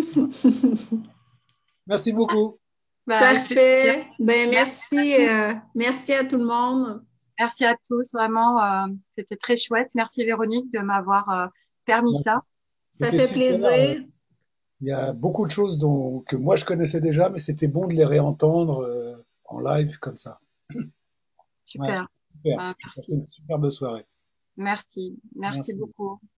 Merci beaucoup. Bah, avec plaisir. Parfait. Ben, Merci merci, à tous. euh, merci à tout le monde. Merci à tous. Vraiment, euh, c'était très chouette. Merci Véronique de m'avoir euh, permis ça. Ça C'était fait super. plaisir. Il y a beaucoup de choses dont, que moi je connaissais déjà, mais c'était bon de les réentendre euh, en live comme ça. Ouais, Super. super. Bah, J'ai passé merci. une superbe soirée. Merci. Merci Merci. beaucoup.